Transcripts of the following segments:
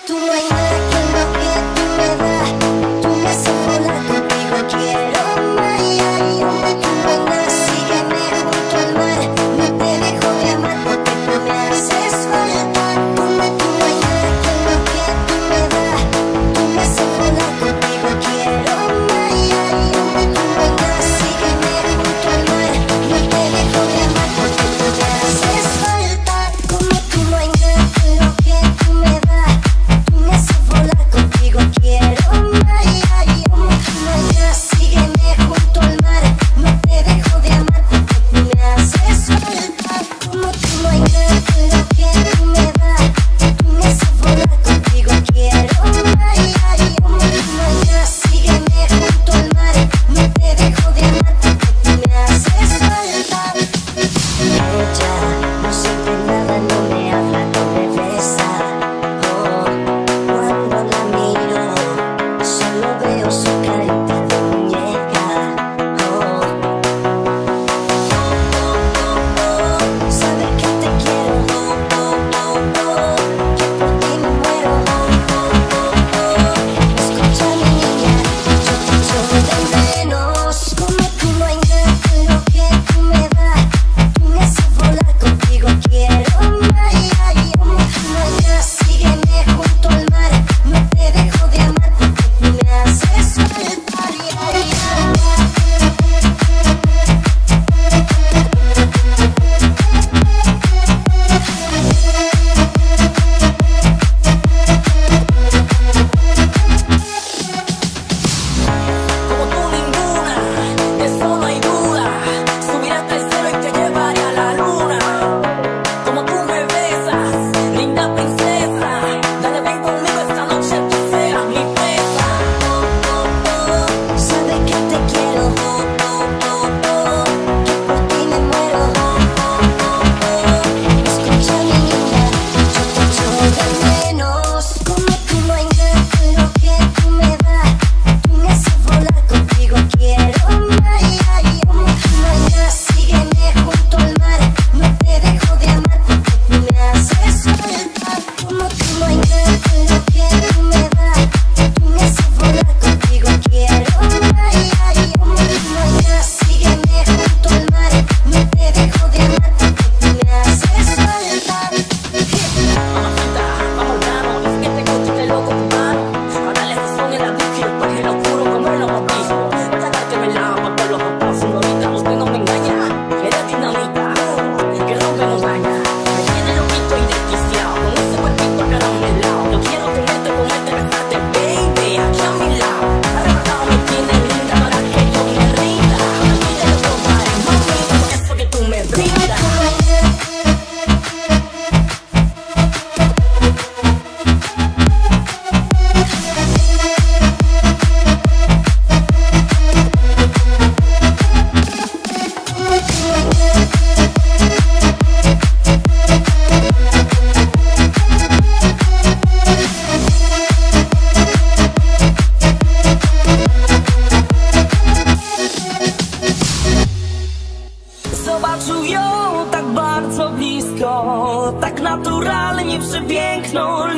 naturalnie przepiękną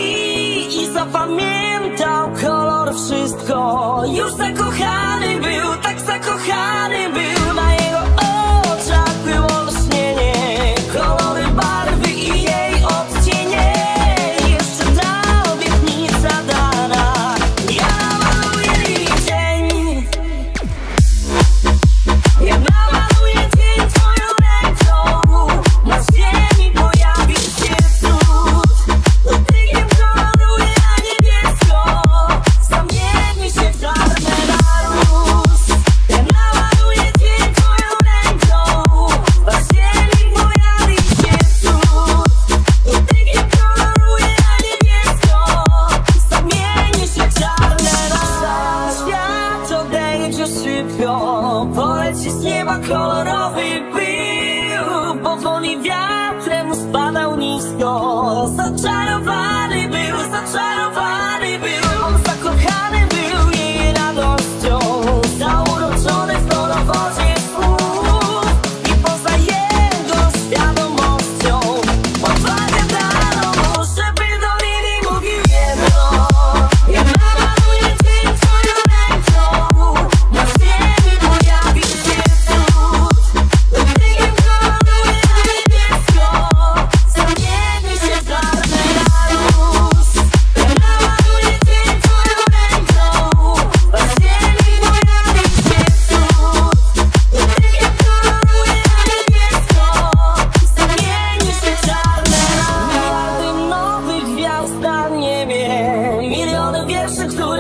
Lili i zapamiętał kolor wszystko. Już zakochany był, tak zakochany był. Na jego oczach było lśnienie, kolory, barwy i jej odcienie. Jeszcze ta obietnica dana, ja namaluję Lili dzień. Ja namaluję dzień twoją ręką, na ziemi pojawi się cud. Dotykiem koloruje na niebiesko, zamieni się w czarne na róż. Ja namaluję dzień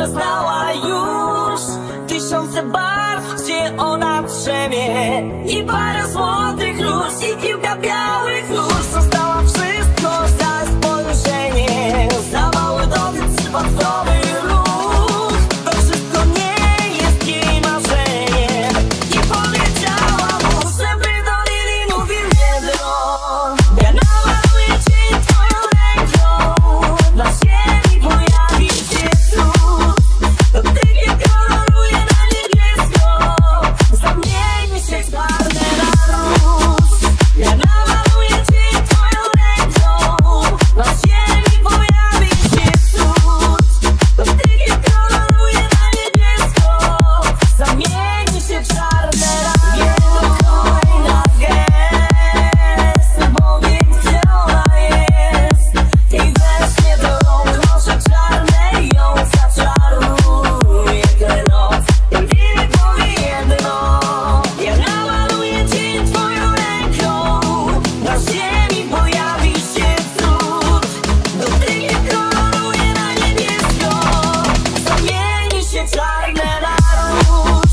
zaznała już tysiące barw, gdzie ona drzemie. I parę złotych róż i kilka białych róż. Została wszystko za spojrzenie, za mały dotyk, przypadkowy ruch. To wszystko nie jest jej marzenie. I powiedziała mu, żeby do Lili mówił jedno: ja namaluję cię twoją ręką, na ziemi pojawi się cud. Dotykiem koloruje na niebiesko, zamieni się czarne na róż. Ja namaluję cię twoją ręką, na ziemi pojawi się cud. Dotykiem koloruje na niebiesko, zamieni się czarne na róż. Jedno kolejna gest, bo wiem, gdzie ona jest. I weźmie do rąk nosze czarne i ją zaczaruje tę noc. I Lili powie jedno: ja namaluję cię twoją ręką, na ziemi pojawi się cud. Dotykiem koloruje na niebiesko, zamieni się czarne na róż.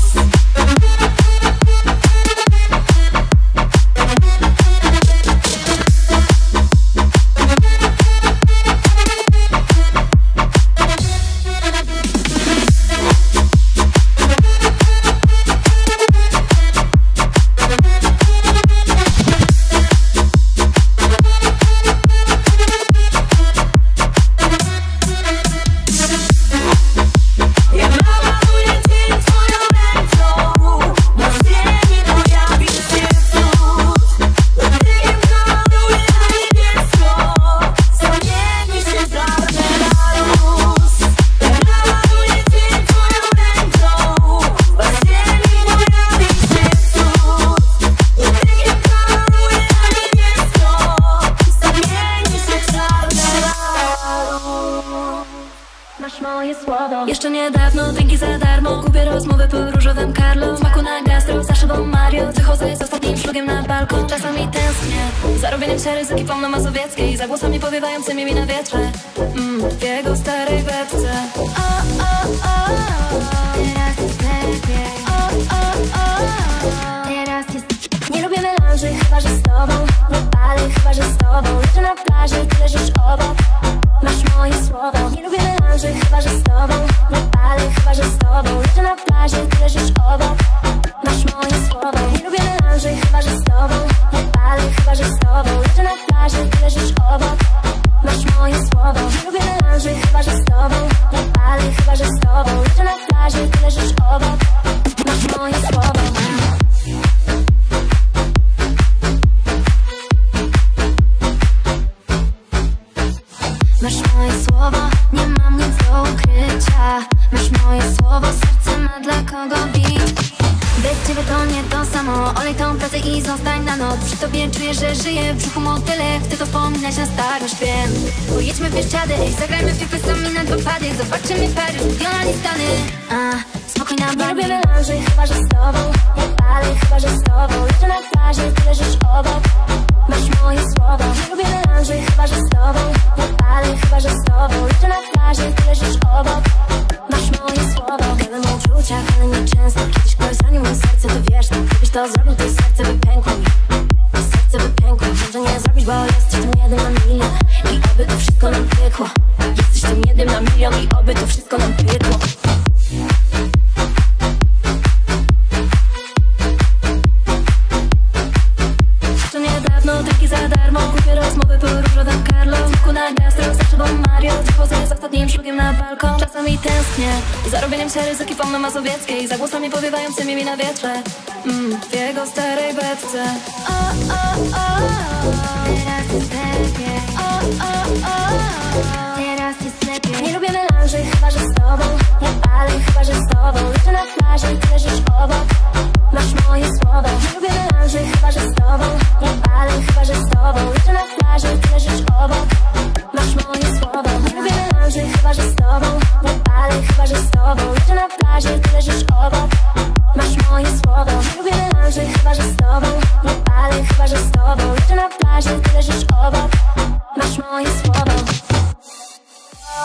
Ja namaluję cię twoją ręką, na ziemi pojawi się cud. Dotykiem koloruje na niebiesko, zamieni się czarne na róż. Ja namaluję cię twoją ręką, na ziemi pojawi się cud. Dotykiem koloruje na niebiesko, zamieni się czarne na róż. Masz moje słowo. Jeszcze niedawno drinki za darmo, kupię rozmowy po różowym Carlo. Smaku na gastro, za szybą Mario. Wychodzę z ostatnim szlugiem na balkon. Czasami tęsknię za robieniem sery z ekipą na Mazowieckiej, za głosami powiewającymi mi na wietrze, w jego starej bebce. Teraz jest lepiej. Teraz jest... Nie lubię melanży, chyba że z tobą. Nie palę, chyba że z tobą. Leżę na plaży, ty leżysz obok. Masz moje słowo. Nie lubię melanży, chyba że z tobą. Nie palę, chyba że z tobą. Leżę na plaży, ty leżysz obok. Masz moje słowo. Nie lubię melanży, chyba że z tobą. Nie palę, chyba że z tobą. Leżę na plaży, ty leżysz obok. Masz moje słowo. Nie lubię melanży, chyba że z tobą. Nie palę, chyba że z tobą. Leżę na plaży, ty leżysz obok. Masz moje słowo. Masz moje słowo, nie mam nic do ukrycia. Masz moje słowo, serce ma dla kogo bić. Bez ciebie to nie to samo. Olej tą pracę i zostań na noc. Przy tobie czuję, że żyję w brzuchu motyle. Chcę to wspominać na starość, wiem. Pojedźmy w Bieszczady, zagrajmy w FIFA sami na dopady. Zobaczymy Paryż, Diona i Stany. Spokój na bani. Nie lubię melanży, chyba że z tobą. Nie palę, chyba że z tobą. Leżę na plaży, ty leżysz obok. Masz moje słowo. Nie lubię melanży, chyba że z tobą. Nie palę, chyba że z tobą. Leżę na plaży, ty leżysz obok. Masz moje słowo. Gadam o uczuciach, ale nie często. Kiedyś ktoś zranił moje serce, to wiesz. Gdybyś to zrobił, to serce by pękło mi. Serce by pękło. Wiem, że nie zrobisz, bo jesteś tym jednym na milion. I oby to wszystko nam pykło. Jesteś tym jednym na milion. I oby to wszystko nam pykło. Jeszcze niedawno drinki za darmo, kupię rozmowy po różowym Carlo. Smaku na gastro, za szybą Mario. Wychodzę z ostatnim szlugiem na balkon. Czasami tęsknię za robieniem sery z ekipą na Mazowieckiej, za głosami powiewającymi mi na wietrze, w jego starej bebce. Teraz jest lepiej. Teraz jest lepiej. Nie lubię melanży, chyba że z tobą. Nie palę, chyba że z tobą. Leżę na plaży, ty leżysz obok. Masz moje słowo. Nie lubię melanży, chyba że z tobą. Nie palę, chyba że z tobą. Leżę na plaży, ty leżysz obok. Masz moje słowo. Nie lubię melanży, chyba że z tobą. Nie palę, chyba że z tobą. Leżę na plaży, ty leżysz obok. Masz moje słowo. Nie lubię melanży, chyba że z tobą. Nie palę, chyba że z tobą. Leżę na plaży, ty leżysz obok. Masz moje słowo.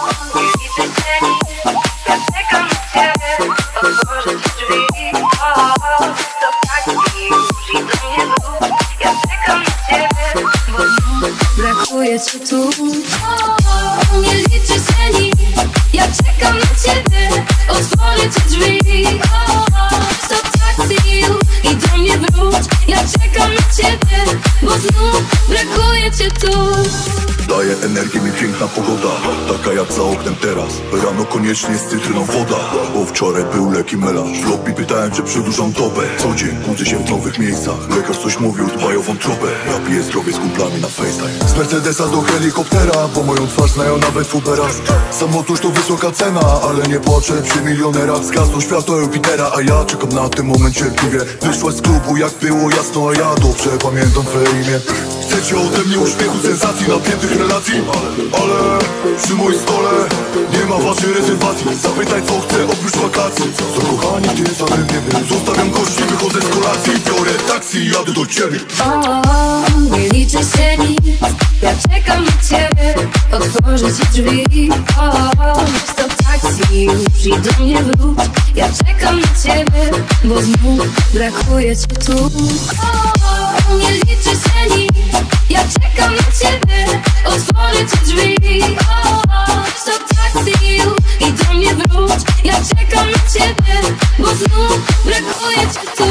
brakuje cię tu. Nie liczy się nic, ja czekam na ciebie, otworzę ci drzwi. Stop taxi i do mnie wróć, ja czekam na ciebie, bo znów brakuje cię tu. Daje energię mi piękna pogoda, taka jak za oknem teraz. Rano koniecznie z cytryną woda, bo wczoraj był leki melanż. W lobby pytałem, czy przedłużam dobę. Co dzień budzę się w nowych miejscach, lekarz coś mówił, dbaj o wątrobę. Ja piję zdrowie z kumplami na FaceTime. Z Mercedesa do helikoptera, bo moją twarz znają nawet fuberas. Samotuż to wysoka cena, ale nie płaczę przy milionerach. Zgasło światło Jupitera, a ja czekam na ten moment cierpliwie. Wyszłaś z klubu jak było jasno, a ja dobrze pamiętam twoje imię. Chcecie ode mnie uśmiechu, sensacji, napiętych relacji, ale przy moim stole nie ma waszej rezerwacji. Zapytaj co chcę oprócz wakacji. Co kochani, ty samym nie wiem. Zostawiam gości, wychodzę z kolacji, biorę taksi i jadę do ciebie. Nie liczy się nic, ja czekam na ciebie, otworzę ci drzwi. Stop taksi już i do mnie wróć, ja czekam na ciebie, bo znów brakuje cię tu. Nie liczy się nic, ja czekam na ciebie, otworzę ci drzwi. Stop taksi i do mnie wróć, ja czekam na ciebie, bo znów brakuje cię tu.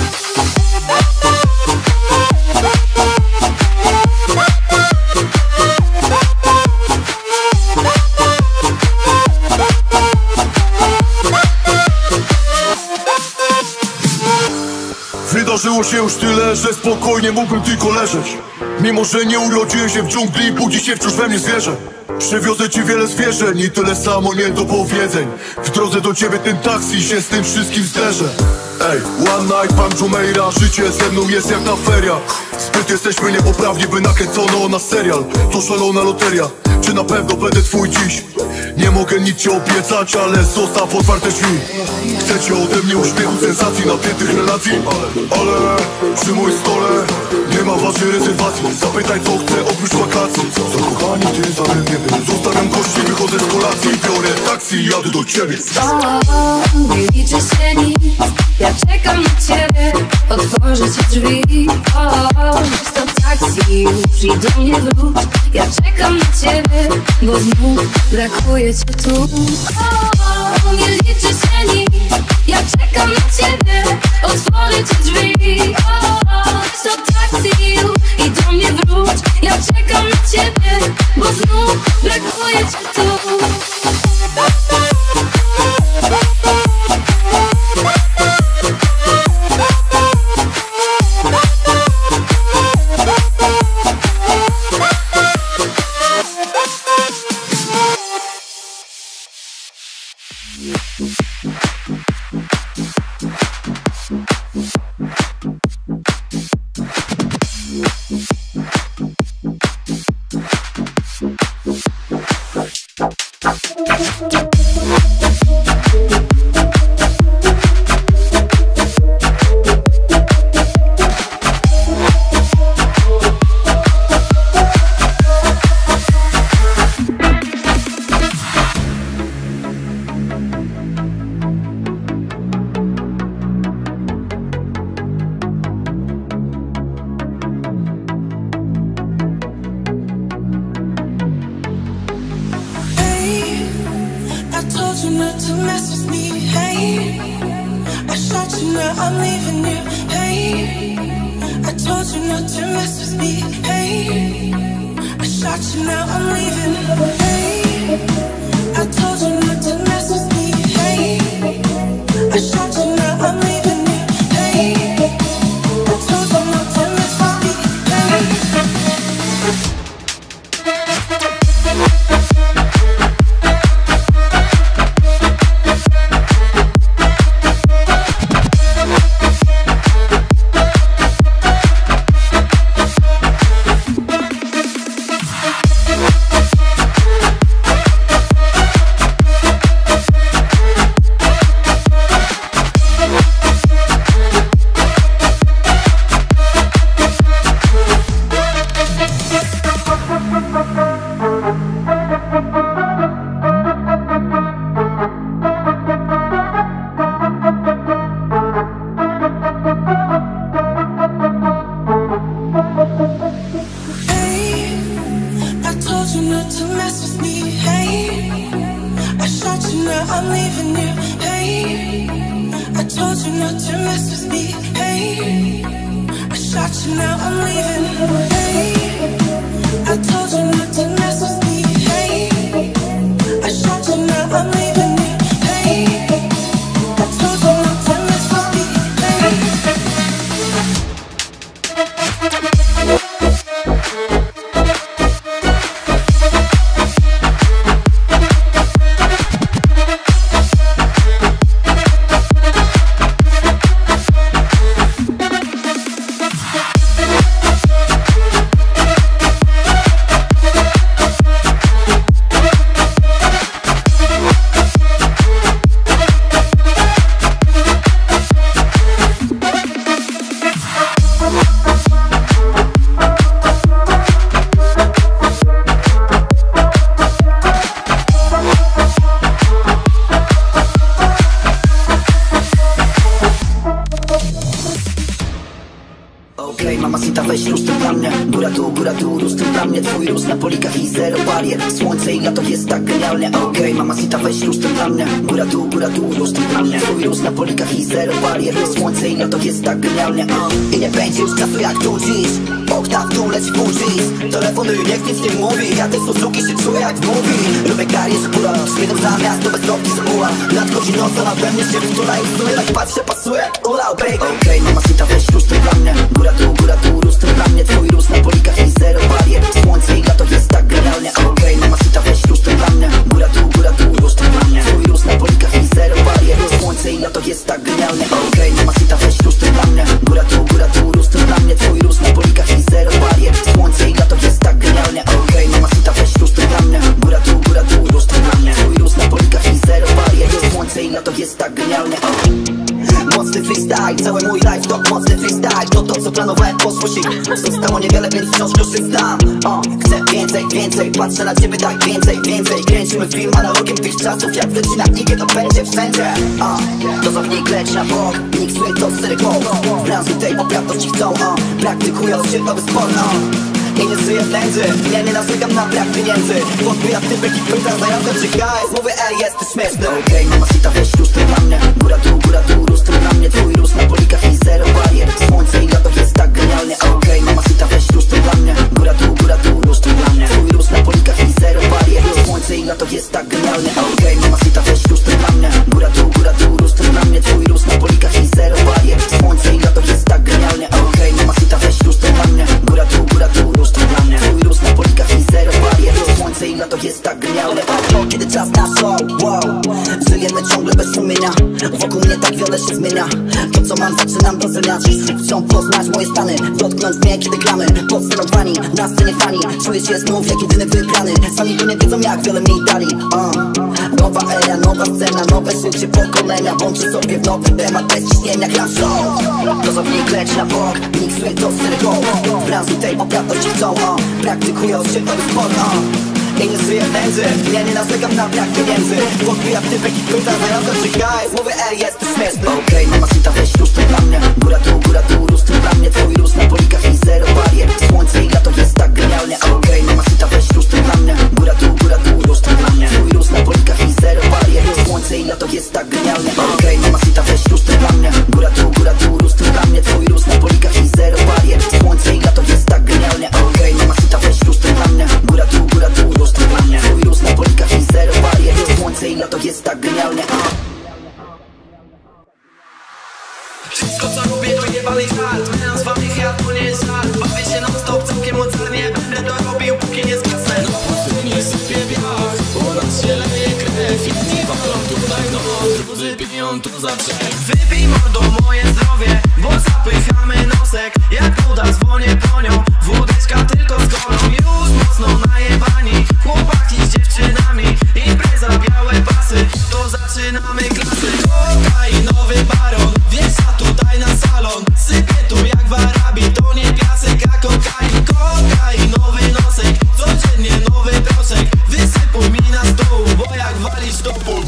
Wydarzyło się już tyle, że spokojnie mógłbym tylko leżeć. Mimo że nie urodziłem się w dżungli, budzi się wciąż we mnie zwierzę. Przywiozę ci wiele zwierzeń i tyle samo nie do powiedzeń. W drodze do ciebie ten taksi się z tym wszystkim zderzę. Ej, one night, pan Jumeirah, życie ze mną jest jak na feriach. Zbyt jesteśmy niepoprawni, by nakręcono na serial. To szalona loteria, czy na pewno będę twój dziś? Nie mogę nic ci obiecać, ale zostaw otwarte drzwi. Chcecie ode mnie uśmiechu, sensacji, napiętych relacji, ale przy moim stole nie ma waszej rezerwacji. Zapytaj co chcę oprócz wakacji. Co kochani, ty samym nie wiem. Zostawiam gości, wychodzę z kolacji, biorę taksi i jadę do ciebie. Nie liczy się nic, ja czekam na ciebie, otworzę ci drzwi. Stop taksi już i do mnie wróć, ja czekam na ciebie, bo znów brakuje cię tu. Nie liczy się nic, ja czekam na ciebie, otworzę ci drzwi. Stop taksi i do mnie wróć, ja czekam na ciebie, bo znów brakuje cię tu. now I'm leaving you. Hey, I told you not to mess with me. Hey, I shot you, now I'm leaving. Hey, I told you not to mess with me. Hey, I shot you, now I'm leaving you. Hey, I told you not to mess with me. Hey. Mamacita, weź lustro dla mnie. Góra tu, lustro dla mnie. Twój rósł na polikach i zero barier. Słońce i lato jest tak genialnie. Okej, mamacita, weź lustro dla mnie. Góra tu, lustro dla mnie. Twój rósł na polikach i zero barier. Słońce i lato jest tak genialnie. I nie będzie już czasu jak tu dziś. Okna w dół leci półdziś. Telefonuj, niech nic nie mówi. Ja też Suzuki się czuję jak w movie. Lubię karierz góra, śmietam za miasto bez kropki z muła. Nadchodzi noc, a nade mnie się wtula i w sumie tak patrzę, pasuje. Ulał, baby. Okej, mamacita, weź lustro dla mnie. Góra tu, lustro dla mnie. Twój rósł na polikach i zero barier. Słońce i lato jest tak genialnie. Okej, mamacita, weź lustro dla mnie. Góra tu, lustro dla mnie. Twój rósł na polikach i zero barier. Słońce i lato jest tak genialnie. Okej, mamacita, weź lustro dla mnie. Góra tu, lustro dla mnie. Twój rósł na polikach i zero barier. Słońce i lato jest tak genialnie. Okej, mamacita, weź lustro dla mnie. Góra tu, lustro dla mnie. Twój rósł na polikach i zero barier. Słońce i lato jest tak genialnie. Mocny freestyle, cały mój life to mocny freestyle. To co planowałem poszło się. Zostało niewiele, więc wciąż korzystam. Chcę więcej, patrzę na ciebie tak więcej. Kręcimy film analogiem tych czasów. Jak wleci na knigę, to będzie wszędzie. Dozownik leć na bok, miksuję to z seryką. W branży tej poprawności chcą. Praktykuję osiedlowy sport. I nie żyję w nędzy, ja nie narzekam na brak pieniędzy. Podbijam typek i pyta, zajawka czy hajs. Mówię, jesteś śmieszny. Okej, mamacita, weź lustro dla mnie. Góra tu, lustro dla mnie. Twój rósł na polikach i zero barier. Słońce i lato jest tak genialnie. Okej, mamacita, weź lustro dla mnie. Góra tu, lustro dla mnie. Twój rósł na polikach i zero barier. Słońce i lato jest tak genialnie. Okej, mamacita, weź lustro dla mnie. Góra tu, lustro dla mnie. Twój rósł na polikach i zero barier. Słońce i lato jest tak genialnie. Okej, mamacita, weź lustro dla mnie. Góra tu, lustro dla mnie. Twój rósł na polikach i zero barier. Słońce i lato jest tak genialne. Kiedy czas na show, wow. Żyjemy ciągle bez sumienia. Wokół mnie tak wiele się zmienia. To co mam zaczynam doceniać. Chcą poznać moje stany. Dotknąć mnie kiedy gramy. Podcelowani, na scenie fani. Czuję się znów jak jedyny wybrany. Sami tu nie wiedzą jak wiele mi dali. Nowa era, nowa scena. Nowe życie pokolenia. Włączę sobie w nowy temat. Bez ciśnienia gram show. Dozownik leć na bok, miksuję to z seryką. W branży tej poprawności chcą. Praktykuję osiedlowy sport. I nie żyję w nędzy, ja nie narzekam na brak pieniędzy. Podbijam typek i pyta, zajawka czy hajs. Mówię, jesteś śmieszny. Okej, mamacita, weź lustro dla mnie. Góra tu, lustro dla mnie. Twój rósł na polikach i zero barier. Słońce i lato jest tak genialnie. Okej, mamacita, weź lustro dla mnie. Góra tu, lustro dla mnie. Twój rósł na polikach i zero barier. Słońce i lato jest tak genialnie. Okej, mamacita, weź lustro dla mnie. Góra tu, lustro dla mnie. Twój rósł na polikach i zero barier. Słońce i lato jest tak genialnie. Okej, mamacita, weź lustro dla mnie. Góra tu, lustro dla mnie. Twój rósł na polikach i zero barier. Słońce i lato jest tak genialnie. Wszystko co lubię to jebany żart. My nazwamy świat, to nie jest żart. Bawię się non stop, całkiem mocarnie. Będę to robił, póki nie zgasnę. No pustyni sypie piach, u nas się leje krew. Inni walą tutaj no, drudzy piją to za trzech. Wypij mordo moje zdrowie, bo zapychamy nosek. Jak woda dzwonię po nią, wódeczka tylko z kolą. Już mocno najebani, chłopaki z dziewczynami. Impreza, białe pasy, to zaczynamy klasy. Kokainowy baron, wiesza tutaj na salon. Sypie tu jak w Arabii, to nie piasek, a kokain. Kokainowy nosek, codziennie nowy proszek. Wysypuj mi na stół, bo jak walisz to pół.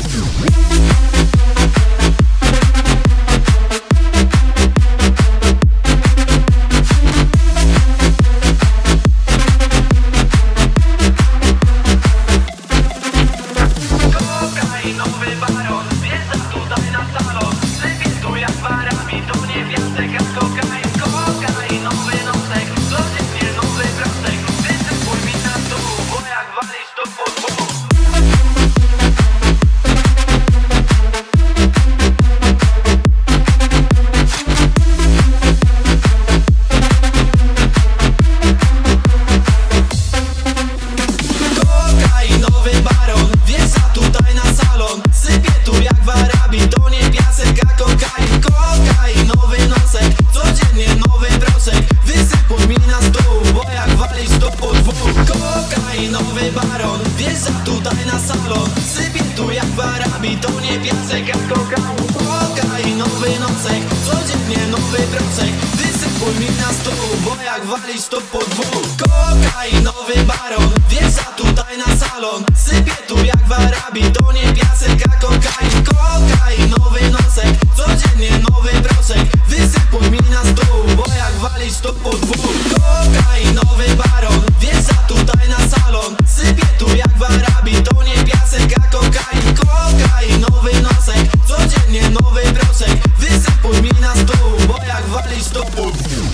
salon. Sypie tu jak w Arabii, to nie piasek, a kokain. Kokainowy nosek, codziennie nowy procek. Wysypuj mi na stół, bo jak walisz to po dwóch. Kokainowy baron, wjeżdża tutaj na salon. Sypie tu jak w Arabii, to nie piasek, a kokain. Kokainowy nosek, codziennie nowy procek. Wysypuj mi na stół, bo jak walisz to po dwóch. Kokainowy baron, wjeżdża tutaj na salon. Sypie tu jak w Arabii, to nie piasek, a kokain. Kokainowy nosek, codziennie nowy procek. Wysypuj mi na stół, bo jak walisz to po dwóch.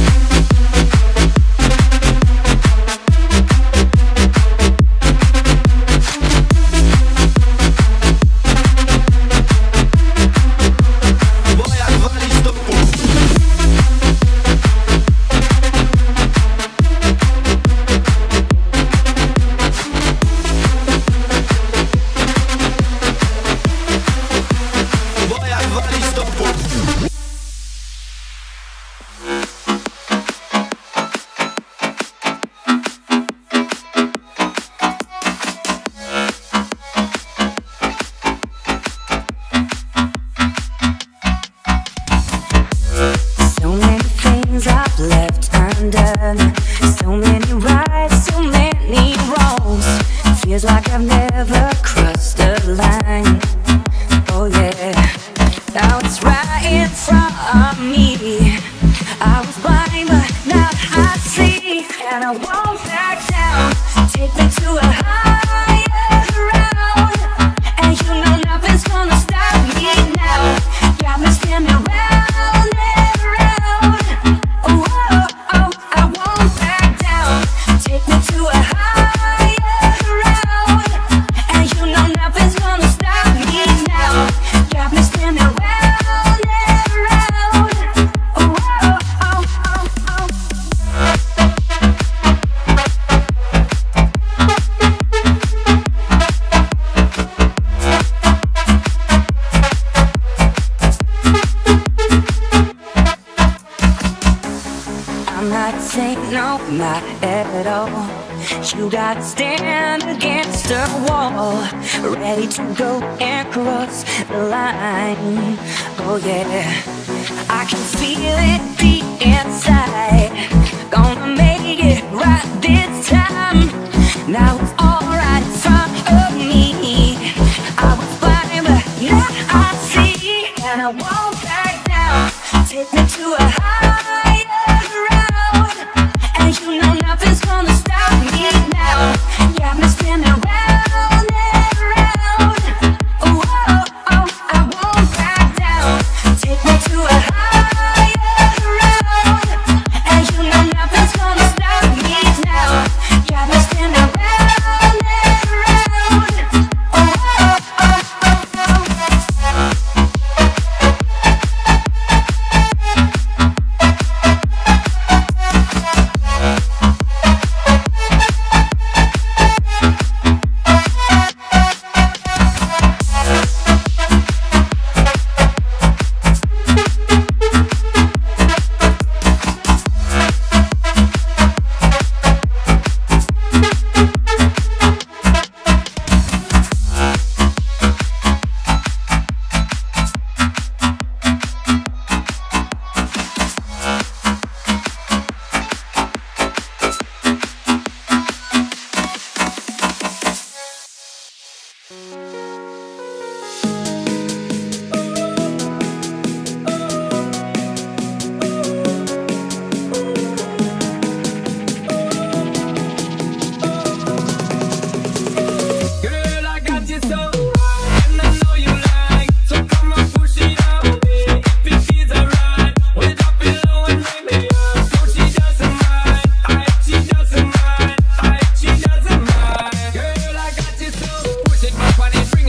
You gotta stand against the wall, ready to go and cross the line. Oh yeah, I can feel it deep inside. Gonna make it right this time. Now it's all right in front of me. I was blind but now I see, and I won't back down. Take me to a higher ground, and you know nothing's gonna stop me now. Got me spinning round and round. Oh, oh, oh, I won't back down. Take me to a higher ground, and you know nothing's gonna stop me now. Got me spinning round and round. Oh, oh, oh, oh, oh. Bring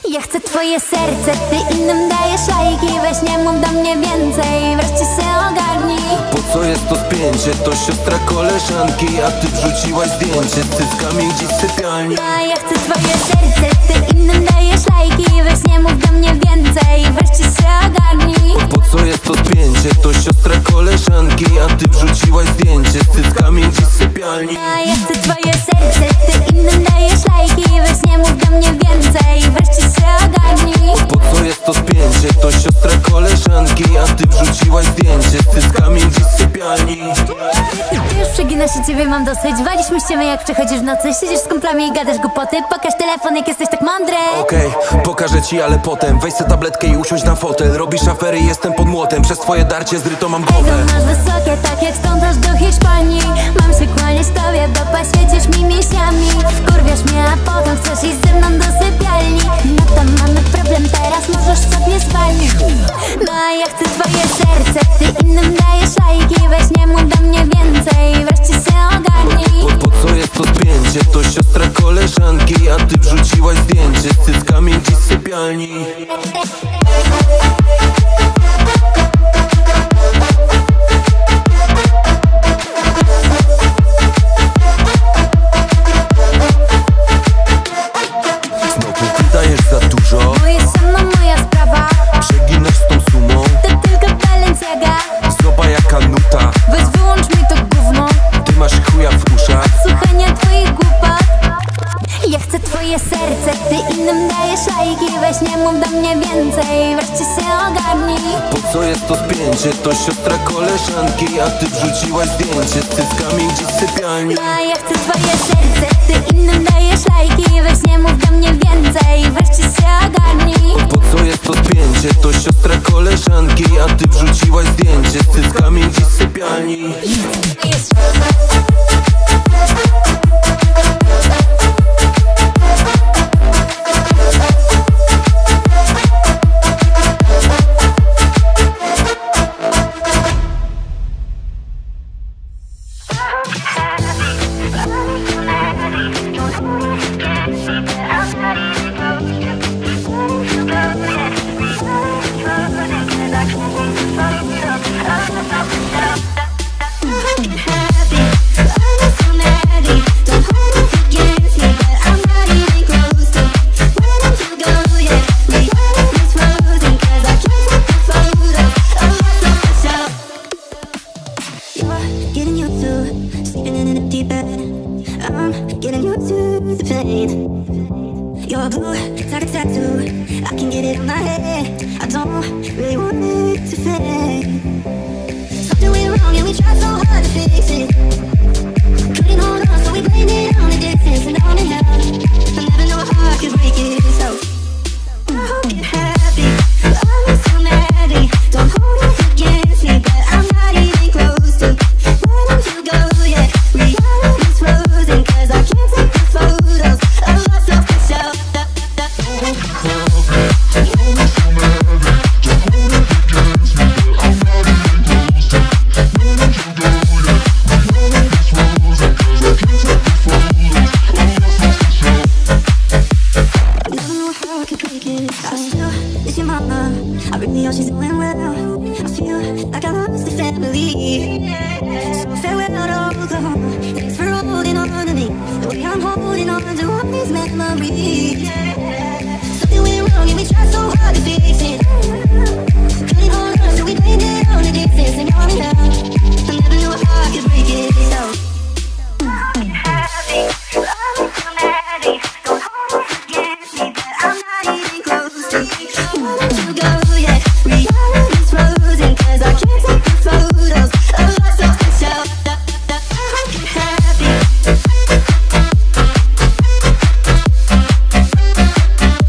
Ja chcę twoje serce, ty innym dajesz lajki. Weź nie mów do mnie więcej, wreszcie się ogarnij. Po co jest to spięcie? To siostra koleżanki, a ty wrzuciłaś zdjęcie z cyckami gdzieś w sypialni. A ja chcę twoje serce, ty innym dajesz lajki. Weź nie mów do mnie więcej, wreszcie się ogarnij. Po co jest to spięcie? To siostra koleżanki, a ty wrzuciłaś zdjęcie z cyckami gdzieś w sypialni. A ja chcę twoje serce, ty innym dajesz lajki. Weź nie mów do mnie więcej, wreszcie się ogarnij. Po co jest to spięcie? To siostra koleżanki, a ty wrzuciłaś zdjęcie z cyckami gdzieś w sypialni. Ty już przegina się, ciebie mam dosyć. Waliśmy ściemy jak przychodzisz w nocy. Siedzisz z kumplami i gadasz głupoty. Pokaż telefon jak jesteś tak mądry. Okej, pokażę ci, ale potem weź se tabletkę i usiądź na fotel. Robisz afery, jestem pod młotem. Przez twoje darcie zryto mam głowę. Ego masz wysokie, tak jak stąd aż do Hiszpanii. Mam się kłaniać tobie, bo poświecisz mi mięśniami. Wkurwiasz mnie, a potem chcesz iść ze mną do sypialni. No to mamy problem, teraz możesz sobie zwalnić. No a ja chcę twoje serce, ty innym dajesz lajki. Weź nie mów do mnie więcej, wreszcie się ogarnij. Po co jest to spięcie? To siostra koleżanki, a ty wrzuciłaś zdjęcie z cyckami gdzieś w sypialni. Znowu wydajesz za dużo. Bo jest ze mną moja sprawa. Przeginasz z tą sumą. To tylko Balenciaga. Zobacz jaka nuta. Weź wyłącz mi to gówno. Ty masz chuja w uszach. Słuchania twoich głupot. Ja chcę twoje serce, ty innym dajesz lajki. Weź nie mów do mnie więcej, wreszcie się ogarnij. Po co jest to spięcie? To siostra koleżanki, a ty wrzuciłaś zdjęcie z cyckami gdzieś w sypialni. A ja chcę twoje serce, ty innym dajesz lajki. Weź nie mów do mnie więcej, wreszcie się ogarnij. Po co jest to spięcie? To siostra koleżanki, a ty wrzuciłaś zdjęcie z cyckami gdzieś w sypialni. You're blue, it's like a tattoo. I can get it on my head. I don't really want it to fade. Something went wrong and we tried so hard to fix it. Couldn't hold on, so we blamed it on the distance. And now I'm in hell. I never know how I could break it. So I hope you're happy. Love me so madly. Don't hold it against me, but I'm not even close to letting you go yet. Reality's frozen, 'cause I can't take the photos of us off the shelf. She's doing well. I feel like I lost the family. So farewell to all the thanks for holding on to me. The way I'm holding on to all these memories. Something went wrong and we tried so hard to fix it. Couldn't hold on, so we blamed it on the distance. And now I'm in love. I never knew how I could break it. So I'm happy, love me so madly. Don't hold it against me, but I'm not even close to you. Why don't you go yet? Reality's frozen, 'cause I can't take the photos of us off the shelf. I hope you're happy.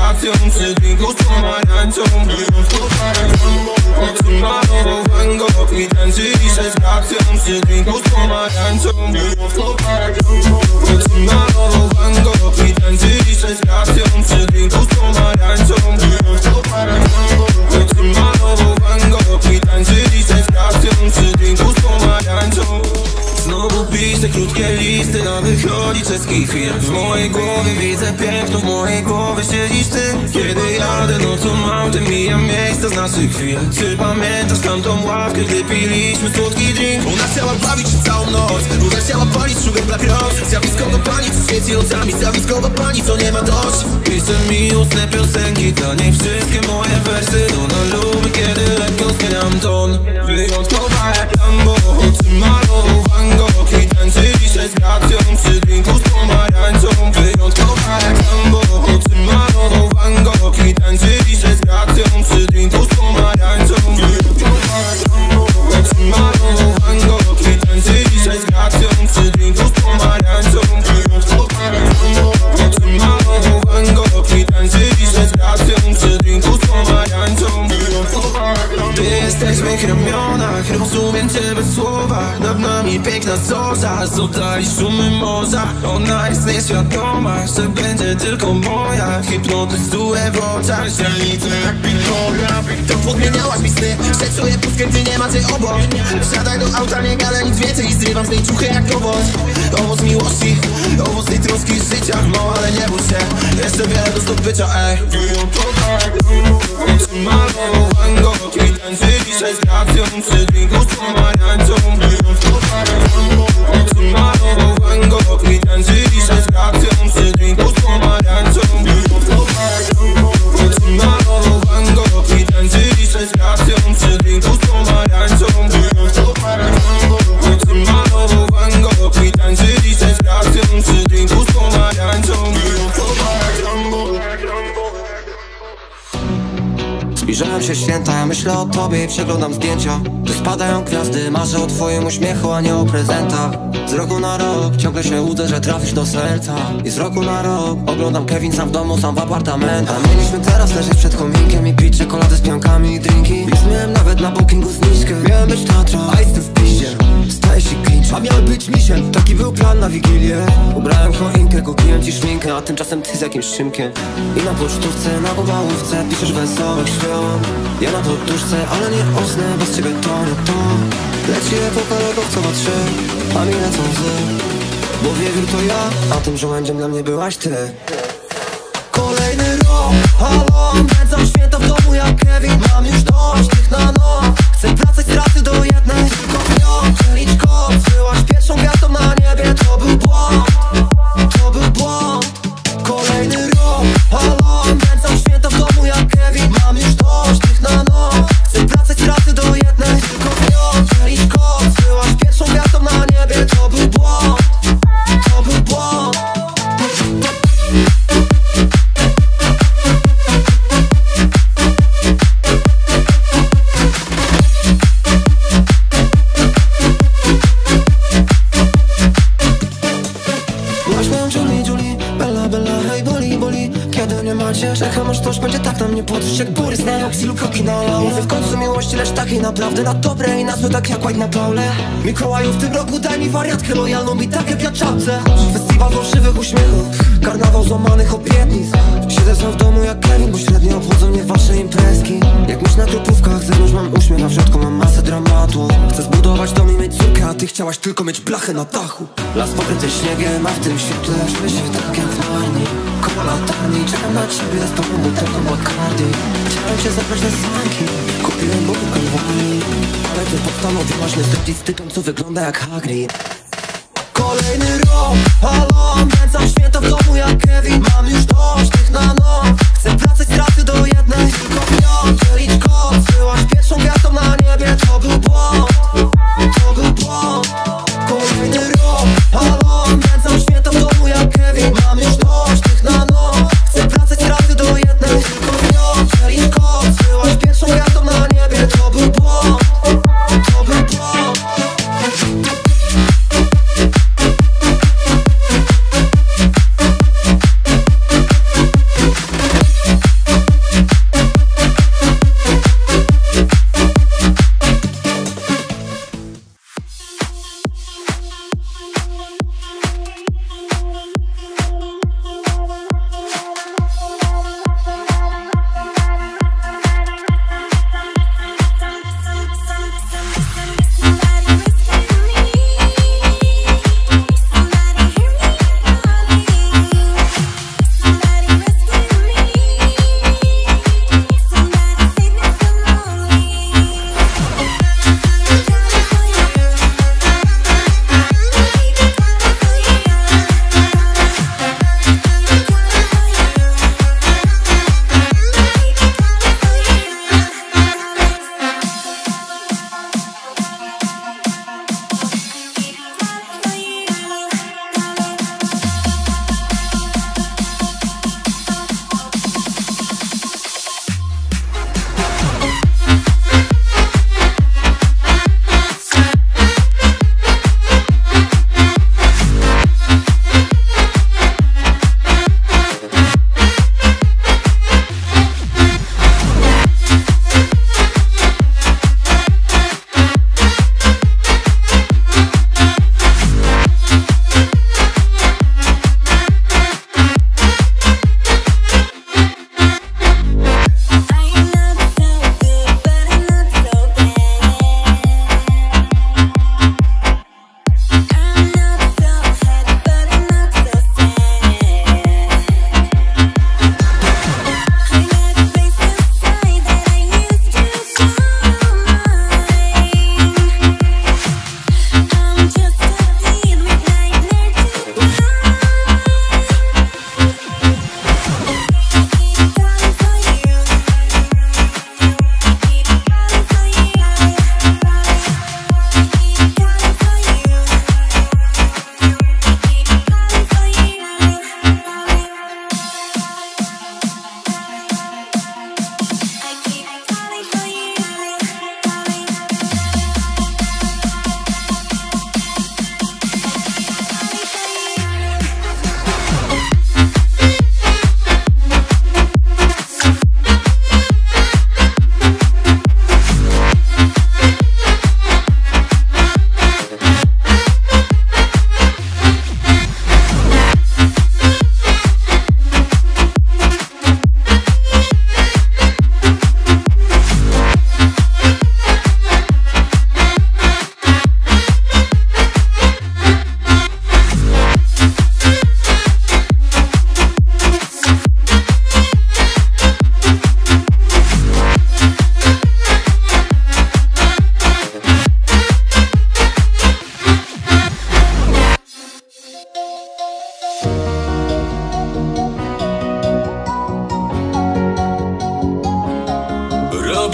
gracją przy drinku z pomarańczą. Otrzymał Van Gogh i tańczy dzisiaj z gracją przy drinku z pomarańczą. Otrzymał Van Gogh i tańczy dzisiaj z gracją przy drinku z pomarańczą. Otrzymał Van Gogh i tańczy dzisiaj z gracją przy drinku z pomarańczą. Znowu piszę krótkie listy, a wychodzi czeski film. W mojej głowie widzę piękno, w mojej głowie siedzisz ty. Kiedy jadę nocą autem, mijam miejsca z naszych chwil. Czy pamiętasz tamtą ławkę, gdy piliśmy słodki drink? Ona chciała bawić się całą noc, ona chciała palić Sugar Black Rose. Zjawisko do pani, co świeci oczami, zjawisko do pani, co nie ma dość. Piszę miłosne piosenki, dla niej wszystkie moje wersy. Ona lubi, kiedy lekko zmieniam ton. Wyjątkowa jak Lambo, otrzymał Van Gogh i tańczy dzisiaj z gracją przy drinku z pomarańczą. Wyjątkowa jak Lambo, otrzymał Van Gogh i tańczy dzisiaj z gracją przy drinku z pomarańczą. Otrzymał Van Gogh i tańczy dzisiaj z gracją przy drinku z pomarańczą. Otrzymał Van Gogh i tańczy dzisiaj z gracją przy drinku z pomarańczą. Ty jesteś w moich ramionach, rozumiem cię bez słowa. Nad nami piękna zorza, oddali szumy morza. Ona jest nieświadoma, że będzie tylko moja. Hipnotyzuje w oczach, źrenice jak Wiktoria. To podmieniałaś mi sny, że czuję pustkę, gdy nie ma cię obok. Wsiadaj do auta, nie galę nic więcej i zrywam z niej ciuchy jak owoc. Owoc miłości, owoc tej troski życia. Mało, ale nie bój się, jeszcze wiele do zdobycia, ej. Otrzymał Van Gogh i tańczy dzisiaj z gracją przy drinku z pomarańczą. Otrzymał Van Gogh i tańczy dzisiaj z gracją przy drinku z pomarańczą. Otrzymał Van Gogh i tańczy dzisiaj z gracją przy drinku z pomarańczą. Otrzymał Van Gogh i tańczy dzisiaj z gracją przy drinku z pomarańczą. Zbliżają się święta, ja myślę o tobie i przeglądam zdjęcia. Tu spadają gwiazdy, marzę o twoim uśmiechu, a nie o prezentach. Z roku na rok ciągle się łudzę, że trafisz do serca. I z roku na rok oglądam Kevin sam w domu, sam w apartamentach. A mieliśmy teraz leżeć przed kominkiem i pić czekoladę z piankami i drinki. Już miałem nawet na bookingu zniżkę. Miałem być Tatra, a jestem w piździe. Staje się clinch, a miałem być misiem. Taki był plan na Wigilię. Ubrałem choinkę, kupiłem ci szminkę, a tymczasem ty z jakimś szymkiem. I na pocztówce, na obałówce piszesz wesołych świąt. Ja na poduszce, ale nie osnę, bez ciebie to nie to. Leci epoka lodowcowa 3, a mi lecą łzy. Bo wiewiór to ja, a tym żołędziem dla mnie byłaś ty. Kolejny rok, halo, spędzam święta w domu jak Kevin. Mam już dość tych na noc, chcę wracać z pracy do jednej. Tylko w nią przelić kod, byłaś pierwszą gwiazdą na niebie. To był błąd, to był błąd. Kolejny rok, halo, spędzam święta w domu jak Kevin. Mam już dość tych na noc, chcę wracać z pracy do jednej. Tylko w nią przelić kod, byłaś pierwszą gwiazdą na niebie. To był błąd, to był błąd. Czekam aż ktoś będzie tak na mnie patrzeć jak Borys na Roxy lub Rocky na Laurę. Mówię w końcu miłości, lecz takiej naprawdę na dobre i na złe, tak jak White na Paule. Mikołaju, w tym roku daj mi wariatkę lojalną i tak jak ja czapce. Festiwal fałszywych uśmiechów, karnawał złamanych obietnic. Siedzę sam w domu jak Kevin, bo średnio obchodzą mnie wasze imprezki. Jak myśl na grupówkach, zewnątrz mam uśmiech, a w środku mam masę dramatu. Chcę zbudować dom i mieć córkę, a ty chciałaś tylko mieć blachę na dachu. Las pokryty śniegiem, a w tym świetle śpię się tak jak w marni. Koło latarni, czekam na ciebie z tobą butelką Bacardi. Chciałem cię zabrać na sanki, kupiłem butelkę wani. Ale ty postanowiłaś mnie zdradzić z typem, co wygląda jak Hagrid. Kolejny rok, halo, spędzam święta w domu jak Kevin. Mam już dość tych na noc, chcę wracać z pracy do jednej. Tylko w nią przelić kod, byłaś pierwszą gwiazdą na niebie. To był błąd, to był błąd. Kolejny rok, halo, spędzam święta w domu jak Kevin. Mam już dość tych na noc, chcę wracać z pracy do jednej. Tylko w nią przelić kod, byłaś pierwszą gwiazdą na niebie. To był błąd, to był błąd.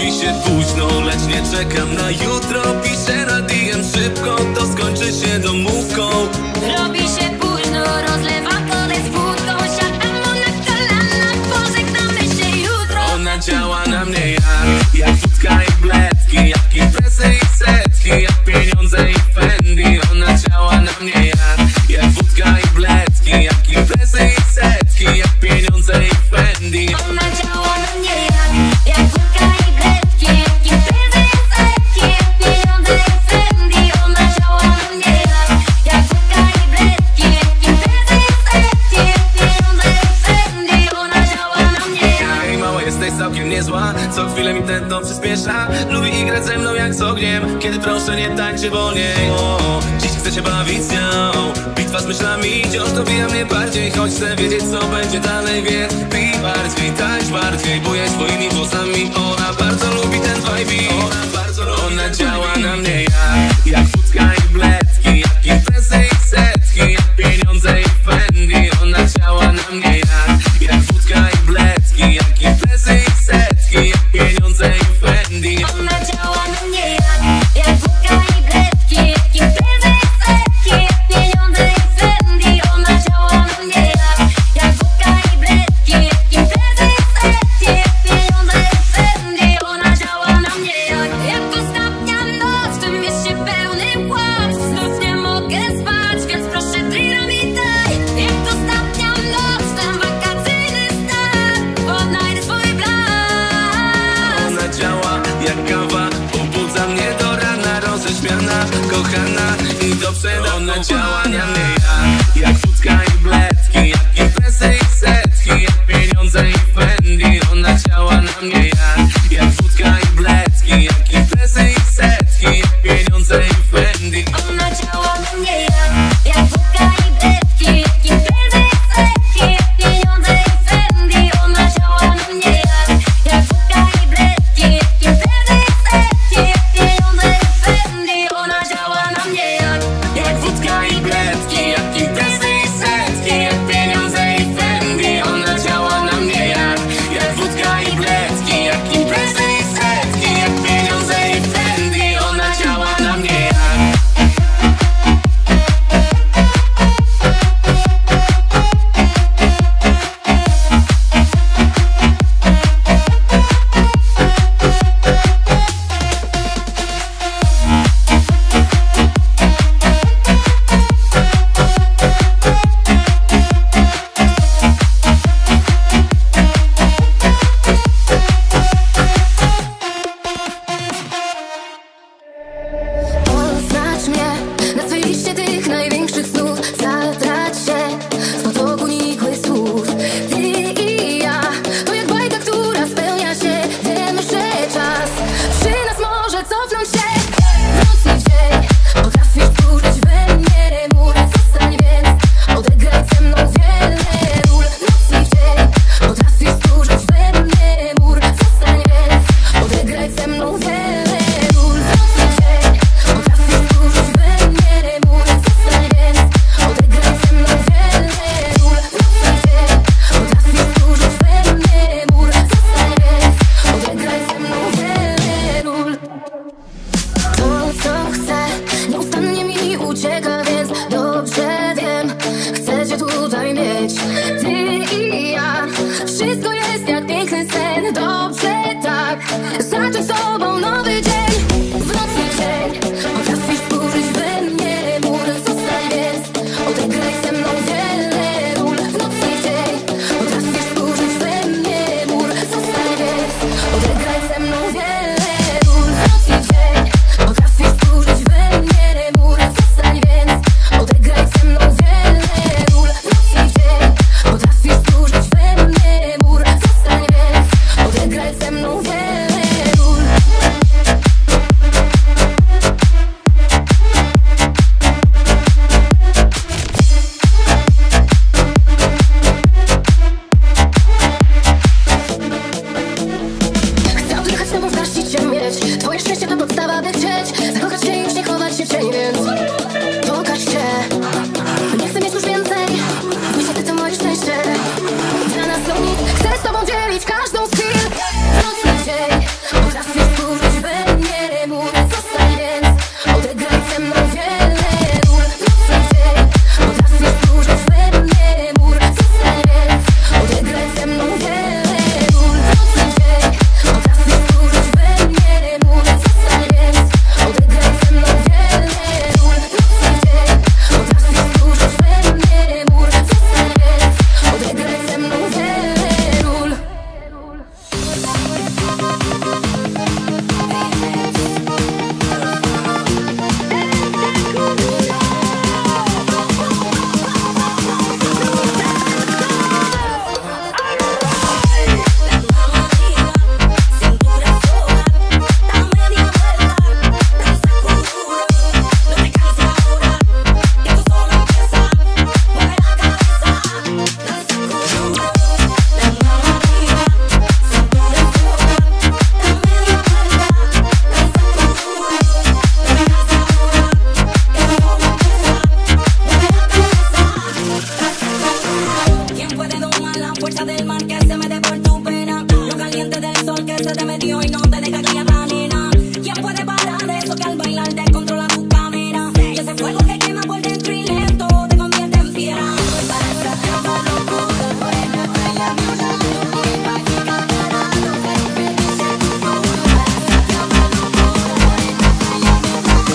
Robi się późno, lecz nie czekam na jutro. Piszę na DM szybko, to skończy się domówką. Robi się późno, rozlewam kolej z wódką. Siadam na kolanach, pożegnamy się jutro. Ona działa na mnie jak wódka i bledki, jak imprezy i setki, jak pieniądze i Fendi. Ona działa na mnie jak wódka i bledki, jak imprezy i setki, jak pieniądze i Fendi. Ona działa na mnie jak wódka i bledki, jak imprezy i setki, jak pieniądze i Fendi. Ona działa na mnie jak wódka i bledki, jak imprezy i setki, jak pieniądze i Fendi. Ona działa na mnie. Ej, mała, jesteś całkiem niezła, co chwilę mi tętno przyspiesza. Lubi grać ze mną jak z ogniem, kiedy proszę nie tańczy wolniej. Dziś chcę się bawić z nią, bitwa z myślami wciąż dobija mnie bardziej. Choć chcę wiedzieć co będzie dalej, więc pij bardziej, tańcz bardziej, bujaj swoimi włosami. Ona bardzo lubi ten vibe, ona działa na mnie jak wódka i bledki, jak imprezy i setki, jak pieniądze i Fendi. Ona działa na mnie jak wódka i bledki, jak imprezy i setki, jak pieniądze i Fendi. Ona działa na mnie jak wódka i bledki, jak imprezy i setki, jak pieniądze i Fendi. Ona działa na mnie jak wódka i bledki, jak imprezy i setki, jak pieniądze i Fendi. Ona działa na mnie jak ostatnia noc w tym mieście pełnym kłamstw. Znów nie mogę spać, więc proszę drina mi daj. Jak ostatnia noc, ten wakacyjny stan, odnajdę swój blask. Ona działa jak kawa, pobudza mnie do rana, roześmiana, kochana i do przodu. Ona działa na mnie jak wódka i bledki, jak imprezy i setki, jak pieniądze i Fendi. Ona działa na mnie jak wódka i bledki, jak imprezy i setki, jak pieniądze i Fendi. Ona działa na mnie jak wódka i bledki, jak imprezy i setki, jak pieniądze i Fendi. Ona działa na mnie jak wódka i bledki, jak imprezy i setki, jak pieniądze i Fendi. Ona działa na mnie jak wódka i bledki, jak imprezy i setki, jak pieniądze se te metió y no te deja callar, nena. ¿Quién puede parar eso que al bailar descontrola tu cadera? Y ese fuego que quema por dentro y lento te convierte en fiera. Para esa llama locura, buena estrella a mi lado. Y mágica parado, que feliz en tu futuro. Para esa llama locura, buena estrella a mi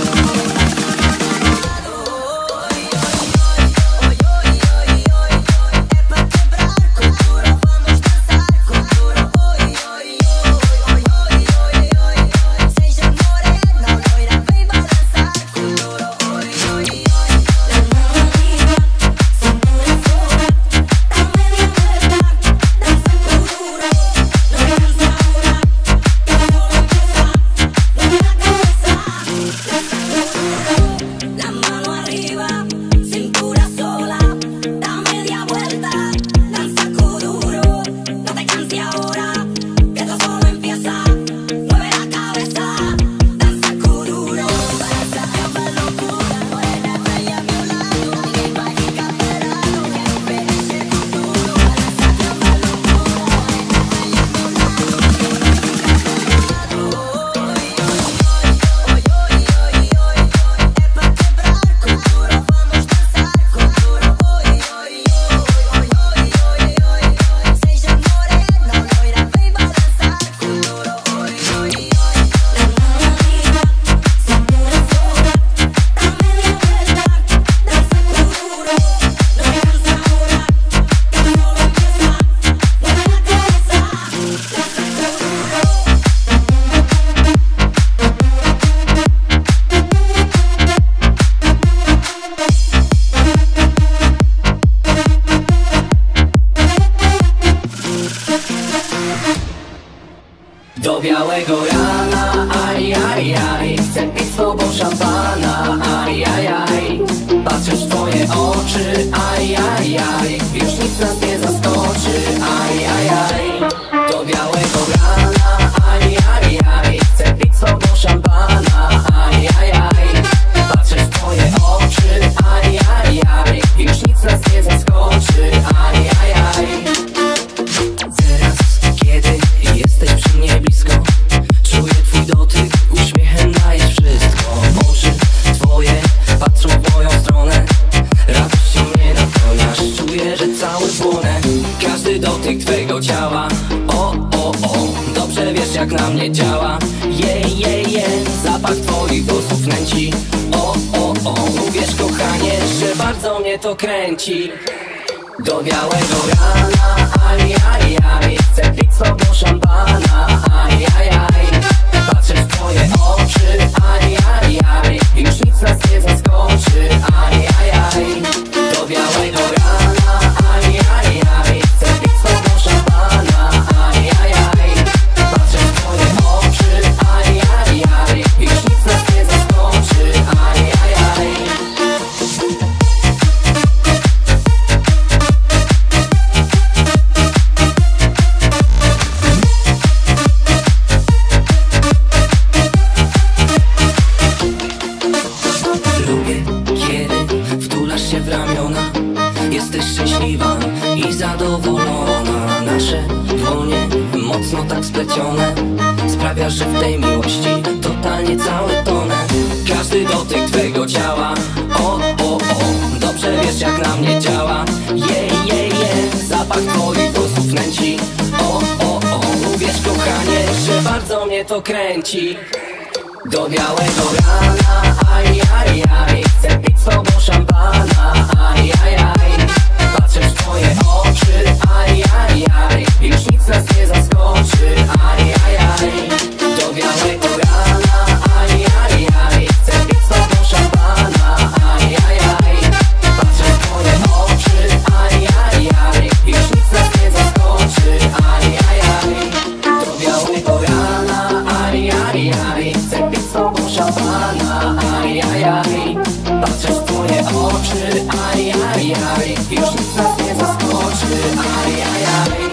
Do białego rana, aj, aj, aj. Chcę pić z tobą szampana, aj, aj, aj. Patrzysz w twoje oczy, aj, aj, aj. Już nic nas nie zaskoczy, aj, aj, aj. Do białego rana, aj, aj, aj. Chcę pić z tobą szampana, aj, aj, aj. Patrzysz w twoje oczy, aj, aj, aj. Już nic nas nie zaskoczy, aj, aj, aj. Teraz, kiedy jesteś przy mnie blisko, czuję twój dotyk, uśmiechem dajesz wszystko. Oczy twoje patrzą w moją stronę, radością mnie napełniasz. Czuję, że cały płonę, każdy dotyk twego ciała. O, o, o, dobrze wiesz jak na mnie działa. Jej, jej, jej, zapach twoich włosów nęci. O, o, o, uwierz kochanie, że bardzo mnie to kręci. Do białego rana, aj, aj, aj. Chcę pić z tobą szampana, aj, aj, aj. Patrzę w twoje oczy, aj, aj, aj. Już nic nas nie zaskoczy, aj, aj, aj. Do białego rana, aj, aj, aj. Chcę pić z tobą szampana, aj, aj, aj. Patrzę w twoje oczy, aj, aj, aj. Już nic nas nie zaskoczy, aj, aj, aj. W ramiona jesteś szczęśliwa i zadowolona. Nasze dłonie mocno tak splecione sprawia, że w tej miłości totalnie całe tonę. Każdy dotyk twego ciała, o, o, o, dobrze wiesz jak na mnie działa. Jej, jej, jej, zapach twoich włosów nęci. O, o, o, uwierz kochanie, że bardzo mnie to kręci. Do białego rana, aj, aj, aj. Chcę pić z tobą szampana, aj, aj, aj. Patrzę w twoje oczy, aj, aj, aj. Już nic nas nie zaskoczy, aj, aj, aj. Do białego rana, aj, aj, aj. Chcę pić z tobą szampana, aj, aj, aj. Patrzę w twoje oczy, aj, aj, aj. Już nic nas nie zaskoczy, aj, aj, aj. Do białego rana, aj, aj, aj. Chcę pić z tobą szampana, aj, aj, aj. Patrzę w twoje oczy, aj, aj, aj. Już nic nas nie zaskoczy, aj, aj, aj.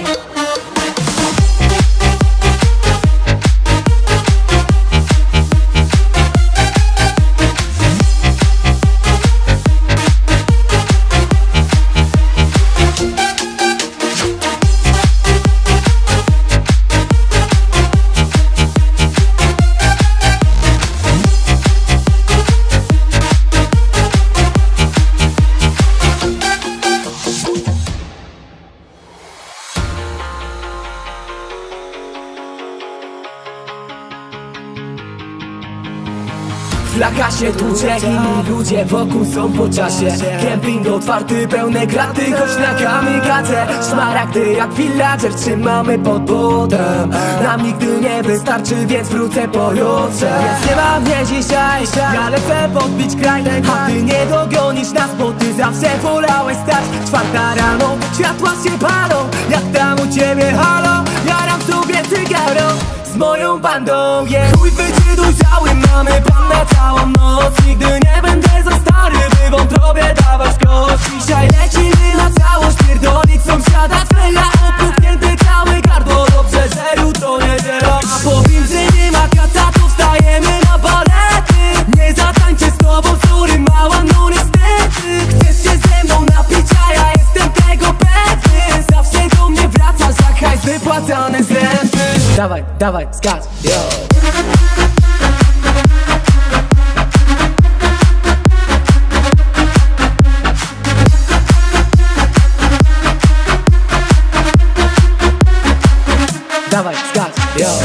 Flaka się tłucze, inni ludzie wokół są po czasie. Kemping otwarty, pełne kraty, choć na kamikadze. Szmaragdy jak villager trzymamy pod błotem. Nam nigdy nie wystarczy, więc wrócę pojutrze. Więc nie mam mnie dzisiaj, ja lecę podbić kraj. A ty nie dogonisz nas, bo ty zawsze wolałeś stać. 4 rano, światła się palą, jak tam u ciebie halo. Jaram sobie cygaro z moją bandą, yeah. Chuj wycie dojrzały, mamy plan na całą noc. Nigdy nie będę za stary, by wątrobie dawać kość. Dzisiaj lecimy na całość, pierdolić sąsiada Freja. Opuknięty cały gardło, dobrze, że jutro niedziela. A powiem, że nie ma kaca, to wstajemy na balety. Nie zatańczę z tobą, sorry mała, no niestety. Chcesz się ze mną napić, a ja jestem tego pewny. Zawsze do mnie wracasz, jak hajs wypłacany z renty. Dawaj, dawaj, skacz, yo. Dawaj, skacz, yo.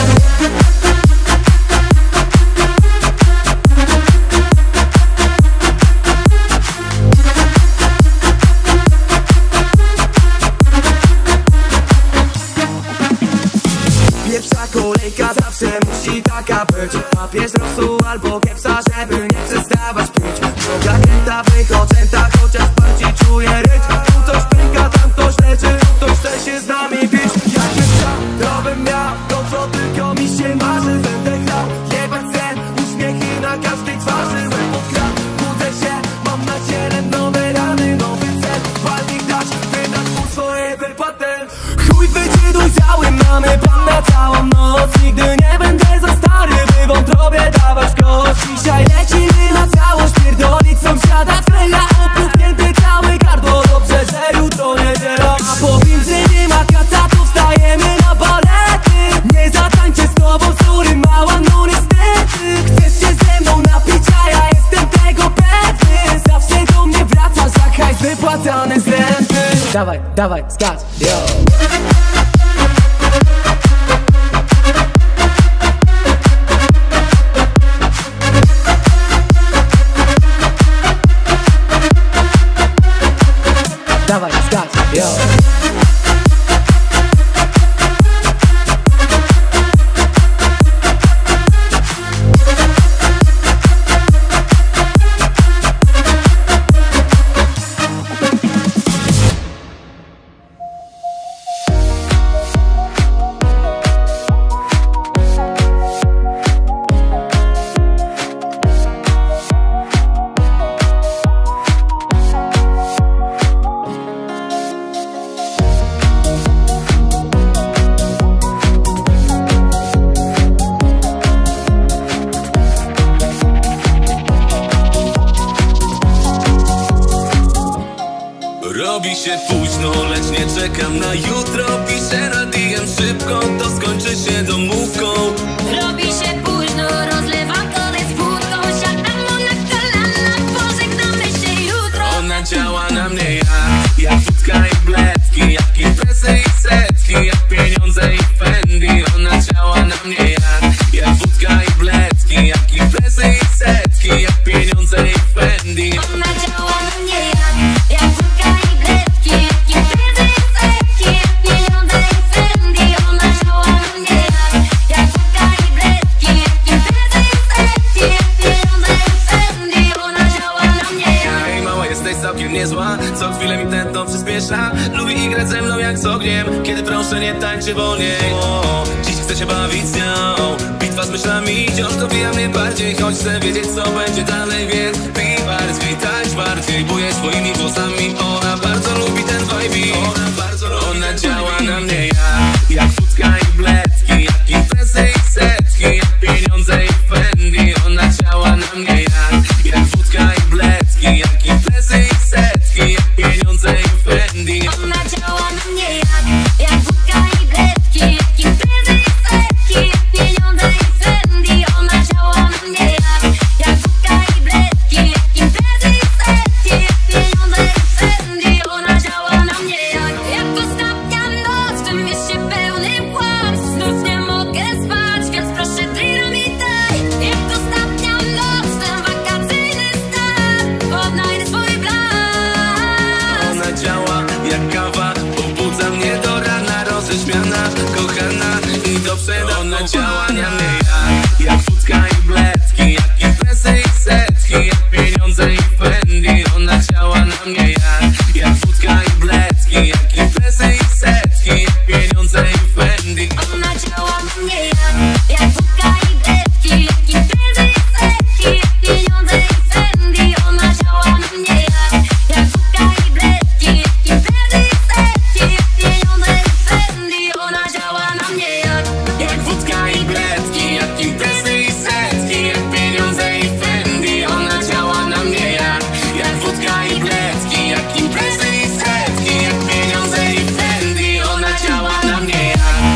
Pierwsza kolejka zawsze musi taka być. Papież rosół albo kiepsa, żeby nie przestawać pić. Droga kręta, wychodzęta, chociaż bardziej czuję rytm. Tu coś pęka, tam ktoś leży, tu ktoś chce się z nami bić. Jakbym chciał, to bym miał to, co tylko mi się marzy. Będę chciał jebać sen, uśmiechy na każdej twarzy. Łeb pod kran, budzę się, mam na ciele nowe rany, nowy cel. Walnik dać, wydać mu swoje wypłatę. Chuj wycie dojrzały, mamy plan na całą noc. Nigdy nie będę za stary, by wątrobie dawać kość. Dzisiaj lecimy na całość, pierdolić sąsiada Freja. Opuknięty cały gardło, dobrze, że jutro niedziela. A powiem, że nie ma kaca, to wstajemy na balety. Nie zatańczę z tobą, sorry mała, no niestety. Chcesz się ze mną napić, a ja jestem tego pewny. Zawsze do mnie wracasz, jak hajs wypłacany z renty. Dawaj, dawaj, skacz, yo. Dawaj, skacz, yo. Robi się późno, lecz nie czekam na jutro. Piszę na DM szybko, to skończy się domówką. Robi się późno, rozlewam kodek z wódką. Siadam mu na kolana, pożegnamy się jutro. Ona działa na mnie jak wódka i bledki, jak imprezy i setki, jak pieniądze i Fendi. Ona działa na mnie jak wódka i bledki, jak imprezy i setki, jak pieniądze i Fendi. Ona działa na mnie jak wódka i bledki, jak imprezy i setki, jak pieniądze i Fendi. Ona działa na mnie jak wódka i bledki, jak imprezy i setki, jak pieniądze i Fendi. Ona działa na mnie. Ej, mała, jesteś całkiem niezła, co chwilę mi tętno przyspiesza. Lubi grać ze mną jak z ogniem, kiedy proszę nie tańczy wolniej. Dziś chcę się bawić z nią, bitwa z myślami wciąż dobija mnie bardziej. Choć chcę wiedzieć, co będzie dalej, więc pij bardziej, tańcz bardziej, buję swoimi włosami. Ona bardzo lubi ten vibe. Ona działa na mnie jak wódka i bledki, jak imprezy i setki, jak pieniądze i Fendi. Ona działa na mnie jak wódka i bledki, jak imprezy i setki, jak pieniądze i Fendi. Ona działa na mnie jak wódka i bledki, jak imprezy i setki, jak pieniądze i Fendi. Ona działa na mnie jak wódka i bledki, jak imprezy i setki, jak pieniądze i Fendi. Ona działa na mnie jak ostatnia noc w tym mieście pełnym Ona działa na mnie jak wódka i bledki, jak imprezy i setki, jak pieniądze i Fendi. Ona działa na mnie jak wódka i bledki, jak imprezy i setki, jak pieniądze i Fendi. Ona działa na mnie jak wódka i bledki, jak imprezy i setki, jak pieniądze i Fendi. Ona działa na mnie jak wódka i bledki, jak imprezy i setki, jak pieniądze i Fendi. Ona działa na mnie jak wódka i bledki, jak imprezy i setki, jak pieniądze i Fendi. Ona działa na mnie jak wódka i bledki, jak imprezy i setki, jak pieniądze i Fendi. Ona działa na mnie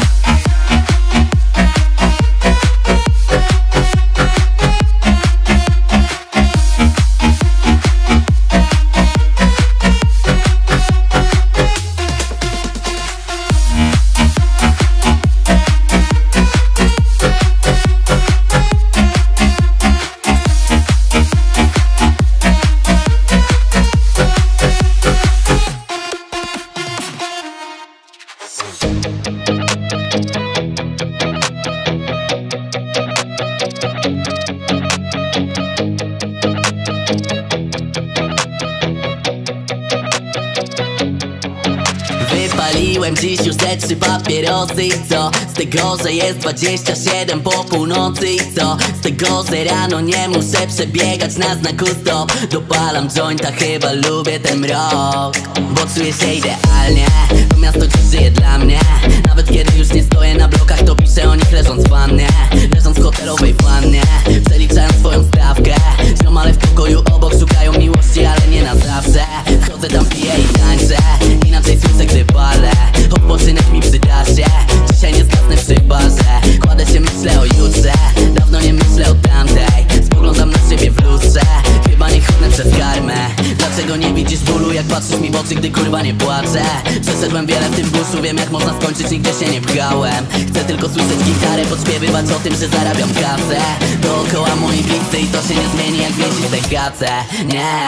Wypaliłem dziś już ze 3 papierosy i co? Z tego, że jest 27 po północy i co? Z tego, że rano nie muszę przebiegać na znaku stop. Dopalam jointa, chyba lubię ten mrok, bo czuję się idealnie. To miasto dziś żyje dla mnie. Nawet kiedy już nie stoję na blokach, to piszę o nich leżąc w wannie, leżąc w hotelowej wannie, przeliczając swoją stawkę. Ziomale w pokoju obok szukają miłości, ale nie na zawsze. Wchodzę tam, piję i tańczę, inaczej słyszę, gdy palę. Odpoczynek mi przyda się, dzisiaj nie zgasnę przy barze. Kładę się, myślę o jutrze, dawno nie myślę o tamtej. Spoglądam na siebie w lustrze, chyba nie chodnę przez karmę. Dlaczego nie widzisz bólu, jak patrzysz mi w oczy, gdy kurwa nie płaczę? Przeszedłem wiele w tym buszu, wiem jak można skończyć, nigdzie się nie pchałem. Chcę tylko słyszeć gitarę, podśpiewywać o tym, że zarabiam kasę. Dookoła moi bliscy i to się nie zmieni, jak wiesi w tej kace. Nie,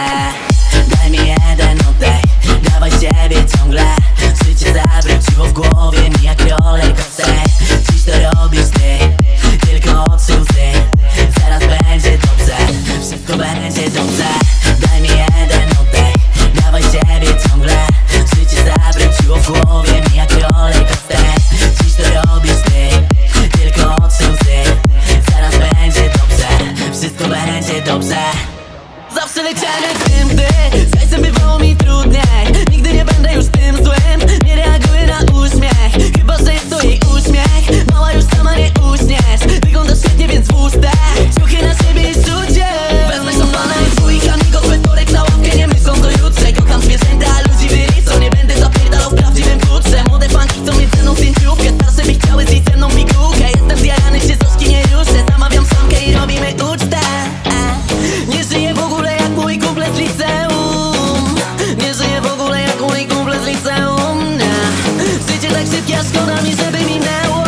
daj mi jeden oddech, dawaj siebie ciągle. Życie zawróciło w głowie mi jak rollercoaster. Dziś to robisz ty, tylko oczy łzy. Zaraz będzie dobrze, wszystko będzie dobrze. Daj mi jeden oddech, dawaj siebie ciągle. Życie zawróciło w głowie mi jak rollercoaster. Dziś to robisz ty, tylko oczy łzy. Zaraz będzie dobrze, wszystko będzie dobrze. Zawsze leciałem jak tym, gdy z hajsem bywało mi trudniej. Nigdy nie będę już tym złym, nie reaguję na uśmiech. Chyba, że jest to jej uśmiech, mała już sama nie uśniesz. Wyglądasz świetnie, więc włóż te ciuchy na siebie i rzuć je. Wezmę szampana i dwójka amigos, we wtorek na ławkę, nie myśląc o jutrze. Kocham zwierzęta, a ludzi wyliczą, nie będę zapierdalał w prawdziwym futrze. Młode fanki chcą mieć ze mną zdjęciówkę, starsze by chciały zjeść ze mną pigułkę. Jestem zjarany, się zoszki nie ruszę, zamawiam szamkę i robimy ucztę. Nie żyję w ogóle jak mój kumple z liceum. Nie żyję w ogóle jak mój kumple z liceum. Życie tak szybkie, a szkoda mi, żeby minęło.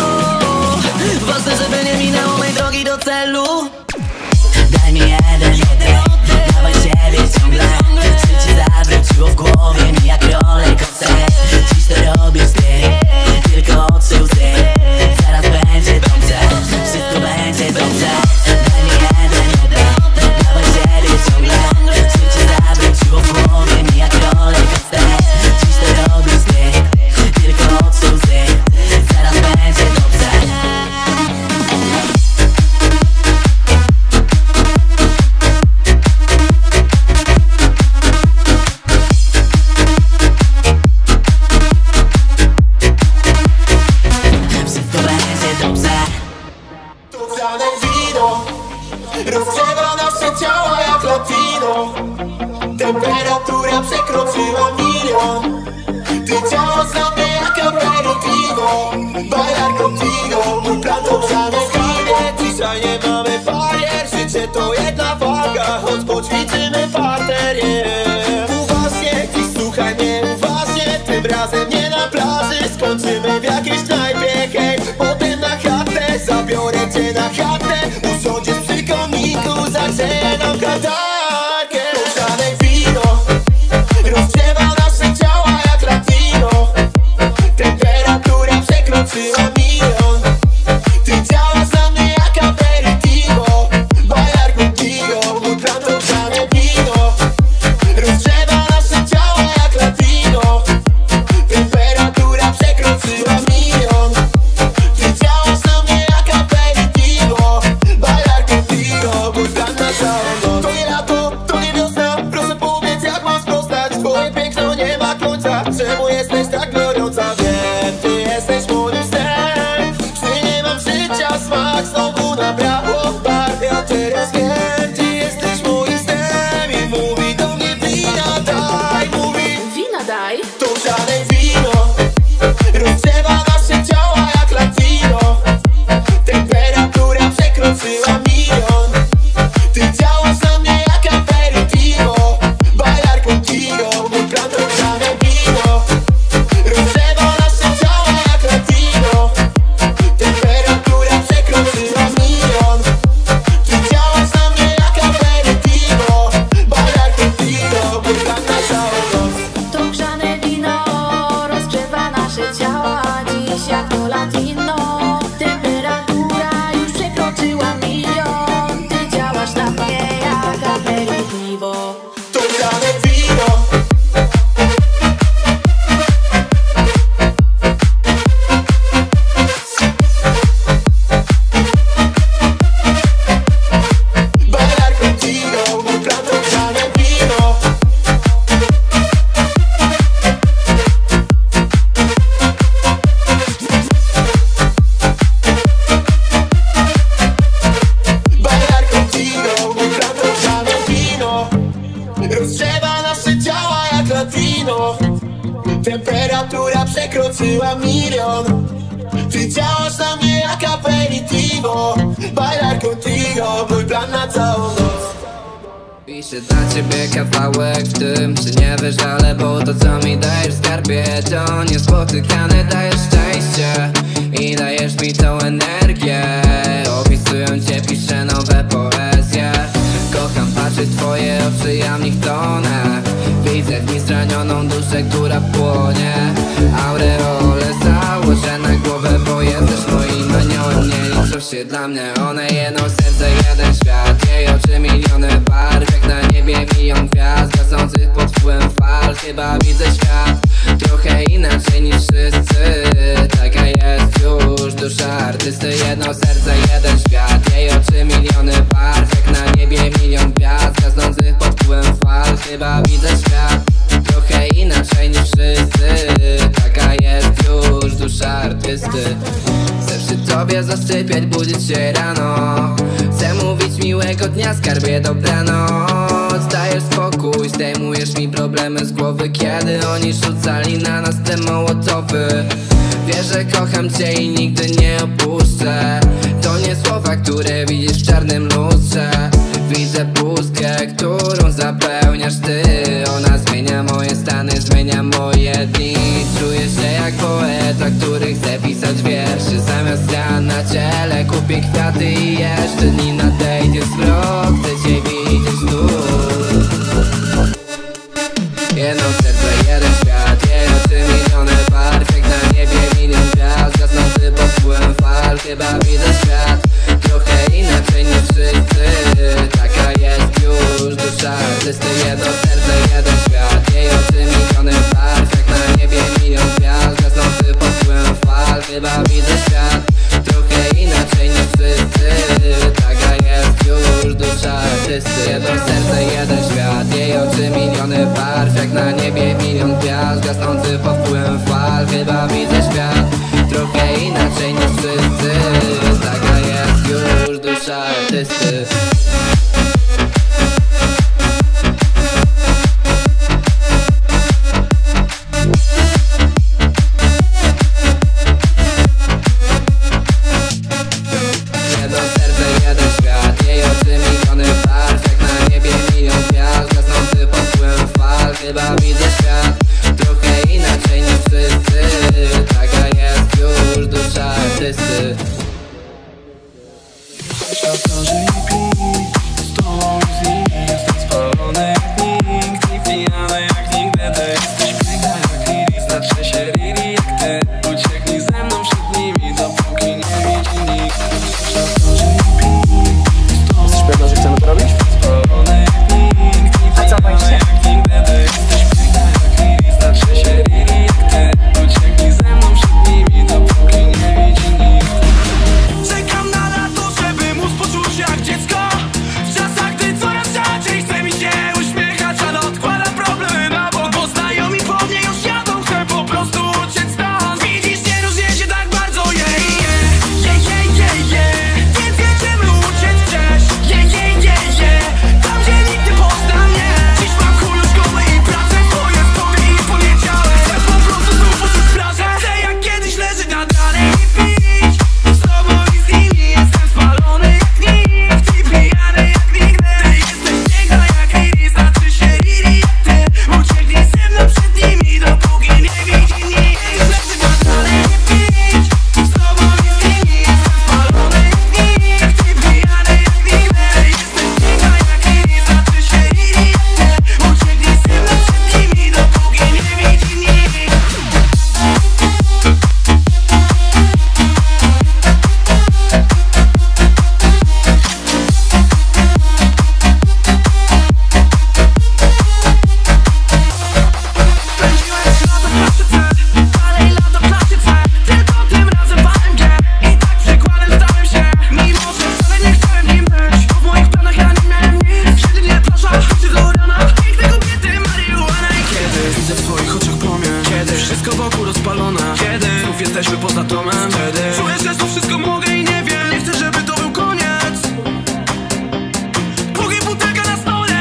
Ważne, żeby nie minęło mej drogi do celu. Daj mi jeden oddech, dawaj siebie ciągle. Życie zawróciło w głowie mi jak rollercoaster. Dziś to robisz ty, tylko oczy łzy. Zaraz będzie dobrze, wszystko będzie dobrze. Daj mi jeden oddech, dawaj siebie ciągle. Życie zawróciło w głowie mi jak rollercoaster. Dziś to robisz ty, tylko oczy łzy. Zaraz będzie dobrze. Wszystko będzie dobrze. To żadne wino rozgrzewa nasze ciała jak latino. Temperatura przekroczyła 1 000 000. Ty działasz na mnie jak aperitivo. Bailar contigo, mój plan to żadne skarbie. Dzisiaj nie mamy barier, życie to jedna waga. Choć poćwiczymy parter, yeah. Uważnie, dziś słuchaj mnie uważnie. Tym razem nie na plaży, skończymy w jakiejś knajpie, hej. Potem na chatę, zabiorę cię na chatę. Usiądziesz przy kominku, zagrzeję nam katarkę. To żadne wino rozgrzewa nasze ciała jak latino. Temperatura przekroczyła 1 000 000. Ty działasz Piszę dla ciebie kawałek w tym, że nie wyżalę, bo to co mi dajesz w skarbie to niespotykane, dajesz szczęście i dajesz mi tą energię. Opisując cię piszę nowe poezje. Kocham patrzeć w twoje oczy, ja w nich tonę. Widzę w nich zranioną duszę, która płonie. Aureole założę na głowę, bo jesteś moim aniołem. Nie liczą się dla mnie one, jedno serce, jeden świat. Jej oczy miliony barw, jak na niebie milion gwiazd gasnących pod wpływem fal. Chyba widzę świat trochę inaczej niż wszyscy. Taka jest już dusza artysty. Jedno serce, jeden świat. Jej oczy miliony barw, jak na niebie milion gwiazd gasnących pod wpływem fal. Chyba widzę świat trochę inaczej niż wszyscy. Taka jest już dusza artysty. Chcę przy tobie zasypiać, budzić się rano. Chcę mówić miłego dnia, skarbie dobranoc. Dajesz spokój, zdejmujesz mi problemy z głowy, kiedy oni rzucali na nas te mołotowy. Wiesz, że kocham cię i nigdy nie opuszczę. To nie słowa, które widzisz w czarnym lustrze. Widzę pustkę, którą zapełniasz ty. Ona zmienia moje stany, zmienia moje dni. Czuję się jak poeta, który chce pisać wierszy. Zamiast ran na ciele kupię kwiaty i jeszcze dni nadejdzie zwrot. Chcę cię widzieć tu. Jedno serce, jeden świat. Jej oczy miliony barw, jak na niebie milion gwiazd gasnący pod wpływem fal. Chyba widzę świat trochę inaczej niż wszyscy. Taka jest już dusza artysty. Jedno serce, jeden świat. Jej oczy miliony barw, jak na niebie milion gwiazd gasnący pod wpływem fal. Chyba widzę świat trochę inaczej niż wszyscy. Taka jest już dusza artysty. Jedno serce, jeden świat. Jej oczy miliony barw, jak na niebie milion gwiazd gasnący pod wpływem fal. Chyba widzę świat trochę inaczej niż wszyscy. Taka jest już dusza artysty. Jedno serce, jeden świat. Jej oczy miliony barw, jak na niebie milion gwiazd gasnący pod wpływem fal. Chyba widzę świat trochę inaczej niż wszyscy. Taka jest już dusza artysty. Szatorzy i pij, z tobą i z nimi jestem spalony jak nikt i pijany jak nigdy. Ty jesteś piękna jak Lili, znaczy się Lili jak ty. Ucieknij ze mną przed nimi, dopóki nie widzi nikt. Szatorzy i pij, z tobą. Jesteś pewna, że chcemy to robić? Spalony jak nikt i pijany jak nigdy. Ty jesteś piękna jak Lili, znaczy się Lili jak ty. Ucieknij ze mną przed nimi, dopóki nie widzi nikt. Czekam na lato, żeby móc poczuć się jak dziecko. W czasach, gdy coraz rzadziej chce mi się uśmiechać, ale odkładam problemy na bok, bo znajomi po mnie już jadą. Chcę po prostu uciec stąd. Widzisz, nie różnię się tak bardzo, Więc jedziemy uciec gdzieś, tam gdzie nikt nie pozna mnie. Dziś mam chuj już szkołę i pracę, swoje spory i poniedziałek. Chcę po prostu znów poczuć plażę. Chcę jak kiedyś leżeć na dane i pić. Z tobą i z nimi jestem spalony jak nikt i pijany jak nigdy. Ty jesteś piękna jak Lili, znaczy się Lili jak ty. Ucieknij ze mną przed nimi, dopóki nie widzi nikt. Leżeć na dane i pić. Z tobą i z nimi jestem spalony jak nikt i pijany jak nigdy. Ty jesteś piękna jak Lili, znaczy się Lili jak ty. Ucieknij ze mną przed nimi, dopóki nie widzi nikt. Spędziłem 3 lata w klasie C, dalej lata w klasie C. Tylko tym razem w AMG i tak przykładem stałem się. Mimo że wcale nie chciałem nim być, bo w moich planach ja nie miałem nic. Kiedy mnie plaża, chodźcie do rana, piękne kobiety, marihuana. I kiedy widzę w twoich oczach płomień, kiedy wszystko wokół rozpalone, kiedy znów jesteśmy poza domem, wtedy czuję, że to wszystko mogę i nie wiem. Nie chcę, żeby to był koniec. Póki butelka na stole,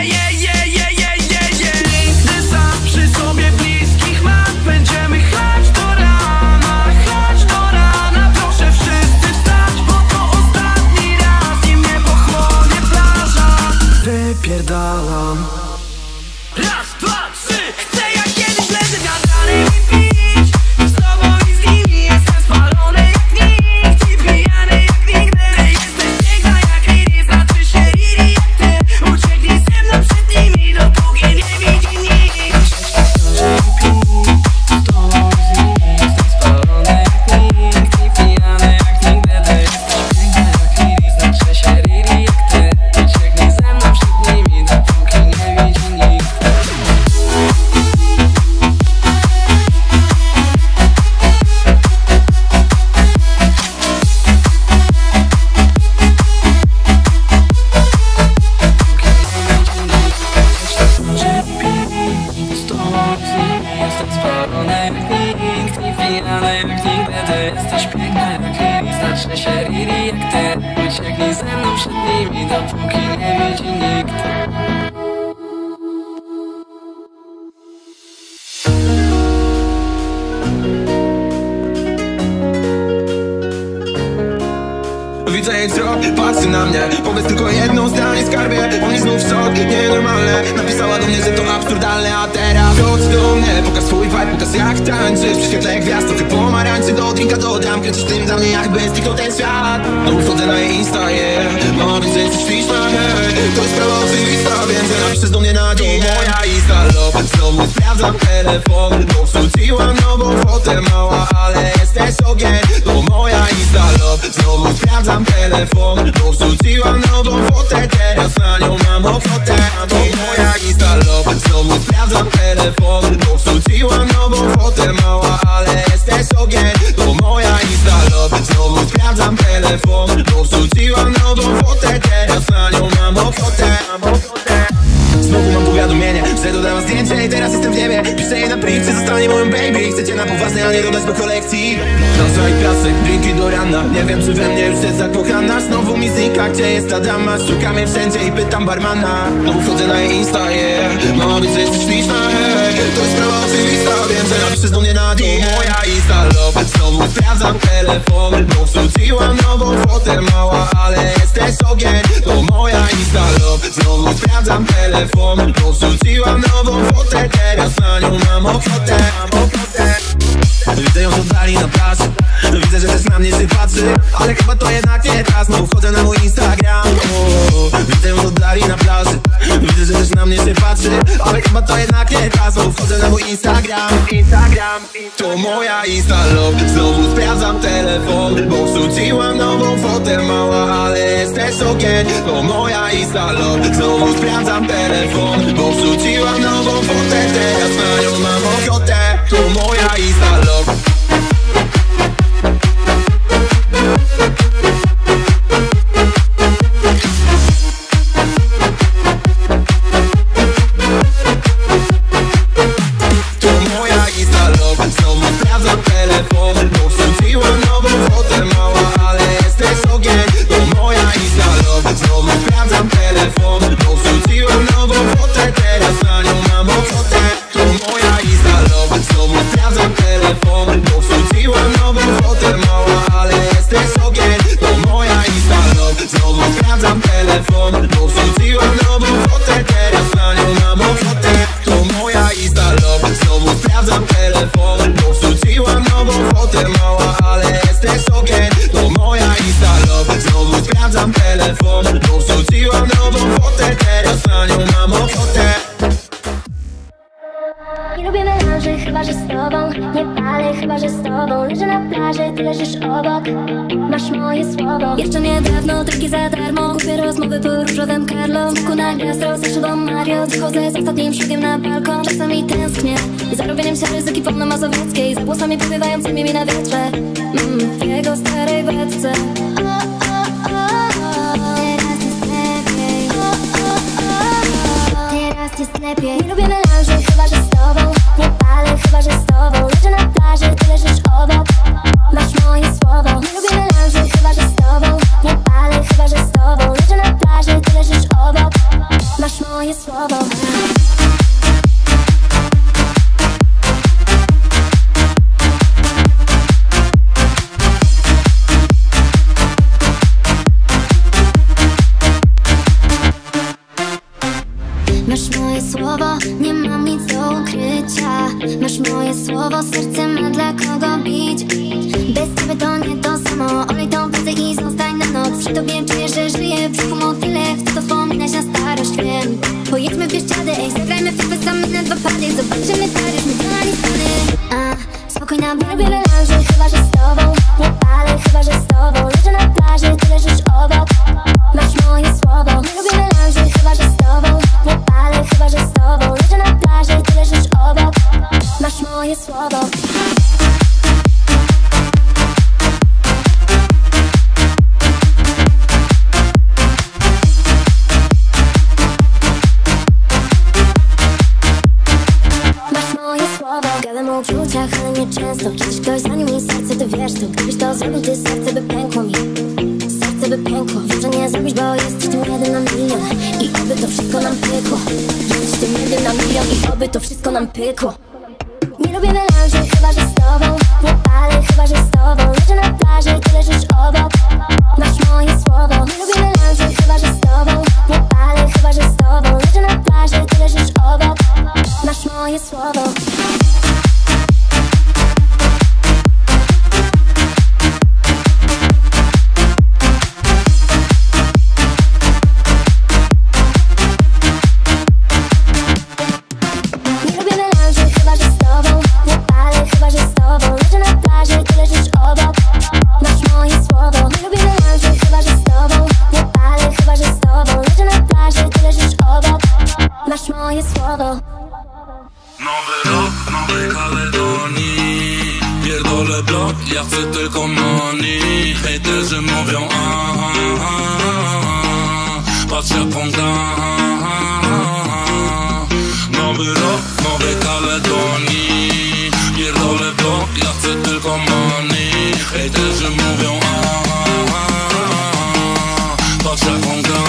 nigdy sam przy sobie bliskich mam. Będziemy chać do rana, proszę wszyscy wstać, bo to ostatni raz, nim mnie pochłonie plaża. Wypierdala szczęście Riri jak ty. Ucieknij ze mną przed nimi, dopóki nie widzi nikt. Widzę jej wzrok, patrzy na mnie. Powiedz tylko jedno zdanie, skarbie. On jest znów szok, nienormalne. Napisała do mnie, że to absurdalne. A teraz chodź do mnie, pokaż swój vibe, pokaż jak tańczysz. Przy świetle gwiazd, trochę pomarańczy. Do drinka dodam, kręcisz tym dla mnie, jakby zniknął ten świat. No wchodzę na jej Insta, yeah. Mama wie, że jesteś śliczna, hej. To jest sprawa oczywista, więc napiszesz do mnie na dzień. Moja Insta love, znowu sprawdzam telefon. Bo wrzuciłam nową fotę, mała, ale jesteś ogień. To moja Insta love, znowu sprawdzam telefon, bo wrzuciłam nową fotę. Teraz na nią mam ochotę. To moja Insta love, znowu sprawdzam telefon, bo wrzuciłam nową fotę, mała, ale jesteś ogień. To moja Insta love, znowu sprawdzam telefon, bo wrzuciłam nową fotę. Teraz na nią mam ochotę. Znowu mam powiadomienie, że dodałam zdjęcie i teraz jestem w niebie. Piszę jej na priv, czy zostanie moją baby. Chcecie na poważnie, a nie dodać do kolekcji. Plaża i piasek, drinki do rana. Nie wiem, czy we mnie już jest zakochana. Znowu mi znika, gdzie jest ta dama. Szukam jej wszędzie i pytam barmana. Znowu wchodzę na jej Insta, yeah. Mama wie, że jesteś śliczna, hej. To jest sprawa oczywista, wiem, że napiszesz do mnie na dzień. Moja Insta love, znowu sprawdzam telefon, bo wrzuciłam nową fotę, mała, ale jesteś ogień. To moja Insta love, znowu sprawdzam telefon, bo wrzuciłam nową fotę. Teraz na nią mam ochotę. Widzę ją z oddali na plaży. Widzę, że też na mnie się patrzy, ale chyba to jednak nie ta. Znowu wchodzę na mój Instagram. Widzę ją z oddali na plaży. Widzę, że też na mnie się patrzy, ale chyba to jednak nie ta. Znowu wchodzę na mój Instagram. To moja Insta love, znowu sprawdzam telefon, bo wrzuciłam nową fotę, mała, ale jesteś ogień. To moja Insta love, znowu sprawdzam telefon, bo wrzuciłam nową fotę. Teraz na nią mam ochotę. To moja Insta love. Nie lubię melanży, chyba że z tobą. Nie palę, chyba że z tobą. Leżę na plaży, ty leżysz obok. Masz moje słowo. Jeszcze niedawno drinki za darmo. Głupie rozmowy po różowym Carlo. Smaku na gastro, zawsze do Mario. Wychodzę z ostatnim szlugiem na balkon. Czasami tęsknię za robieniem się ryzyki pełnomazowieckiej. Za włosami powiewającymi mi na wietrze. W jego starej beczce. Teraz jest lepiej. Nie lubię melanży, chyba że z tobą. Nie palę, chyba że z tobą. Leżę na plaży, ty leżysz obok. Masz moje słowo. Nie lubię melanży, chyba że z tobą. Nie palę, chyba że z tobą. Leżę na plaży, ty leżysz obok. Masz moje słowo. Masz moje słowo, nie mam nic do ukrycia. Masz moje słowo, serce ma dla kogo bić. Bez ciebie to nie to samo. Olej tą pracę i zostań na noc. Przy tobie czuję, że żyję w brzuchu motyle. Chcę to wspominać na starość, wiem. Pojedźmy w Bieszczady, ej, zagrajmy w FIFA same na 2 pady. Zobaczymy Paryż, my dali Stany. Spokojna, bo lubię melanży, chyba że z tobą. Nie palę, chyba że z tobą. Leżę na plaży, ty leżysz obok. Masz moje słowo. Nie lubię melanży, chyba że z tobą. Nie palę, chyba że z tobą. Leżę na plaży, ty leżysz obok. Masz moje słowo. Gadam o uczuciach, ale nie często. Kiedyś ktoś oby to wszystko nam pykło. Nie lubię melanży, chyba że z tobą. Ale chyba że z tobą. Leżę na plaży, ty leżysz obok. Masz moje słowo. Nie lubię melanży, chyba że z tobą. Ale chyba że z tobą. Leżę na plaży, ty leżysz obok. Masz moje słowo. Nowy rok, Nowej Kaledonii. Pierdolę blok, ja chcę tylko money. Hejterzy mówią patrz jaką gra. Nowy rok, Nowej Kaledonii. Pierdolę blok, ja chcę tylko money. Hejterzy mówią patrz jaką gra.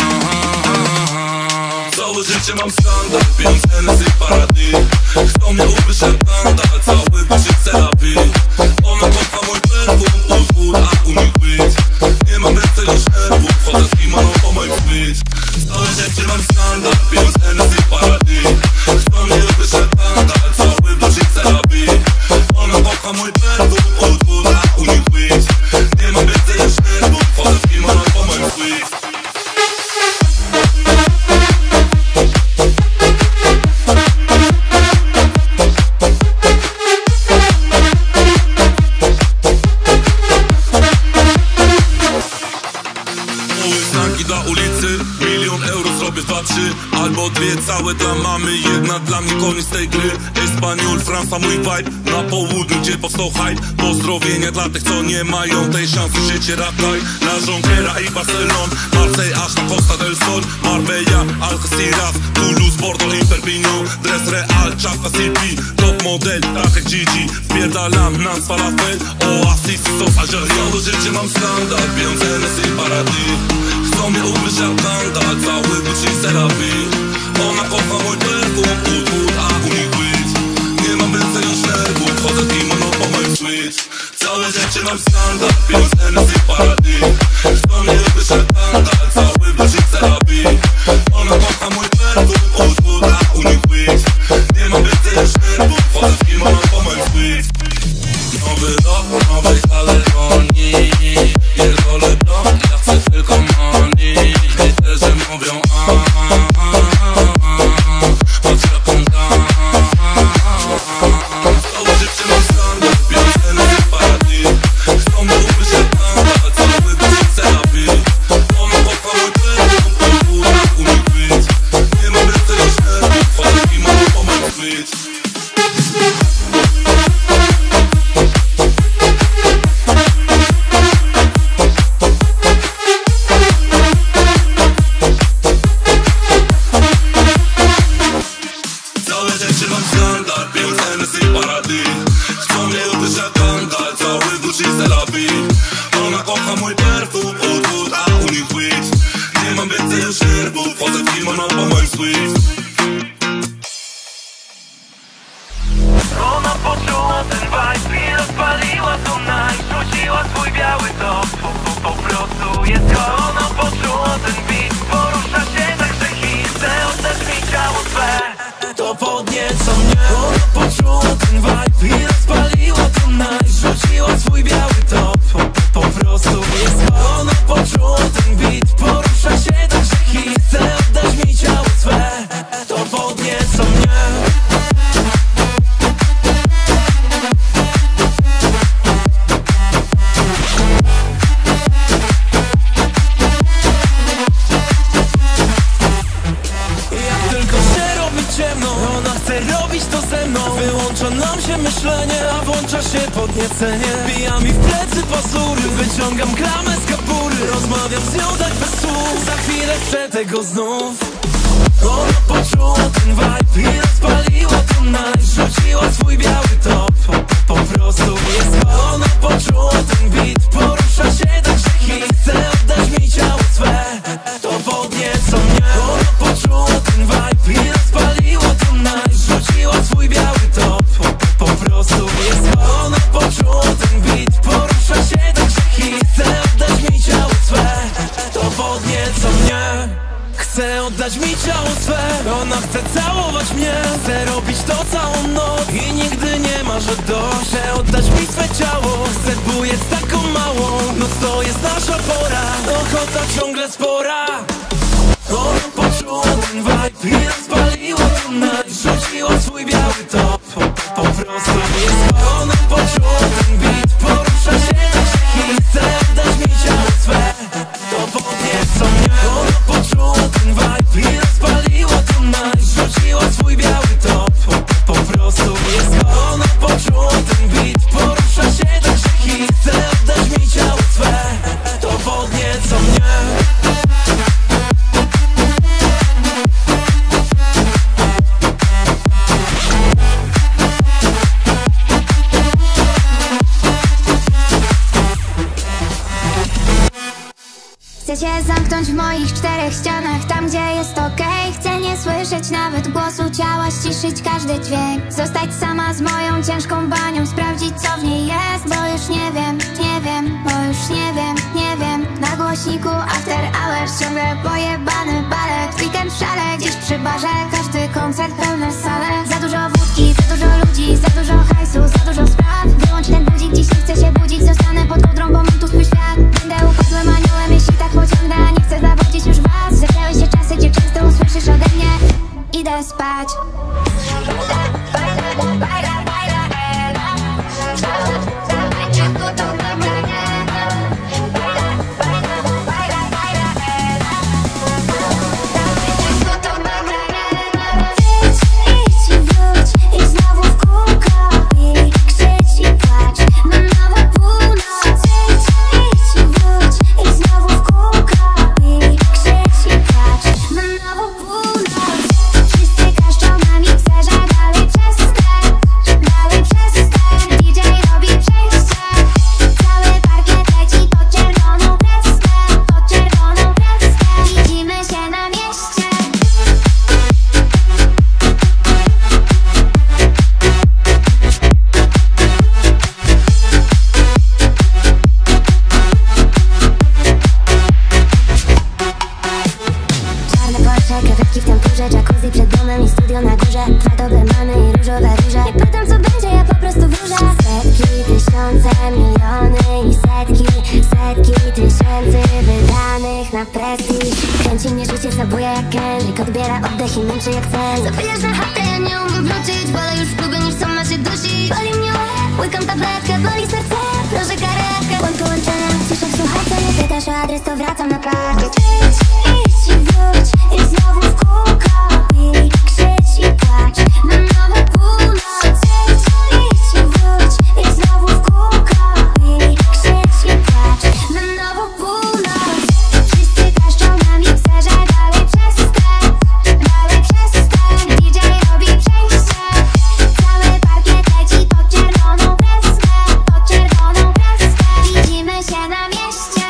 Całe życie mam skandal, pijąc Hennessy Paradis. Chcą mnie ubyć jak banda, cały wyżyk terapii. Ona kocha mój perfum, udwód, a u nich być. Nie mam więcej niż nerwów, chodzę z kimono po moim switch. Całe życie mam skandal, pijąc Hennessy Paradis. Chcą mnie ubyć jak banda, cały wyżyk terapii. Ona kocha mój perfum, udwód, a u nich być. Nie mam więcej niż nerwów, chodzę z kimono po moim switch. Dla ulicy, 1 000 000 euro zrobię 2-3 albo 2 całe dla mamy, jedna dla mnie, koniec tej gry. Espaniol, Francja, mój vibe na południu, gdzie powstał hype. Pozdrowienia dla tych, co nie mają tej szansy, życie rataj. La Jonquera i Barcelon, Marseille aż na Costa del Sol, Marbella, Algeciras, Toulouse, Bordeaux i Perpignan. Dres Real, czapka CP, top model, tak jak Gigi. Spierdalam, Nance, falafel, Oasis, sos Algerian. Do życie mam skandal, pijąc Hennessy Paradis. Chcą mnie ubyć jak banda, cały Gucci terapii. Ona kocha mój perfum, udwód, a u nich być. Nie mam więcej niż nerwów, chodzę z kimono po moim switch. Całe życie mam skandal, pijąc Hennessy Paradis. Chcą mnie ubyć jak banda, cały Gucci terapii. Ona kocha mój perfum, udwód, a u nich być. Nie mam więcej niż nerwów, chodzę z kimono po moim switch. Nowy rok, Nowej Kaledonii. Pierdolę blok, ja chcę tylko money. Hejterzy mówią patrz jaką gra. Całe życie mam skandal, pijąc Hennessy Paradis. Chcą mnie ubyć jak banda, cały wyżyk terapii. Ona kocha mój perfum, udwód, a u nich być. Nie mam więcej niż nerwów, chodzę z kimono po moim switch. Ona kocha mój perfum, udwód, a u nich być. Nie mam więcej już nerwów, chodzę w kimono po moim switch. Ona poczuła ten vibe i rozpaliła to night. Rzuciła swój biały top, po prostu jest hot. Ona poczuła ten beat, porusza się tak, że chce oddać mi ciało swe. To podnieca mnie. Ona poczuła ten vibe i rozpaliła to night. Rzuciła swój biały top, po prostu jest hot. Ona poczuła ten beat, porusza się tak, że chce oddać mi ciało swe. To podnieca mnie. Ona chce robić to ze mną. Wyłącza nam się myślenie, a włącza się podniecenie. Bija mi w plecy pazury, wyciągam klamę z kapury. Rozmawiam z nią tak bez słów, za chwilę chcę tego znów. Ona poczuła ten vibe i rozpaliła to night. Rzuciła swój biały top, po prostu jest hot. Ona poczuła ten beat, porusza się tak, że chce oddać mi ciało swe. To podnieca mnie. Ona poczuła ten vibe i rozpaliła to night. Chcę oddać mi ciało swe, ona chce całować mnie. Chcę robić to całą noc i nigdy nie ma, że dość. Chcę oddać mi swe ciało, chcę, bo jest taką małą. Noc to jest nasza pora, ochota ciągle spora. Ona poczuła ten vibe i rozpaliła to night. Rzuciła swój biały top, po prostu jest. Ona poczuła ten beat, porusza się na krzyki. Chce oddać mi ciało swe, to podnieca mnie. Ona poczuła ten vibe i rozpaliła to night. Rzuciła swój biały top, po prostu jest. Ona poczuła ten beat, porusza się na krzyki. Chce oddać mi ciało swe, to podnieca mnie. Chcę cię zamknąć w moich 4 ścianach, tam gdzie jest okej. Chcę nie słyszeć nawet głosu ciała, ściszyć każdy dźwięk. Zostać sama z moją ciężką banią, sprawdzić co w niej jest. Bo już nie wiem, bo już nie wiem. Na głośniku after hours, ciągle pojebany balet. Weekend w szale, gdzieś przy barze, każdy koncert, pełne sale. Za dużo wódki, za dużo ludzi, za dużo hajsu, za dużo spraw. Wyłącz ten budzik, dziś nie chcę się budzić. Zostanę pod kołdrą, bo mam tu swój świat. Będę upadłym aniołem, jeśli tak pociągnę, a nie chcę zawodzić już was. Zaczęły się czasy, gdzie często usłyszysz ode mnie: idę spać. Krewetki w tempurze, jacuzzi przed domem i studio na górze. 2 dobermany i różowe róże. Nie pytam co będzie, ja po prostu wróżę. Setki, tysiące, miliony i setki tysięcy wydanych na prestiż. Kręci mnie życie, zabuje jak Kendrick. Odbiera oddech i męczy jak sen. Zapijasz na chatę, ja nie umiem wrócić. Wolę już w klubie niż sama się dusić. Boli mnie łeb, łykam tabletkę, boli serce, proszę karetkę. Błąd połączenia, cisza w słuchawce. Nie pytasz o adres, to wracam na parkiet. Idź i wróć i znowu w kółko i krzycz i płacz na nowe północ. Idź i wróć i znowu w kółko i krzycz i płacz na nową północ. Wszyscy klaszczą na mikserze, dalej przestań. DJ robi przejście, cały parkiet leci pod czerwoną kreskę. Widzimy się na mieście.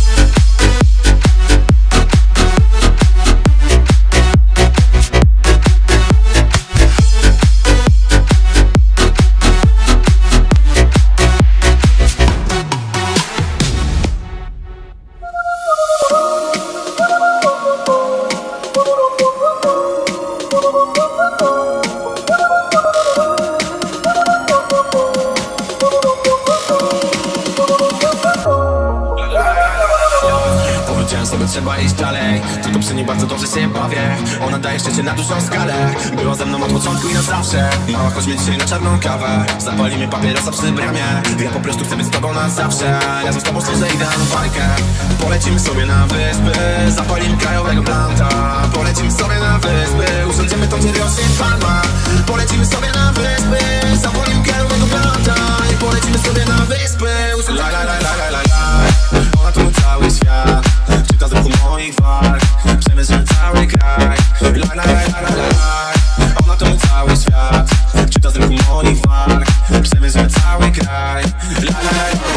Powiedziałem sobie, trzeba iść dalej, tylko przy niej bardzo dobrze się bawię. Ona daje szczęście na dużą skalę, była ze mną od początku i na zawsze. Mała, chodźmy dzisiaj na czarną kawę, zapalimy papierosa przy bramie. Ja po prostu chcę być z tobą na zawsze, ja z tobą stworzę idealną bajkę. Polecimy sobie na wyspy, zapalimy krajowego blanta. Polecimy sobie na wyspy, usiądziemy to, gdzie rośnie palma. Polecimy sobie na wyspy, zapalimy krajowego blanta. I polecimy sobie na wyspy, la la la la la la. Ona to mój cały świat, czyta z ruchu moich warg. Przemierzymy cały kraj, la la la la la. Ona to mój cały świat, czyta z ruchu moich warg. Przemierzymy cały kraj, la la la la.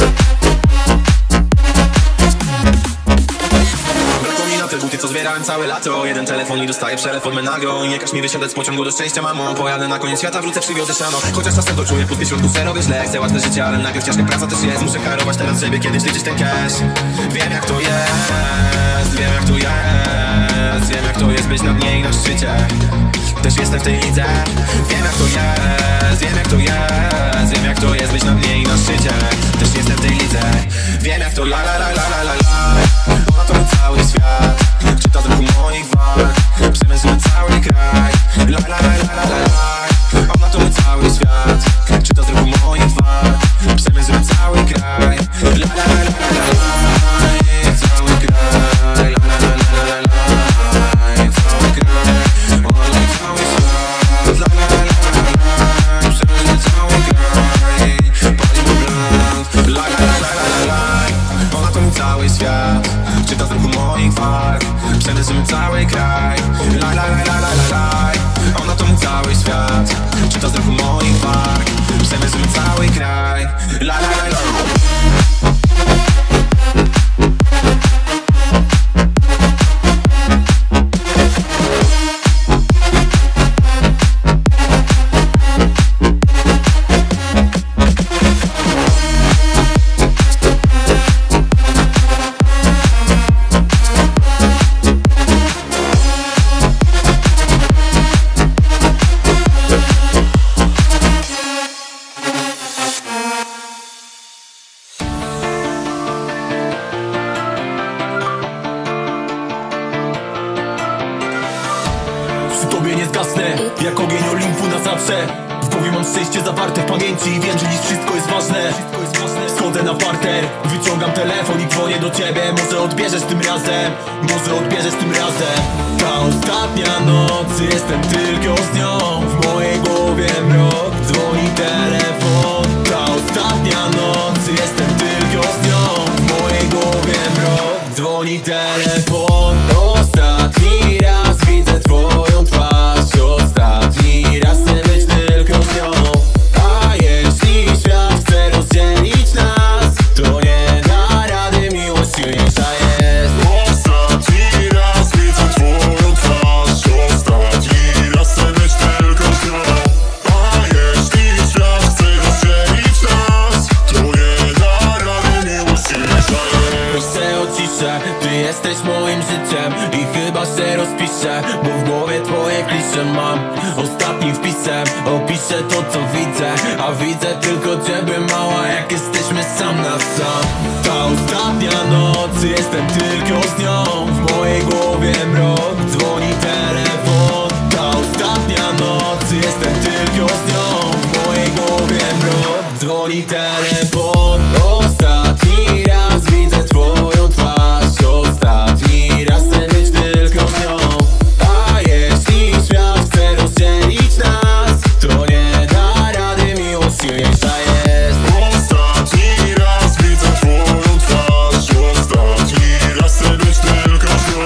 Całe lato, jeden telefon i dostaję przelew od Menago. I nie każ mi wysiadać z pociągu do szczęścia, mamo. Pojadę na koniec świata, wrócę, przywiozę siano. Chociaż czasem to czuję, pusty środku se robię źle. Chcę łatwe życie, ale najpierw ciężka praca też jest. Muszę karować teraz, żeby kiedyś liczyć ten cash. Wiem jak to jest, wiem jak to jest. Wiem jak to jest być na dnie i na szczycie. Też jestem w tej lidze. Wiem jak to jest, wiem jak to jest. Wiem jak to jest być na dnie i na szczycie. Też jestem w tej lidze. Wiem jak to la la la la la la la. Ona to cały świat, czyta z ruchu moich walk. Przemysły cały kraj. La la la la la la. Ona to cały świat, czyta z ruchu moich walk. Przemysły cały kraj. La la la la la la. Cały kraj. La la la la la la. Cały kraj. Ona cały świat. La la la la la la. Przemysły cały kraj. Palimy blunt. La la la la la la. Ona to cały świat, czyta z ruchu moich walk. Przemysły cały kraj. La la la la la la. Ona to cały świat, czyta z ruchu moich walk. Przemysły cały kraj. La la la la. Jak ogień Olimpu na zawsze. W głowie mam szczęście zawarte w pamięci i wiem, że dziś wszystko jest ważne. Schodzę na parter, wyciągam telefon i dzwonię do ciebie. Może odbierzesz tym razem, może odbierzesz tym razem. Ta ostatnia noc, jestem tylko z nią. W mojej głowie mrok, dzwoni telefon. Ta ostatnia noc, jestem tylko z nią. W mojej głowie mrok, dzwoni telefon. Ostatni raz widzę twoją twarz. Ostatni raz chcę być tylko z nią. A jeśli świat chce rozdzielić nas, to nie da rady, miłość silniejsza jest. Ostatni raz widzę twoją twarz. Ostatni raz chcę być tylko z nią. A jeśli świat chce rozdzielić nas, to nie da rady, miłość silniejsza jest. Proszę o ciszę, ty jesteś moim życiem i chyba się rozpiszę, bo w głowie twoje klisze mam. Ostatnim wpisem opiszę to co widzę, a widzę tylko ciebie mała, jak jesteśmy sam na sam. Ta ostatnia noc, jestem tylko z nią. W mojej głowie mrok, dzwoni telefon. Ta ostatnia noc, jestem tylko z nią. W mojej głowie mrok, dzwoni telefon. Ostatni raz widzę twoją twarz. Ostatni raz chcę być tylko z nią. A jeśli świat chce rozdzielić nas, to nie da rady, miłość silniejsza jest. Ostatni raz widzę twoją twarz. Ostatni raz chcę być tylko z nią.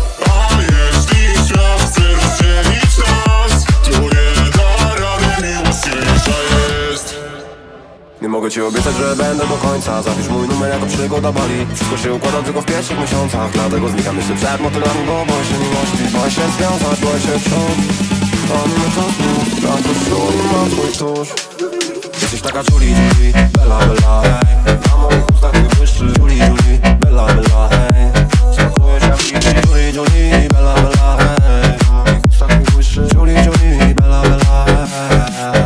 A jeśli świat chce rozdzielić nas, to nie da rady, miłość silniejsza jest. Nie mogę ci obiecać, że będę do końca. Zapisz mój numer jako przygoda Bali. Wszystko się układa tylko w pierwszych miesiącach. Dlatego znikam jeszcze przed motylami, bo boję się miłości. Boję się związać, boję się wciąż. A mnie to znów, tak to czuli, mam twój tusz. Jesteś taka Julie, Julie, bella, bella, hej. Na moich ustach nie błyszczy Julie, Julie, bella, bella, hej. Smakujesz jak Julie, Julie, bella, bella, hej. Na moich ustach nie błyszczy Julie, Julie, bella, bella, hej.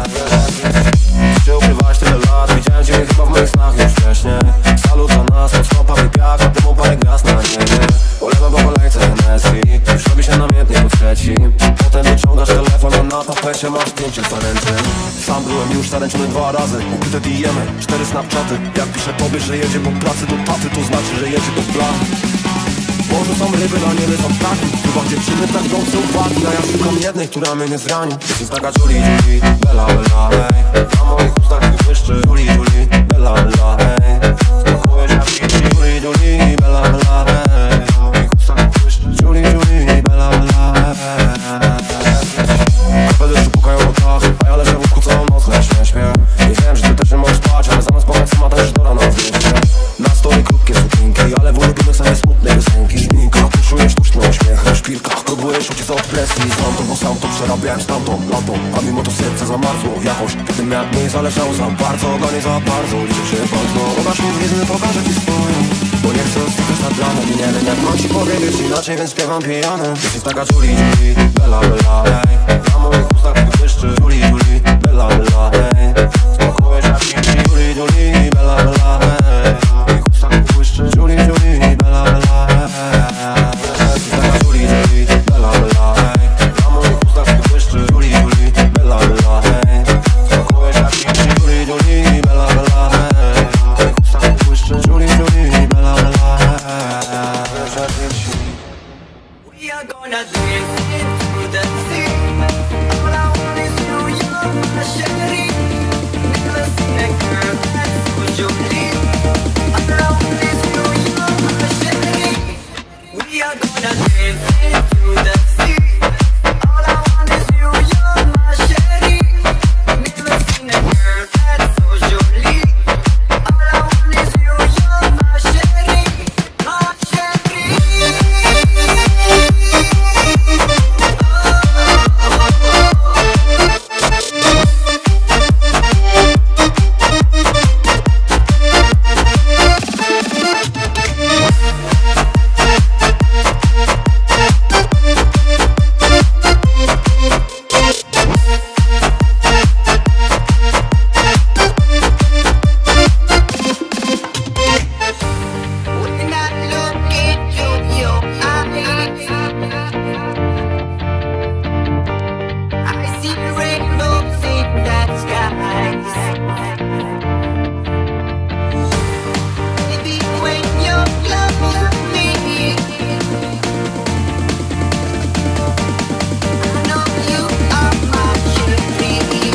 Cię ukrywałeś tyle lat, widziałem ciebie chyba w moich snach już wcześniej. Salut za nas, pod stopami piach, a temu parę gwiazd na niebie. Polewam po kolejce NSI, już robi się namiętnie po trzecim. Potem wyciągasz telefon, a na tapecie masz zdjęcie zaręczyn. Sam byłem już zaręczony 2 razy, ukryte DM-y, 4 snapchaty. Jak piszę tobie, że jedzie po pracy do taty, to znaczy, że jedzie po plan. Może są ryby, na niebie są ptaki. Chyba dziewczyny tak chcą uwagi, a ja szukam jednej, która mnie nie zrani. Jest taka Julie, Julie, bella, bella, hej. Na moich ustach nie błyszczy Julie, Julie, bella, bella, hej. Smakujesz jak Julie, Julie, bella, bella, hej. Na moich ustach nie błyszczy Julie, Julie, bella, bella, hej. Kapel jeszcze pukają o dach, a ja leżę w łóżku całą noc, lecz nie śpię. Nie wiem, że ty też nie możesz spać, ale zamiast pomóc sama też do rana w mieście. Na stole krótkie sukienki, ale w ulubionych samej smutnej piosenki. Żminka, czuję sztuczny uśmiech w szpilkach. tamto, bo sam to przerabiałem z tamtą latą. A mimo to serce zamarzło jakoś. Kiedy mi jak mniej zależało za bardzo, dla niej za bardzo. Liczę się bardzo, odasz mi gwizny, pokażę ci swoją. Bo nie chcę ostykać nad ranem i nie wiem jak mam ci powiedzieć inaczej, więc śpiewam pijany. Jesteś taka Julie, Julie, bella, bella, ej. Na moich ustach nie błyszczy Julie, Julie, bella, bella, ej. Smakujesz jak nigdy Julie, Julie, bella, bella, ej. Na moich ustach nie błyszczy Julie, Julie, bella, bella, ej. Jesteś taka Julie, Julie, bella, bella, ej. Na moich ustach nie błyszczy Julie, Julie, bella, bella, ej. Smakujesz jak nigdy Julie, Julie, bella, bella, ej. Na moich ustach nie błyszczy Julie, Julie, bella, bella, ej. We are gonna dance into the sea. All I want is you, you're my sherry. Never seen a girl that's so Jolie. All I want is you, you're my sherry. We are gonna dance into the sea. All I want is you, you're my sherry. Never seen a girl that's so Jolie. All I want is you, you're my sherry. My sherry. When I look into your eyes, I see rainbows in that sky. Baby, when you're close to me, I know you are my cherry.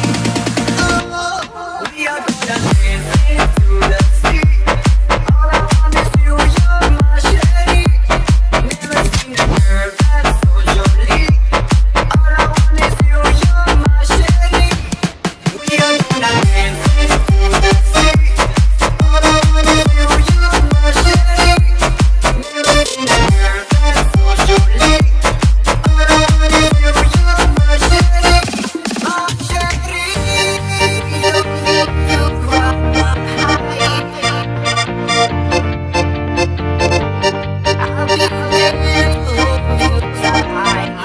Oh, we are gonna dance into the sea. All I want is you, you're my sherry. Never seen a girl that's so Jolie. All I want is you, you're my sherry. We are gonna dance into the sea. All I want is you, you're my sherry. Never seen a girl that's so Jolie. All I want is you, you're my sherry. My sherry. You rock my high. I'll be there to hold you tight.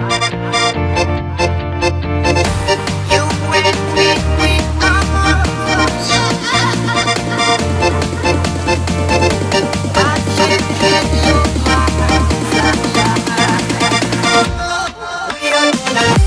You and me, we are my cherry, you're my we are gonna.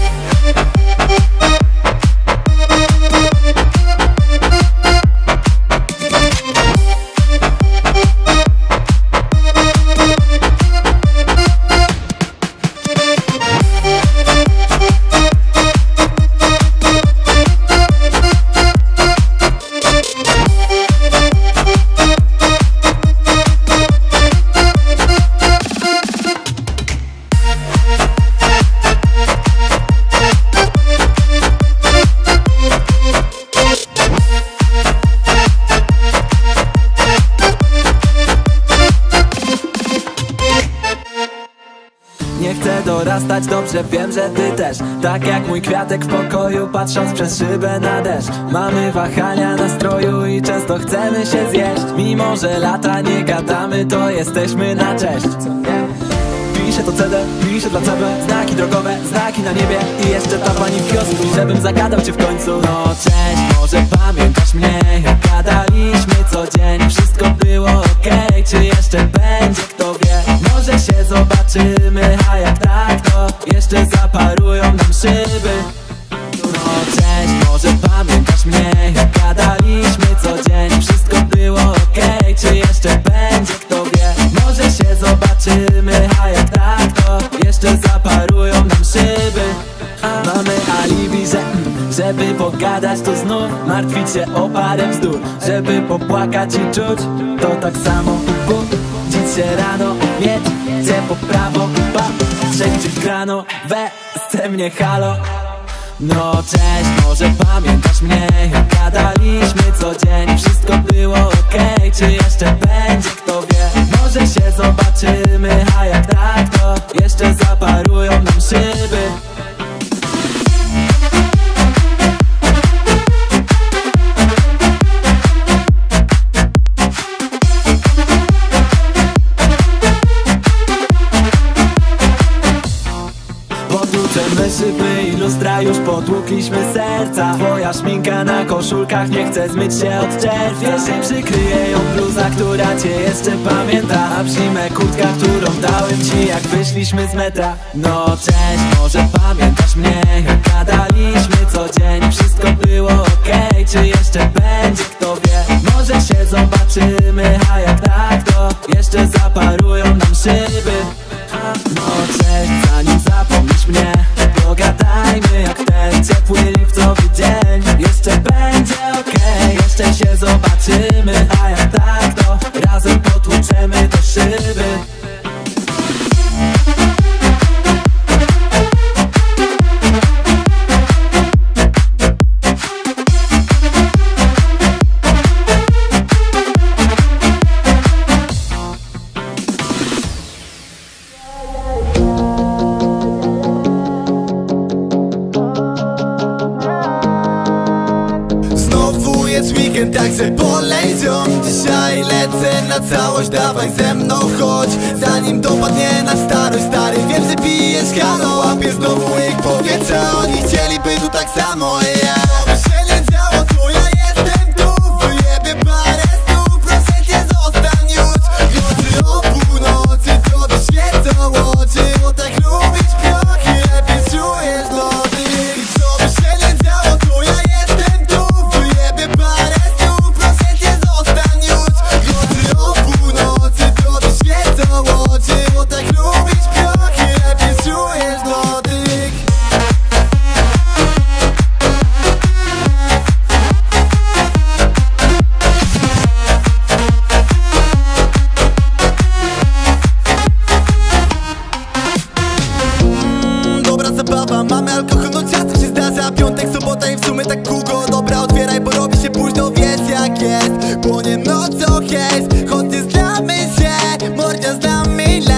Nie chcę dorastać, dobrze wiem, że ty też. Tak jak mój kwiatek w pokoju, patrząc przez szybę na deszcz. Mamy wahania nastroju i często chcemy się zjeść. Mimo że lata nie gadamy, to jesteśmy na cześć. Piszę to CD, piszę dla CB. Znaki drogowe, znaki na niebie. I jeszcze ta pani w kiosku, żebym zagadał cię w końcu. No cześć, może pamiętasz mnie, jak gadaliśmy co dzień. Wszystko było okej, czy jeszcze będzie, kto wie. Może się zobaczymy, a jak tak, to jeszcze zaparują nam szyby. No cześć, może pamiętasz mnie, jak gadaliśmy co dzień. Wszystko było okej, czy jeszcze będzie, kto wie. Może się zobaczymy, a jak tak, to jeszcze zaparują nam szyby. Mamy alibi, żeby pogadać tu znów. Martwić się o parę bzdur, żeby popłakać i czuć. To tak samo budzić się rano, mieć cię po prawo, patrzeć w grano, we mnie halo. No cześć, może pamiętasz mnie, jak gadaliśmy co dzień. Wszystko było okej, czy jeszcze będzie, kto wie. Może się zobaczymy, a jak tak, to jeszcze zaparują nam szyby. Potłuczemy szyby i lustra, już potłukliśmy serca. Twoja szminka na koszulkach nie chce zmyć się od czerwca. Wiesz, przykryje ją bluza, która cię jeszcze pamięta. A w zimę kurtka, którą dałem ci, jak wyszliśmy z metra. No cześć, może pamiętasz mnie, jak gadaliśmy co dzień. Wszystko było okej, czy jeszcze będzie, kto wie. Może się zobaczymy, a jak tak, to jeszcze zaparują nam szyby. No cześć, zanim zapomnisz mnie, pogadajmy jak ten ciepły lipcowy dzień. Jeszcze będzie okej, jeszcze się zobaczymy, a jak tak, to razem potłuczemy te szyby. Także polej ziom, dzisiaj lecę na całość, dawaj ze mną chodź. Zanim dopadnie na starość, stary, wiem, że pijesz kano. Łapię znowu ich powietrza, oni chcieliby tu tak samo, yeah. By się nie działo, to ja jestem tu, wyjebię parę snów, proszę cię zostań już. Nocy o północy, tobie świecą oczy, bo tak lubić piochy, lepiej czujesz lody. I co by się nie działo, to ja jestem tu, wyjebię parę. Bo tak lubić piochy, lepiej czujesz dotyk. Dobra zabawa, mamy alkohol, no czasem się zdarza. Piątek, sobota i w sumie tak długo. Dobra, otwieraj, bo robi się późno, wiesz jak jest. Płonie noc, okej, choć nie znamy się, mordzia znam ile.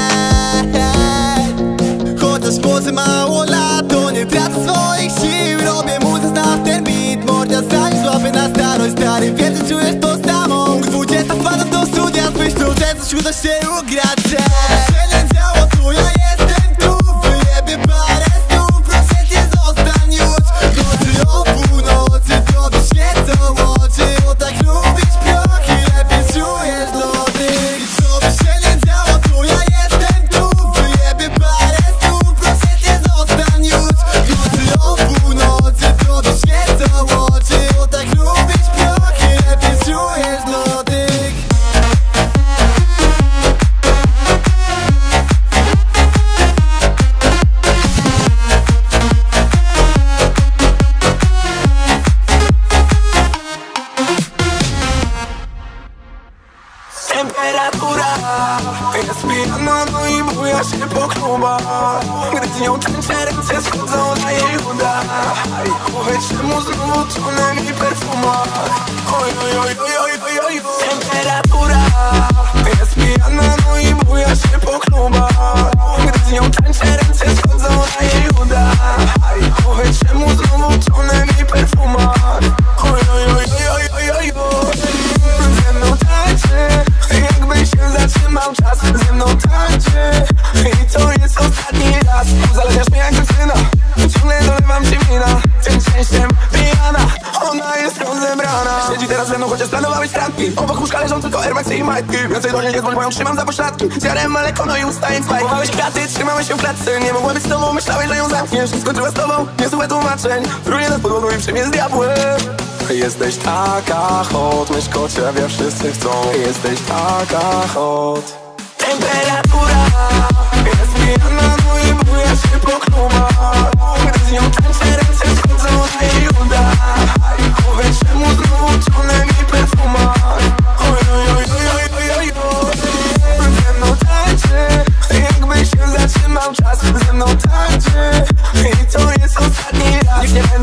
Chociaż może mało lat, to nie tracę swoich sił. Robię muzę, znam ten beat, mordzia zanim złapę na starość. Stary, wiem, że czujesz to samo. Punkt 20 wpadam do studia z myślą, że coś uda się ugrać, że się nie działo, to ja jestem tu, wyjebię parę snów, proszę cię zostań już. Nocy o północy, tobie świecą oczy, bo tak lubić piochy, lepiej czujesz lody. I co by się nie działo, to ja jestem tu, wyjebię parę snów, proszę cię zostań już. Nocy o północy, tobie świecą oczy, bo tak lubić piochy, lepiej czujesz lody. Temperatura jest pijana, no i buja się po klubach. Gdy z nią tańczę, ręce schodzą na jej uda. I powietrze mu znowu tonę mi perfumach. Oj, oj, oj, oj, oj, oj, oj. Temperatura jest pijana, no i buja się po klubach. Gdy z nią tańczę, ręce schodzą na jej uda. I powietrze mu znowu tonę mi perfumach. Oj, oj, oj, oj, oj, oj, oj. Ze mną tańczy, jakby się zatrzymał czas. Ze mną tańczy i to jest ostatni raz. Uzależniasz mnie jak dziewczyna, ciągle dolewam ci wina. Tym szczęściem pijana, ona jest rozebrana. Siedzi teraz ze mną, chociaż planowałeś randki. Obok łóżka leżą tylko Air Maxy i majtki. Więcej do niej nie dzwoń, bo ją trzymam za pośladki. Zjarem mleko, no i ustaję spajki. Chowałeś kwiaty, trzymałeś się w klatce. Nie mogłaby z tobą, myślałeś, że ją zamkniesz. Skończyła z tobą, niezłe tłumaczeń. Frunie nad podłogą i przy mnie z diabłem. Jesteś taka hot, myszko ciebie wszyscy chcą. Jesteś taka hot. Temperatura jest pijana, no i buja się po klubach. Gdy z nią tańczę, ręce schodzą na jej uda. I powietrze mu znowu tonę mi perfumach. Oj, oj, oj, oj, oj, oj, oj. Ze mną tańczy, jakby się zatrzymał czas. Ze mną tańczy i to jest ostatni raz. Nikt nie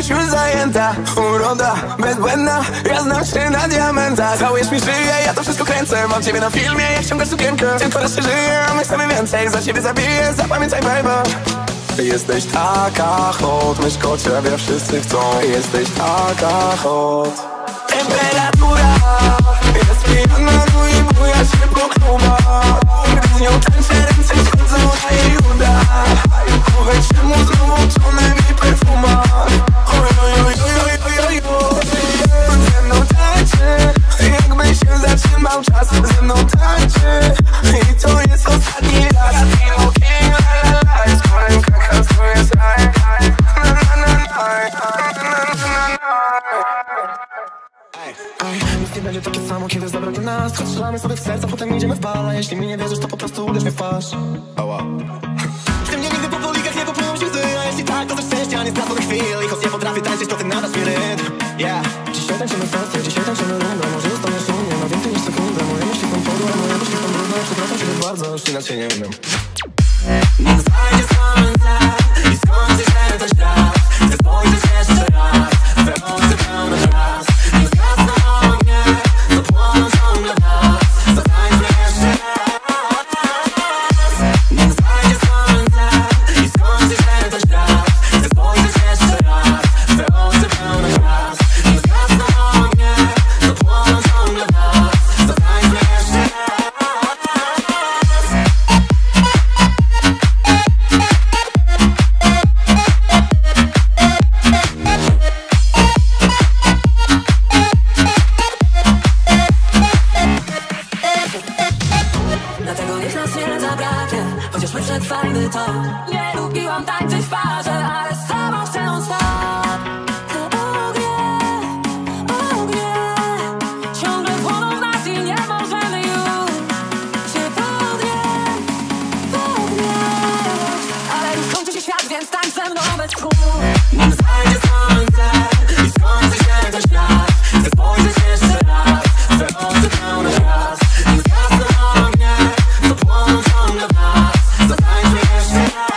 jesteś już zajęta. Uroda bezbłędna, ja znam się na diamentach. Całujesz mi szyję, ja to wszystko kręcę. Mam ciebie na filmie, jak ściągasz sukienkę. Tylko raz się żyje, a my chcemy więcej. Za ciebie zabiję, zapamiętaj baby. Jesteś taka hot, myszko, ciebie wszyscy chcą. Jesteś taka hot. Temperatura jest pijana, no i buja się po klubach. Gdy z nią tańczę, ręce schodzą na jej udach. Powiedz czemu znowu tonę mi perfumach. Oj, oj, oj, oj, oj, oj, oj. Ze mną tańczy, jakby się zatrzymał czas. Ze mną tańczy i to jest ostatni raz. King, la la la, jest w rękach, a tu jest raj. Na na na Nic nie będzie takie samo, kiedy zabraknie nas. Choć strzelamy sobie w serca, potem idziemy w bal. A jeśli mi nie wierzysz, to po prostu uderz mnie w twarz. Ała. Przy mnie nigdy po polikach nie popłyną się łzy. A jeśli tak, to ze szczęścia, nie straconych chwil. I choć nie potrafię tańczyć, to ty nadasz mi rytm. Yeah. Dzisiaj tańczymy festę, dzisiaj tańczymy rundę. Może zostaniesz u mnie na więcej niż sekundę. Moje myśli są podłe, moje myśli są brudne. Przepraszam ciebie bardzo, już inaczej nie umiem. Nim znajdzie słońce i skończy się ten świat. Chcę spojrzeć jeszcze raz, we oczy pełne raz. Nim zgasną ognie, to płoną ciągle w nas. Zatańczmy jeszcze raz. Nim znajdzie słońce i skończy się ten świat. Chcę spojrzeć jeszcze raz, we oczy pełne raz. Nim zgasną ognie, to płoną ciągle w nas. Zatańczmy jeszcze raz. Dlatego niech nas nie zabraknie, chociaż my przetrwajmy to. Nie lubiłam tańczyć w parze, ale z tobą chcę non-stop. Te ognie, ciągle płoną w nas i nie możemy już się podnieść. Ale już kończy się świat, więc tańcz ze mną bez tchu. Nim zajdzie słońce i skończy się ten świat. Chcę spojrzeć jeszcze raz, we oczy pełne raz. Nim zgasną ognie, to płoną ciągle w nas. Zatańczmy jeszcze raz.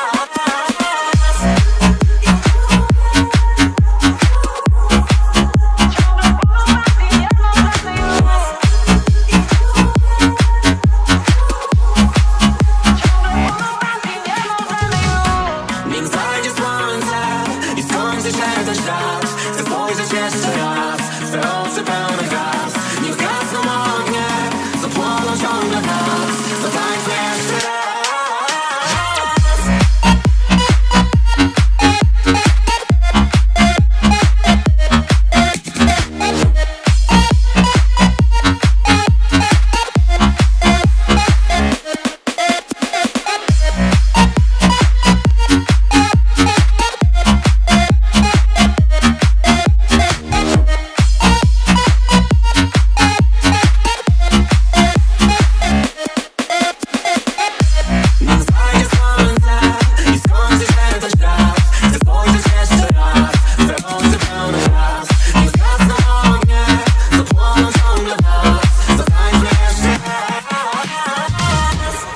Nim zajdzie słońce i skończy się ten świat. Chcę spojrzeć jeszcze raz, twe oczy pełne gwiazd. Nim zgasną ognie, to płoną ciągle w nas. Zatańczmy jeszcze raz. Nim zajdzie słońce i skończy się ten świat. Chcę spojrzeć jeszcze raz, twe oczy pełne raz. Nim zgasną ognie, to płoną ciągle w nas. Zatańczmy jeszcze raz.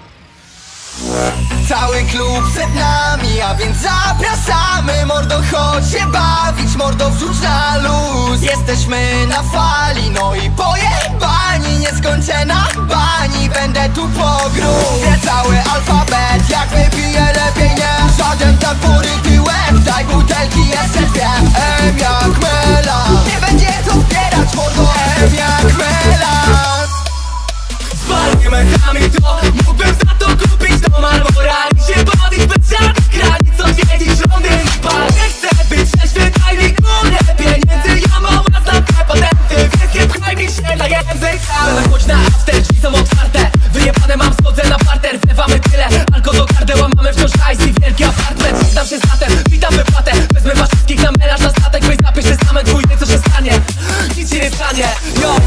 Cały klub przed nami, a więc zapraszamy. Mordo, chodź się bawić, mordo, wrzuć na luz. Jesteśmy na fali, no i pojebani. Nieskończona bani, będę tu po grubie. Cały alfabet, jak wypiję lepiej nie. Żaden ten poryty łeb, daj butelki jeszcze dwie. M jak Mela, nie będzie co zbierać, mordo. M jak Mela. Spalnie mechami to mógłbym za to kupić dom albo rani się bawić bez żadnych granic. Odwiedzić Londyn i Paryż. Nie chcę być trzeźwy, daj mi górę pieniędzy. Ja mam własne patenty, więc nie pchaj mi się na język. Ale chodź na after, drzwi są otwarte. Wyjebane mam, schodzę na parter. Wlewamy tyle, alko do gardeła. Mamy wciąż hajs i wielki apartment. Witam się z zatem, witam wypłatę. Wezmę was wszystkich na melarz, na statek. Weź zapisz testament, twój wie co się stanie. Nic się nie stanie, yo.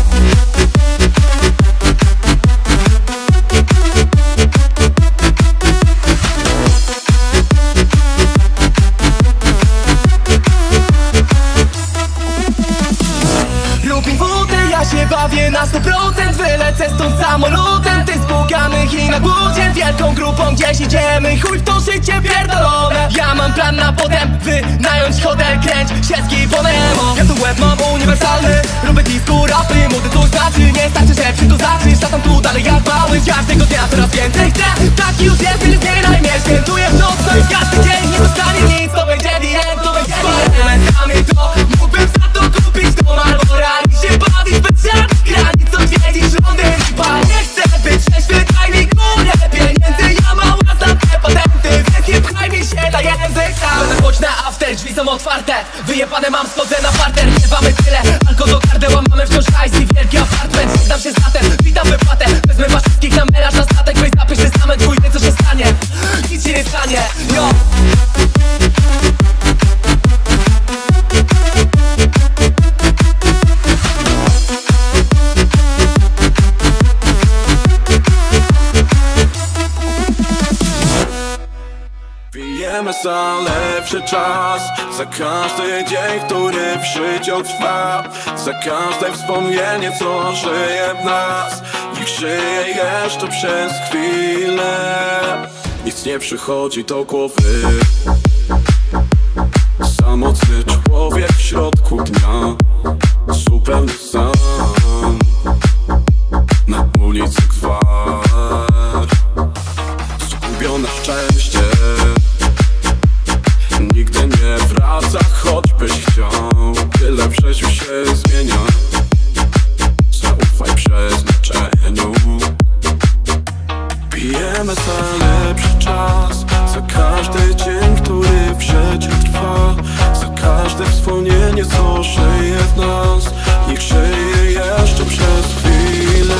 Lubię wodę, ja się bawię na 100%. Wylecę stąd samolotem, ty spokój. spotykanych i na górze wielką grupą gdzieś idziemy. Chuj w to życie pierdolone. Ja mam plan na potem wynająć hotel, kręć się z Gibonem. Ja tu łeb mam uniwersalny, robię disco, rapy, młody to znaczy. Nie starczy, że przy to zaczniesz, latam tu dalej jak mały. Z każdego dnia coraz więcej chcę, taki już jest, więc zmieniaj mnie. Świętuję w noc, no i każdy dzień nie zostanie nic. To będzie the end, to będzie elementami. To mógłbym za to kupić dom albo rani się bawić bez żadnych granic. Odwiedzić Londyn i Paryż. Nie chcę być trzeźwy, daj mi górę pieniędzy. Ja mam własne patenty, więc nie pchaj mi się na język. Będę chodź na after, drzwi są otwarte. Wyjebane mam, schodzę na parter. Miewamy tyle, alko do gardeła, mamy wciąż hajs i wielki apartment. Żegnam się z latem, witam wypłatę. Wezmę was wszystkich na melarz na statek. Weź zapisz testament, twój wie co się stanie. Nic się nie stanie, yo. Pijemy za lepszy czas, za każdy dzień, który w życiu trwa, za każde wspomnienie, co żyje w nas. Niech żyje jeszcze przez chwilę. Nic nie przychodzi do głowy. Samotny człowiek w środku dnia, zupełnie sam. Na ulicy gwar, zgubione szczęście. Nigdy nie wraca, choćbyś chciał. Tyle w życiu się zmienia. Zaufaj przeznaczeniu. Pijemy za lepszy czas, za każdy dzień, który w życiu trwa, za każde wspomnienie, co żyje w nas. Niech żyje jeszcze przez chwilę.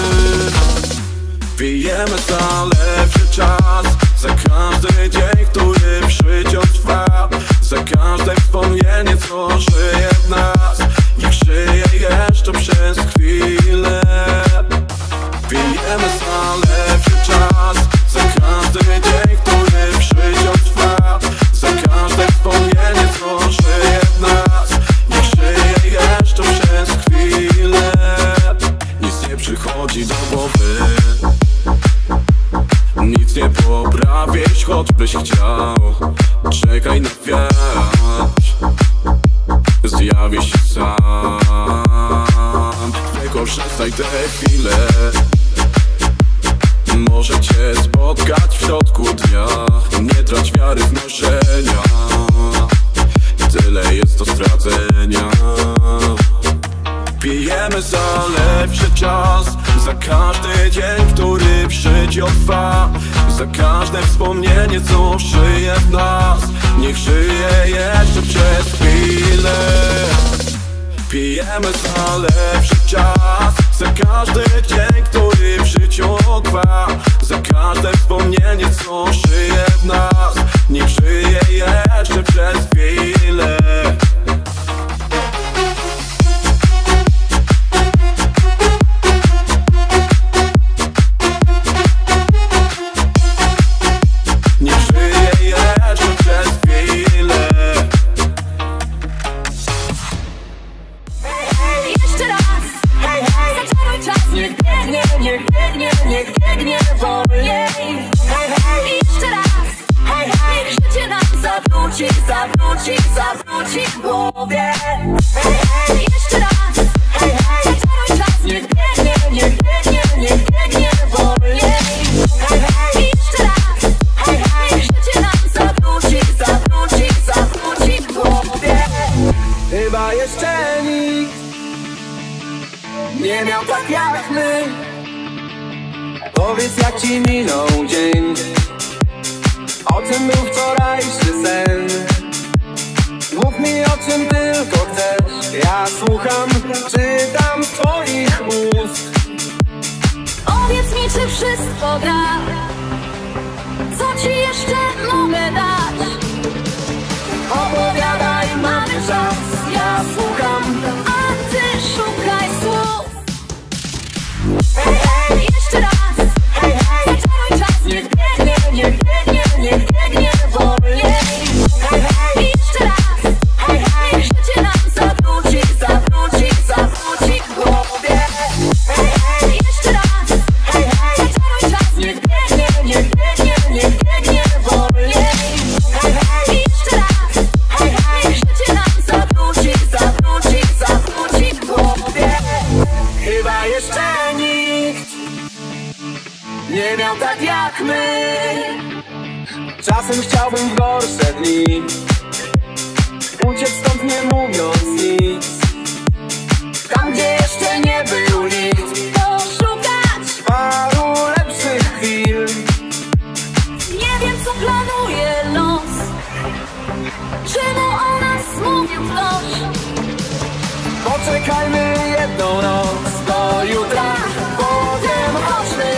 Pijemy za lepszy czas, za każdy dzień, który w życiu trwa, za każde wspomnienie, co żyje w nas. Niech żyje jeszcze przez chwilę. Pijemy za lepszy czas, za każdy dzień, który w życiu trwa, za każde wspomnienie, co żyje w nas. Niech żyje jeszcze przez chwilę. Nic nie przychodzi do głowy, nic nie poprawisz, choćbyś chciał. Czekaj na wiatr, zjawi się sam. Wykorzystaj te chwile, może cię spotkać w środku dnia. Nie trać wiary w marzenia, tyle jest do stracenia. Pijemy za lepszy czas, za każdy dzień, który w życiu trwa, za każde wspomnienie, co żyje w nas. Niech żyje jeszcze przez chwilę. Pijemy za lepszy czas, za każdy dzień, który w życiu trwa, za każde wspomnienie, co żyje w nas. Niech żyje jeszcze przez chwilę. Zawróci w głowie. Jeszcze raz. Zaczaruj czas. Niech biegnie wolniej. Jeszcze raz. Niech życie nam zawróci w głowie. Chyba jeszcze nikt nie miał tak jak my. Powiedz, jak ci minął dzień, o czym był wczorajszy sen. Mów mi, o czym tylko chcesz. Ja słucham, czytam z twoich ust. Powiedz mi, czy wszystko gra, co ci jeszcze mogę dać. Opowiadaj, mamy czas, ja słucham, a ty szukaj słów. Jeszcze raz. Zaczaruj czas. Niech biegnie wolniej. Jeszcze raz. Niech życie nam zawróci w głowie. Jeszcze raz. Zaczaruj czas. nikt nie miał tak jak my. Czasem chciałbym w gorsze dni uciec stąd nie mówiąc nic, tam gdzie jeszcze nie był nikt, poszukać paru lepszych chwil. Nie wiem co planuje los, czemu o nas mówił ktoś. Poczekajmy jedną noc do jutra, potem chodźmy.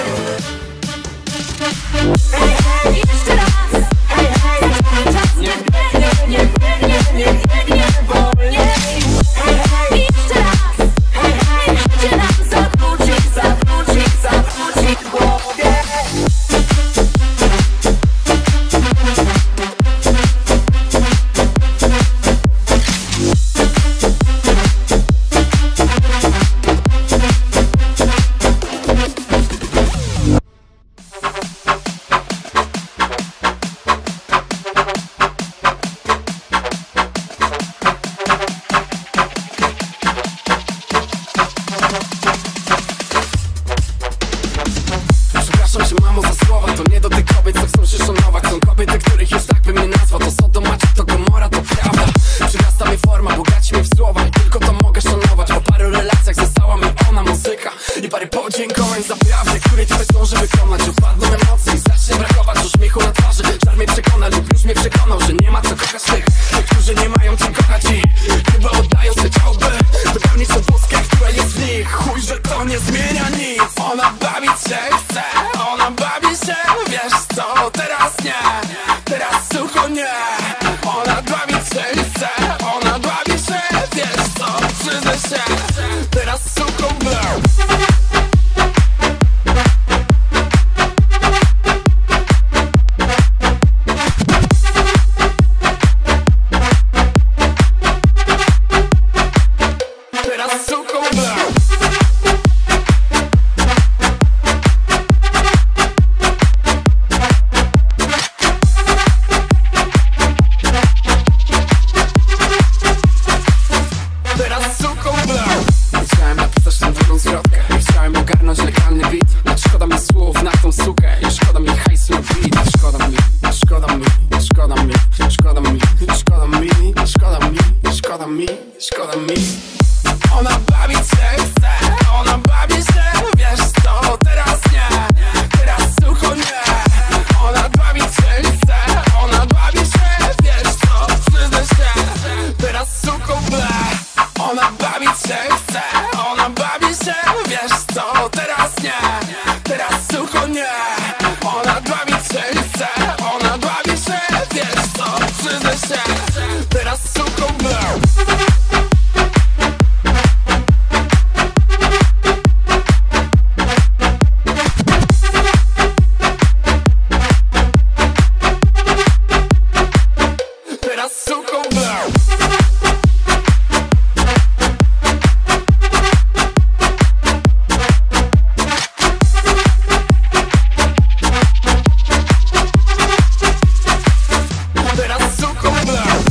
Hej, hej, jeszcze raz. Hej, hej, czas nie biegnie, nie biegnie, nie biegnie wolniej. Hej, hej, jeszcze raz. Hej, hej, gdzie nam zakłóci w głowie. Przepraszam cię mamo za słowa, to nie do tych kobiet, co chcą się szanować. Są kobiety, których już tak bym nie nazwał. To Sodom, Maciek, to Gomora, to prawda. Przyrasta mi forma, bogaci mnie w słowa i tylko to mogę szanować. Po paru relacjach została mi ona muzyka i parę podziękowań za prawdę, której tutaj zdążę wykonać. Upadną emocje i zacznie brakować uśmiechu na twarzy. Żar mnie przekona lub już mnie przekonał, że nie ma co kochać tych, którzy nie mają czym kochać i chyba oddają se chciałby wypełnić tą pustkę, która jest w nich. Chuj, że to nie zmienia nic. Ona bawić się chce, ona bawi się, wiesz co, teraz nie, teraz sucho nie. Ona bawić się chce, ona bawi się, wiesz co, przyznaj się, teraz sucho był. Teraz sucho był. Teraz suką był. Chciałem napisać tą drugą zwrotkę i chciałem ogarnąć legalny beat, lecz szkoda mi słów na tą sukę i szkoda mi hajsu na beat. Szkoda mi, szkoda mi, szkoda mi, szkoda mi, szkoda mi, szkoda mi, szkoda mi, szkoda mi. Ona bawić się chce, ona bawi się, wiesz co, teraz nie, teraz sucho nie. Ona bawić się chce, ona bawi się, wiesz co, przyznaj się, teraz sucho ble. Ona bawić się chce, ona bawi się, wiesz co, teraz nie, teraz sucho nie. Ona bawić się chce, ona bawi się, wiesz co, przyznaj się, teraz sucho ble. Teraz sucho był. Teraz sucho był.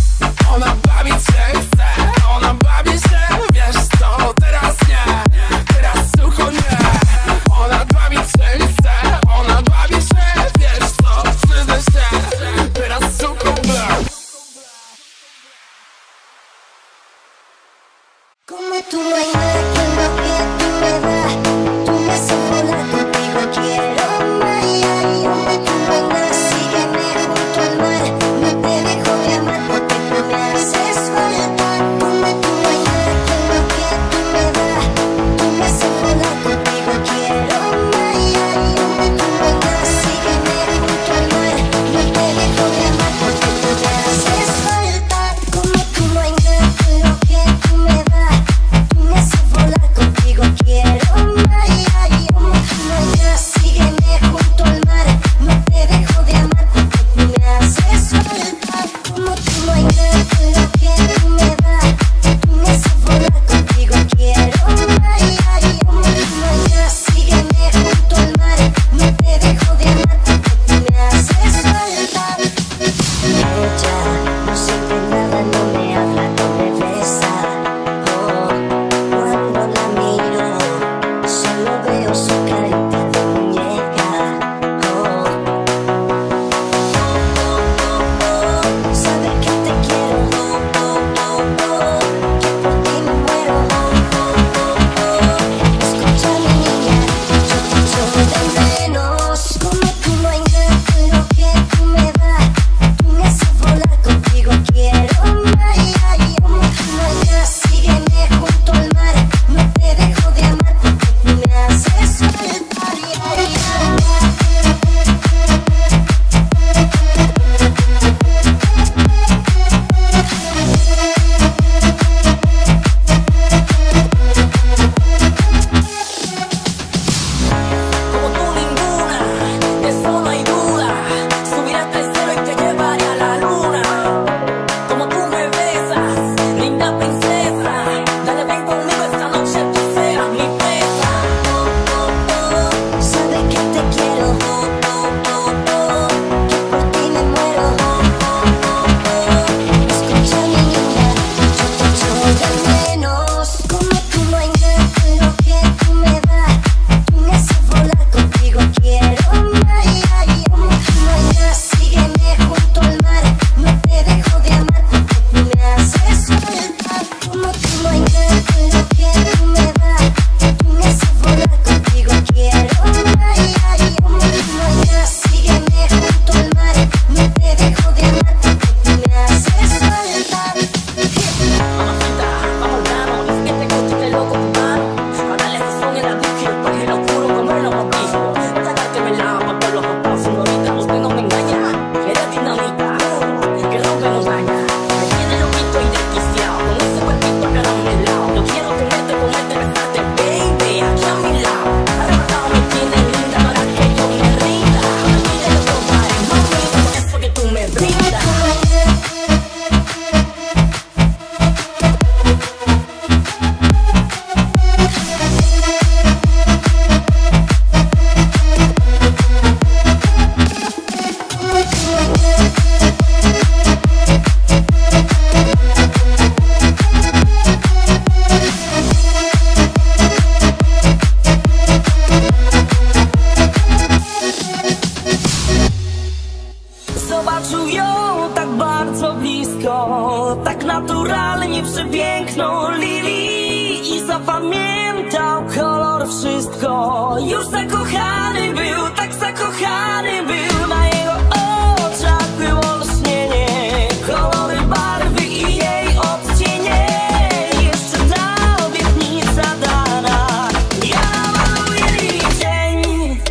blisko. Już zakochany był, tak zakochany był. Na jego oczach było lśnienie, kolory, barwy i jej odcienie. Jeszcze ta obietnica dana, ja namaluję jej dzień.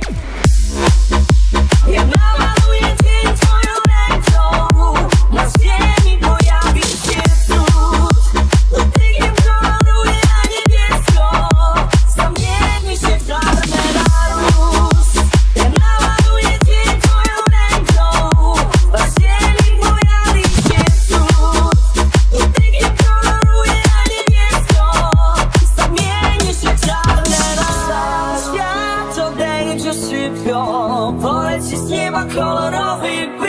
Ja namaluję dzień twoją ręką. Na ziemi pojawi się cud. Dotykiem koloruję na niebiesko. Zamieni się w czarne na róż. Ja namaluję dzień twoją ręką. Na ziemi pojawi się cud. Dotykiem koloruję na niebiesko. Zamieni się w czarne na róż. Świat odejdzie szybko, poleci z nieba kolorowy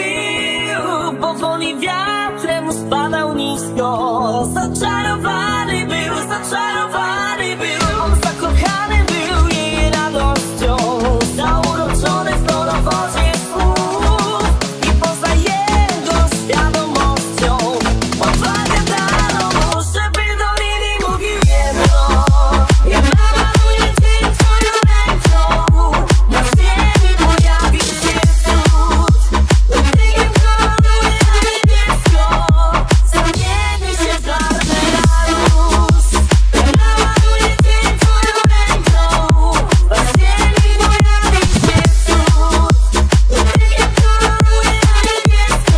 pył. Powoli wiatrem spadał nisko. Zaczarowany był, zaczarowany był. On zakochany był jej radością, zauroczony w kolorowodzie słów. I poza jego świadomością odwaga dano mu, żeby do Lili mówił jedno. Ja namaluję dzień twoją ręką. Na ziemi pojawi się cud. Dotykiem koloruję na niebiesko. Zamieni się w czarne na róż. Ja namaluję dzień twoją ręką. Na ziemi pojawi się cud. Dotykiem koloruję na niebiesko.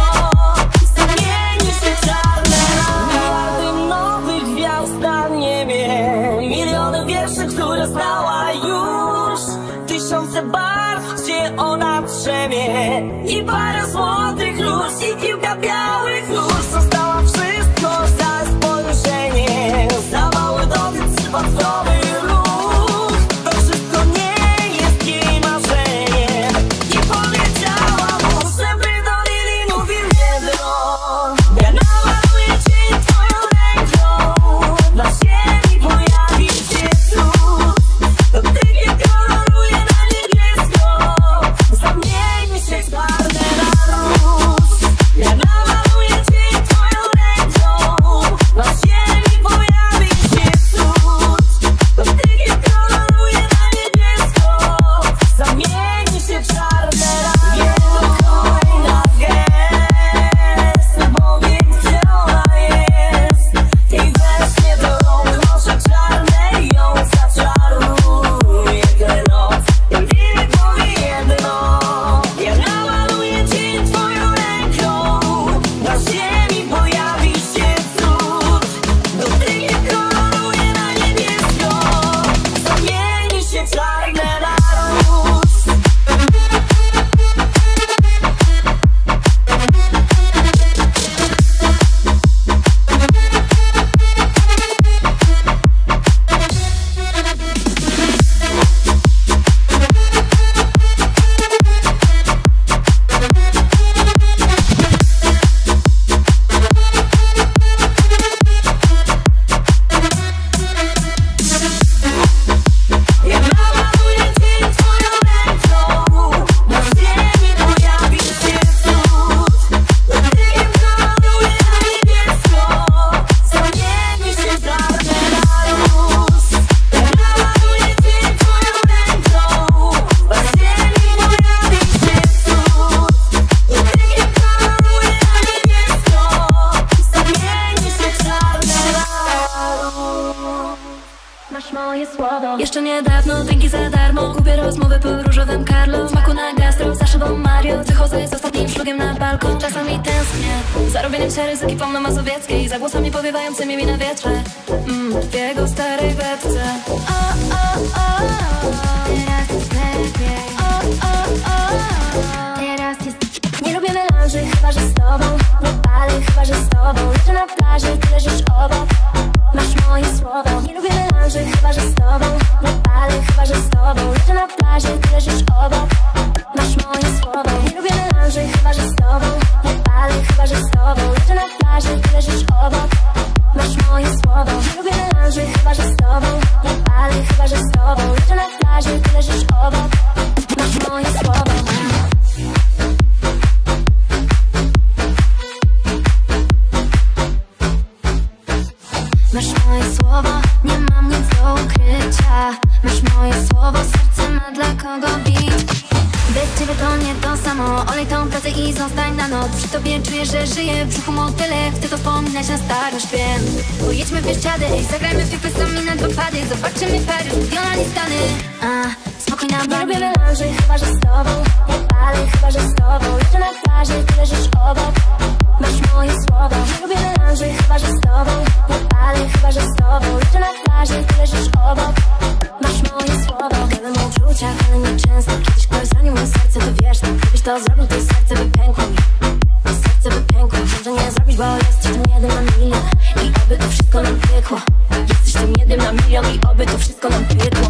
Zamieni się w czarne na róż. Nowych gwiazd na niebie, miliony wierszy, które znała już. Tysiące barw, gdzie ona drzemie. I parę złotych róż, i kilka białych róż. Została wszystko za spojrzenie, za mały dotyk, przypadkowy ruch. To wszystko nie jest jej marzeniem. I powiedziała mu, żeby do Lili mówił jedno. Ja namaluję dzień twoją ręką. Na ziemi pojawi się cud. Dotykiem koloruję na niebiesko. Zamieni się w czarne na róż. Ja namaluję dzień twoją ręką. Na ziemi pojawi się cud. Dotykiem koloruję na niebiesko. Zamieni się w czarne na róż. Kolejna gest, bo wiem, gdzie ona jest. I weźmie do rąk morza czarne i ją zaczaruje noc. Ja Lili powie jedno. Ja namaluję dzień twoją ręką. Na ziemi pojawi się cud. Dotykiem koloruję na niebiesko. Zamieni się w czarne na róż. Ja namaluję dzień twoją ręką. Na ziemi pojawi się cud. Dotykiem koloruję na niebiesko. Zamieni się w czarne na róż. Ja namaluję dzień twoją ręką. Na ziemi pojawi się cud. Dotykiem koloruję na niebiesko. Zamieni się w czarne na róż. Masz moje słowo. Jeszcze niedawno drinki za darmo, kupię rozmowy po różowym Carlo. W smaku na gastro, za szybą Mario. Wychodzę z ostatnim szlugiem na balkon. Czasami tęsknię za robieniem sery z ekipą na Mazowieckiej, za głosami powiewającymi mi na wietrze, w jego starej beczce. Teraz jest lepiej. Teraz jest. Nie lubię melanży, chyba że z tobą. Nie palę, chyba że z tobą. Leżę na plaży, ty leżysz obok. Masz moje słowo. Nie lubię melanży, chyba że z tobą. Nie palę, chyba że z tobą. Leżę na plaży, ty leżysz obok. Masz moje słowo. Nie lubię melanży, chyba że z tobą. Nie palę, chyba że z tobą. Leżę na plaży, ty leżysz obok. Masz moje słowo. Nie lubię melanży, chyba że z tobą. Nie palę, chyba że z tobą. Leżę na plaży, ty leżysz obok. Masz moje słowo. Masz moje słowo, nie mam nic do ukrycia. Masz moje słowo, kogo bić. Bez ciebie to nie to samo. Olej tą pracę i zostań na noc. Przy tobie czuję, że żyję w brzuchu motyle. Chcę to wspominać na starość, wiem. Pojedźmy w Bieszczady, zagrajmy w FIFA sami na dwa pady. Zobaczymy Paryż, Diona i Stany. Spokojna bani. Nie lubię melanży, chyba że z tobą. Nie palę, chyba że z tobą. Leżę na plaży, ty leżysz obok. Masz moje słowa. Nie lubię melanży, chyba że z tobą. Nie palę, chyba że z tobą. Leżę na plaży, ty leżysz obok. Masz moje słowa. Gadam o uczuciach, ale nie często. Kiedyś ktoś zranił moje serce, to wiesz. Gdybyś to zrobił, to serce by pękło mi. Serce by pękło. Wiem, że nie zrobisz, bo jesteś tym jednym na milion. I oby to wszystko nam pykło. Jesteś tym jednym na milion. I oby to wszystko nam pykło.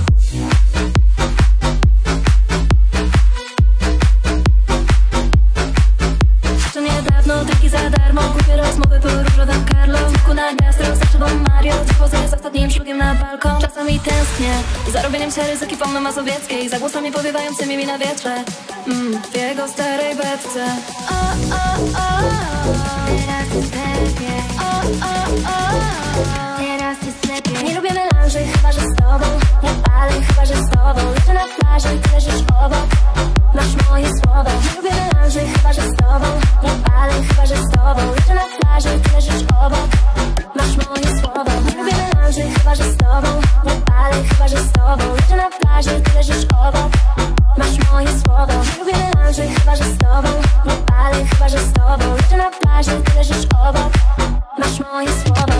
Drinki za darmo, głupie rozmowy po różowym Carlo. Wokół na gastro, za szybą Mario. Wychodzę z ostatnim szlugiem na balkon. Czasami tęsknię za robieniem się z ekipą na Mazowieckiej. Za głosami powiewającymi mi na wietrze, w jego starej beczce. Teraz jest lepiej. Teraz jest lepiej. Nie lubię melanży, chyba że z tobą. Nie palę, chyba że z tobą. Leżę na plaży, ty leżysz obok. Masz moje słowa. Nie lubię melanży, chyba że z tobą. Nie palę, chyba że z tobą. Leżę na plaży, ty leżysz obok. Masz moje słowa. Nie lubię melanży, chyba że z tobą. Nie palę, chyba że z tobą. Leżę na plaży, ty leżysz obok. Masz moje słowa. Nie lubię melanży, chyba że z tobą. Nie palę, chyba że z tobą. Leżę na plaży, ty leżysz obok. Masz moje słowa.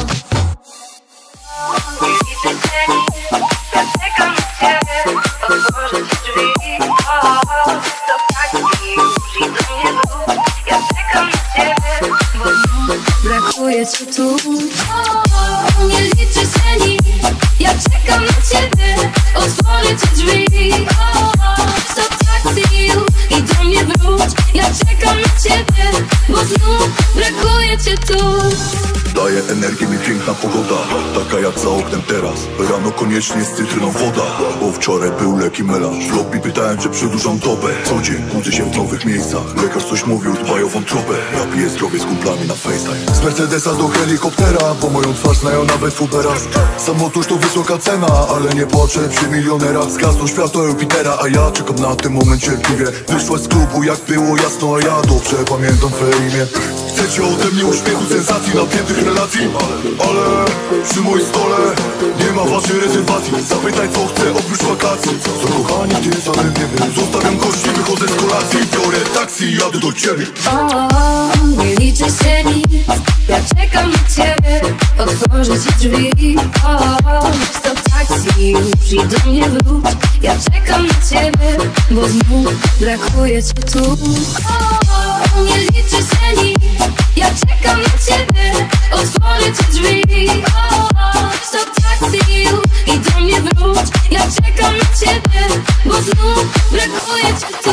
Nie liczę cieni, ja czekam na ciebie. Otworzę ci drzwi, to taki już i do mnie wróć. Ja czekam na ciebie, bo brakuje cię tu. Nie liczy się nic, ja czekam na ciebie. Otworzę ci drzwi, stop taksi i do mnie wróć. Ja czekam na ciebie, bo znów brakuje cię tu. Daje energię mi piękna pogoda, taka jak za oknem teraz. Rano koniecznie z cytryną woda, bo wczoraj był leki melanż. W lobby pytałem, czy przedłużam dobę. Co dzień budzę się w nowych miejscach. Lekarz coś mówił, dbaj o wątrobę. Ja piję zdrowie z kumplami na FaceTime. Z Mercedesa do helikoptera, bo moją twarz znają nawet fuberas. Samotuż to wysoka cena, ale nie płaczę przy milionera. Zgasło światło Jupitera, a ja czekam na ten moment cierpliwie. Wyszłaś z klubu jak było jasno, a ja dobrze pamiętam twoje imię. Chcecie ode mnie uśmiechu, sensacji, napiętych relacji, ale przy moim stole nie ma waszej rezerwacji. Zapytaj co chcę oprócz wakacji. Zakochani ty zaledwie, zostawiam kości, wychodzę z kolacji. Biorę taksi i jadę do ciebie. Nie liczy się nic, ja czekam na ciebie. Otworzę ci drzwi, stop taksi już i do mnie wróć. Ja czekam na ciebie, bo znów brakuje cię tu. Nie liczy się nic, ja czekam na ciebie. Otworzę ci drzwi, stop taksi i do mnie wróć. Ja czekam na ciebie, bo znów brakuje cię tu.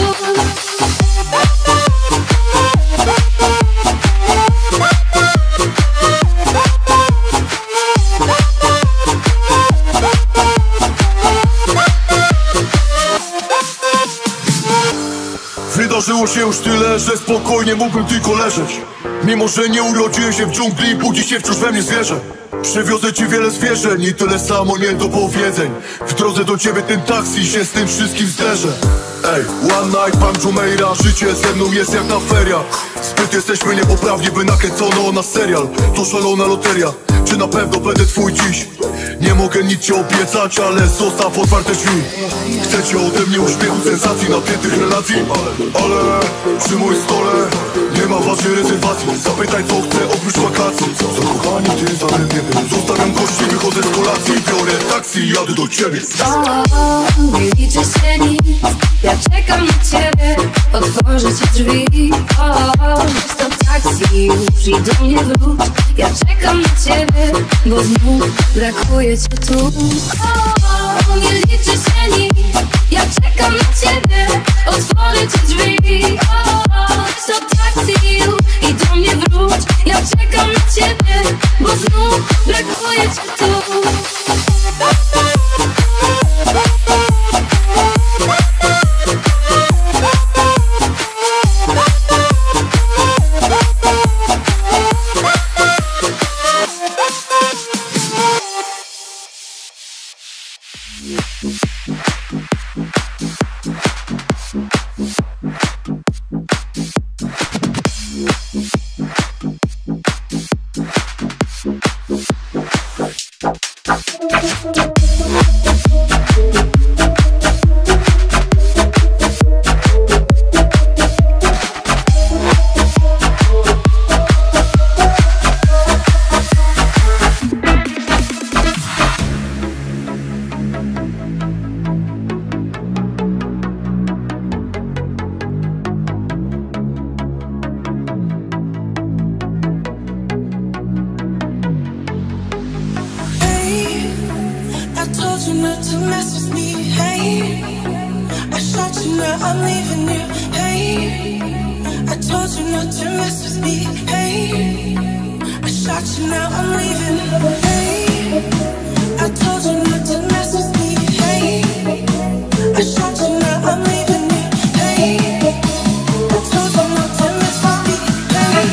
Wydarzyło się już tyle, że spokojnie mógłbym tylko leżeć. Mimo, że nie urodziłem się w dżungli, budzi się wciąż we mnie zwierzę. Przywiozę ci wiele zwierzeń i tyle samo nie do powiedzeń. W drodze do ciebie ten taksi się z tym wszystkim zderzę. Ej, one night, pan Jumeirah, życie ze mną jest jak na feriach. Zbyt jesteśmy niepoprawni, by nakręcono na serial. To szalona loteria, czy na pewno będę twój dziś? Nie mogę nic ci obiecać, ale zostaw otwarte drzwi. Chcecie ode mnie uśmiechu, sensacji, napiętych relacji, ale przy moim stole nie ma waszej rezerwacji. Zapytaj co chcę oprócz wakacji. Zakochani ty zaledwie, zostawiam kości, wychodzę z kolacji. Biorę taksi i jadę do ciebie. Nie liczy się nic, ja czekam na ciebie. Otworzę ci drzwi, stop taksi już i do mnie wróć. Ja czekam na ciebie, bo znów brakuje cię tu. Nie liczy się nic, ja czekam na ciebie. Otworzę ci drzwi, stop taksi i do mnie wróć. Ja czekam na ciebie, bo znów brakuje cię tu. Yeah. I shot you, now I'm leaving you. Hey, I told you not to mess with me. Hey, I shot you, now I'm leaving. Hey, I told you not to mess with me. Hey, I shot you, now I'm leaving you. Hey, I told you not to mess with me. Hey.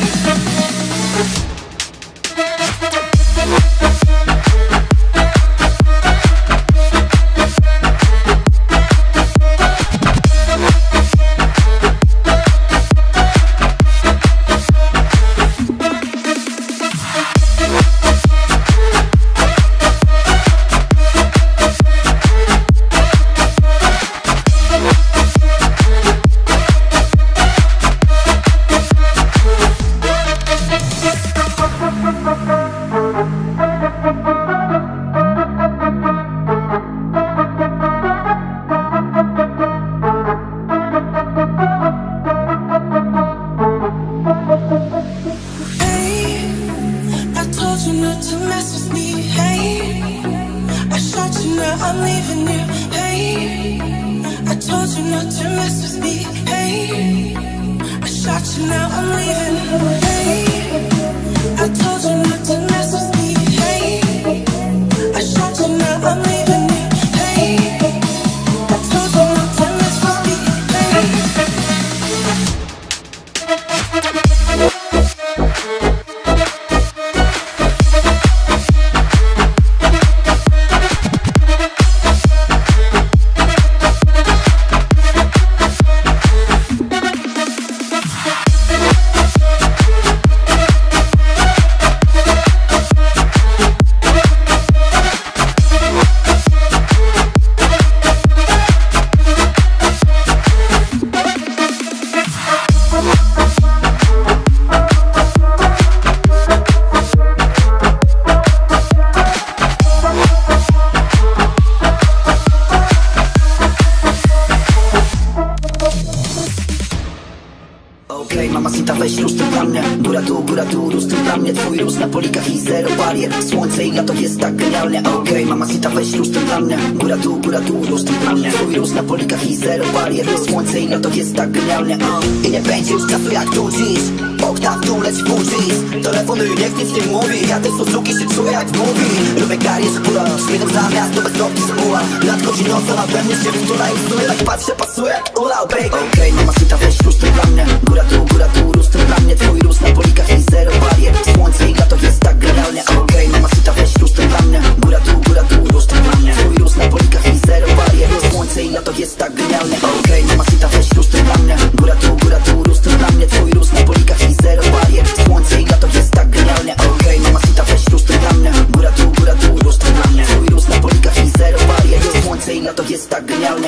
Mamacita, weź lustro dla mnie. Góra dół, lustro dla mnie. Twój rósł na polikach i zero barier. Słońce i lato jest tak genialnie. Okej, mamacita, weź lustro dla mnie. Góra dół, lustro dla mnie. Twój rósł na polikach i zero barier. Słońce i lato jest tak genialnie. I nie będzie już czasu jak tu dziś. Okna w dół, leć w półdziś. Telefonuj, niech nic nie mówi. Ja też suzuki się czuję jak w movie. Lubię karię, że kula. Śmietam za miasto, bez nopki z buła. Nadchodzi noc, a we mnie się wtula i wtule. Tak patrzę, pasuje jak ulał, baby. Okej, mamacita, weź lustro dla mnie. Góra dół, lustro dla mnie. Twój rósł na polikach i zero barier. Słońce i lato jest tak genialnie. Okej, mamacita, weź lustro dla mnie. Góra dół, lustro dla mnie. Twój rósł na polikach i zero barier. Słońce i lato jest tak genialnie. Okej, mamacita, weź lustro dla mnie. Góra dół, lustro dla mnie. Twój rósł na polikach i zero barier. Słońce i lato jest tak genialnie. Okej, mamacita, weź lustro dla mnie. Góra dół, lustro dla mnie. Twój rósł na polikach i zero barier. Słońce i lato jest tak genialnie.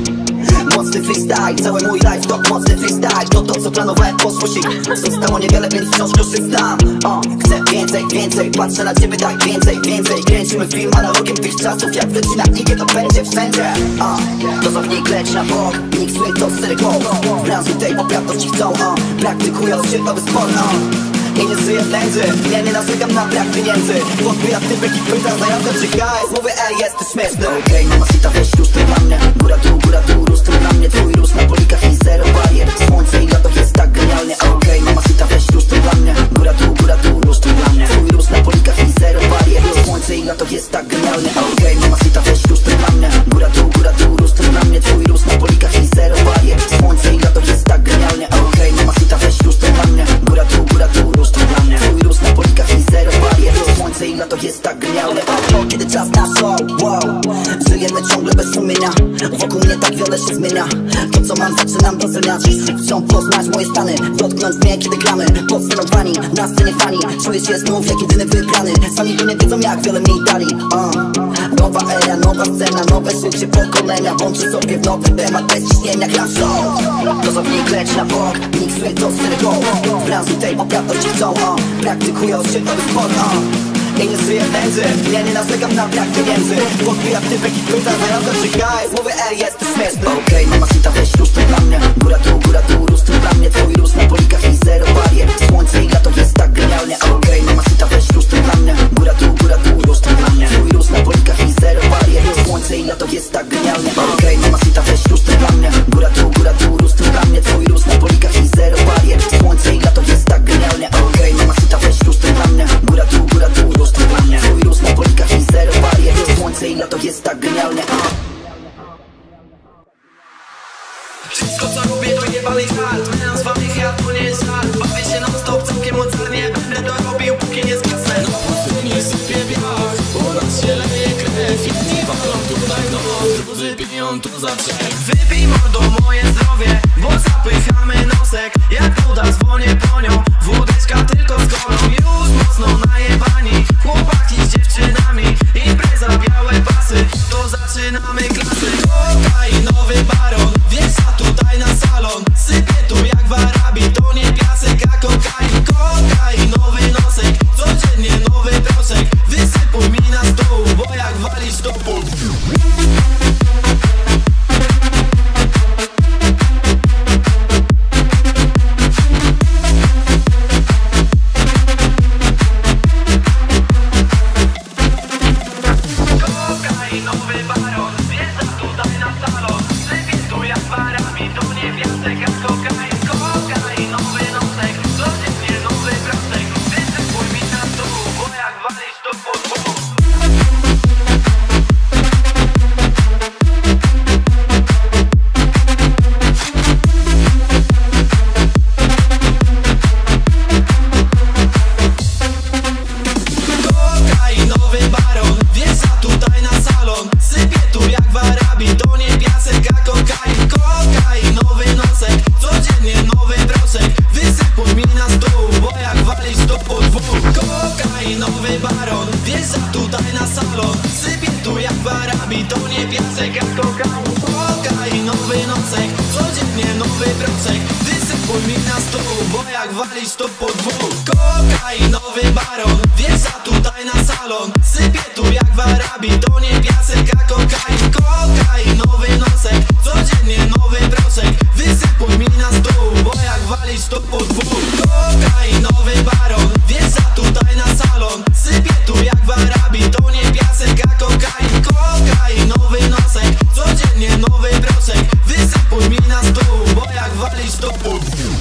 Mocny freestyle, cały mój life to mocny freestyle. To co planowałem poszło się. Zostało niewiele, więc wciąż korzystam. Chcę więcej, patrzę na ciebie tak więcej. Kręcimy film analogiem tych czasów. Jak wleci na knigie, to będzie wszędzie. Dozownik leć na bok, miksuję to z seryką. Branży tej poprawności chcą. Praktykuję osiedlowy sport. I nie żyję w nędzy, ja nie narzekam na brak pieniędzy. Podbija typek i pyta, zajadę czy hajs. Mówię, ej, jesteś śmieszny. Okej, mamacita, weź lustro dla mnie. Góra dół, lustro dla mnie. Twój rósł na polikach i zero barier. Słońce i lato jest tak genialnie. Okej, mamacita, weź lustro dla mnie. Góra dół, lustro dla mnie. Twój rósł na polikach i zero barier. Słońce i lato jest tak genialnie. Okej, mamacita, weź lustro dla mnie. Góra dół, lustro dla mnie. Twój rósł na polikach i zero barier. Słońce i lato jest tak genialnie. Okej, mamacita, weź lustro dla mnie. Góra dół, lustro dla mnie. Twój rósł na polikach i zero barier. Słońce i lato jest tak genialne. Kiedy czas na show, wow. Żyjemy ciągle bez sumienia. Wokół mnie tak wiele się zmienia. To co mam zaczynam doceniać. Chcą poznać moje stany. Dotknąć mnie kiedy gramy. Podscenowani, na scenie fani. Czuję się znów jak jedyny wybrany. Sami tu nie wiedzą jak wiele mi dali. Nowa era, nowa scena. Nowe życie pokolenia. Włączę sobie w nowy temat. Bez ciśnienia gram show. Dozownik leć na bok, miksuję to z seryką. W branży tej poprawności chcą. Praktykuję osiedlowy sport. I nie żyję w nędzy, ja nie narzekam na brak pieniędzy. Podbija typek i pyta, zajadę czy hajs. Mówię, ej, jesteś śmieszny. Okej, mamacita, weź lustro dla mnie. Góra dół, lustro dla mnie. Twój rósł na polikach i zero barier. Słońce i lato jest tak genialnie. Okej, mamacita, weź lustro dla mnie. Góra dół, lustro dla mnie. Twój rósł na polikach i zero barier. Słońce i lato jest tak genialnie. Okej, mamacita, weź lustro dla mnie. Góra tu, lustro dla mnie. Twój rósł na polikach i zero barier. Słońce i lato jest tak genialnie. Okej, mamacita, weź lustro dla mnie. Góra tu, lustro dla mnie. Twój rósł na polikach i zero barier. Słońce i lato jest tak genialnie. Wszystko co robię to jebany żart. My nazwamy świat, to nie jest żart. Bawię się non stop, całkiem mocarnie. Będę to robił, póki nie zgasnę. Na pustyni sypie biach, u nas się leje krew. Inni walą tutaj nos, drudzy piją to za czek. Wypij mordo moje zdrowie, bo zapychamy nosek. Jak woda dzwonię po nią, wódeczka tylko z kolą. Już mocno najebani, chłopaki z dziewczynami. Impreza, białe pasy, to zaczynamy klasy. Kokainowy baron, wiesza tutaj na salon. Sypie tu jak w Arabii, to nie piasek, a kokain. Kokainowy nosek, codziennie nowy proszek. Wysypuj mi na stół, bo jak walisz to pół. Kokainowy baron, wjeżdża tutaj na salon. Sypie tu jak w Arabii, to nie piasek, a kokain. Kokainowy nosek, codziennie nowy proszek. Wysypuj mi na stół, bo jak walisz to po dwóch. Kokainowy baron, wjeżdża tutaj na salon. Sypie tu jak w Arabii, to nie piasek, a kokain. Kokainowy nosek, codziennie nowy proszek. Wysypuj mi na stół, bo jak walisz to po dwóch. Kokainowy baron, wjeżdża tutaj na salon. Sypie tu jak w Arabii, to nie piasek, a kokain. Kokainowy nosek, codziennie nowy proszek. Wysypuj mi na stół, bo jak walisz to po dwóch. Kokainowy baron, wjeżdża tutaj na salon. Sypie tu jak w Arabii, to nie piasek, a kokain. Kokainowy nosek, codziennie nowy proszek. Wysypuj mi na stół, bo jak walisz to po dwóch. Kokainowy baron, wjeżdża tutaj na salon. Sypie tu jak w Arabii, to nie piasek, a kokain. Kokainowy nosek, codziennie nowy proszek. Wysypuj mi na stół, bo jak walisz to po dwóch.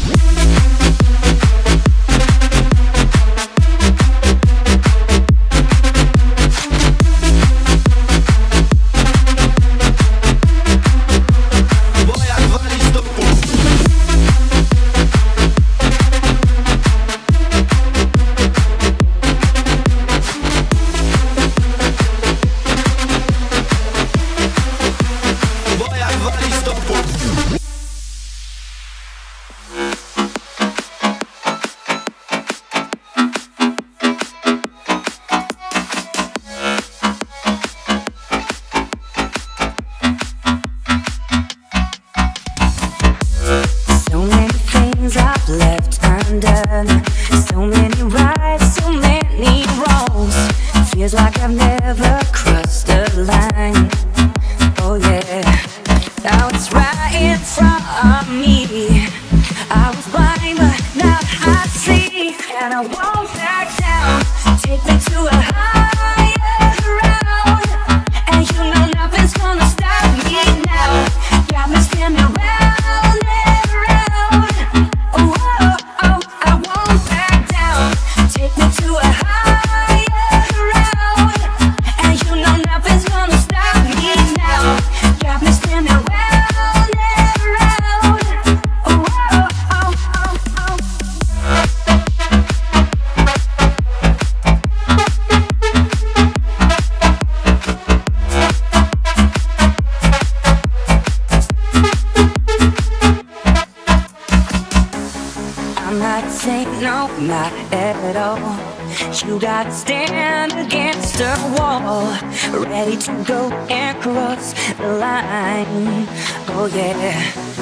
You gotta stand against a wall, ready to go and cross the line. Oh yeah,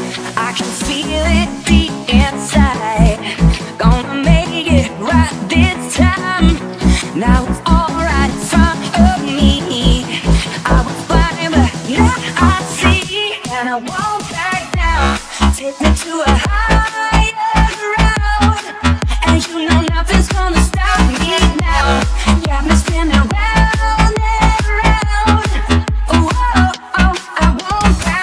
I can feel it deep inside. Gonna make it right this time. Now it's all right in front of me. I was blind but now I see, and I won't back down. Take me to a higher ground, and you know nothing's gonna stop me now. Got me spinning round and round. Oh, oh, oh, I won't back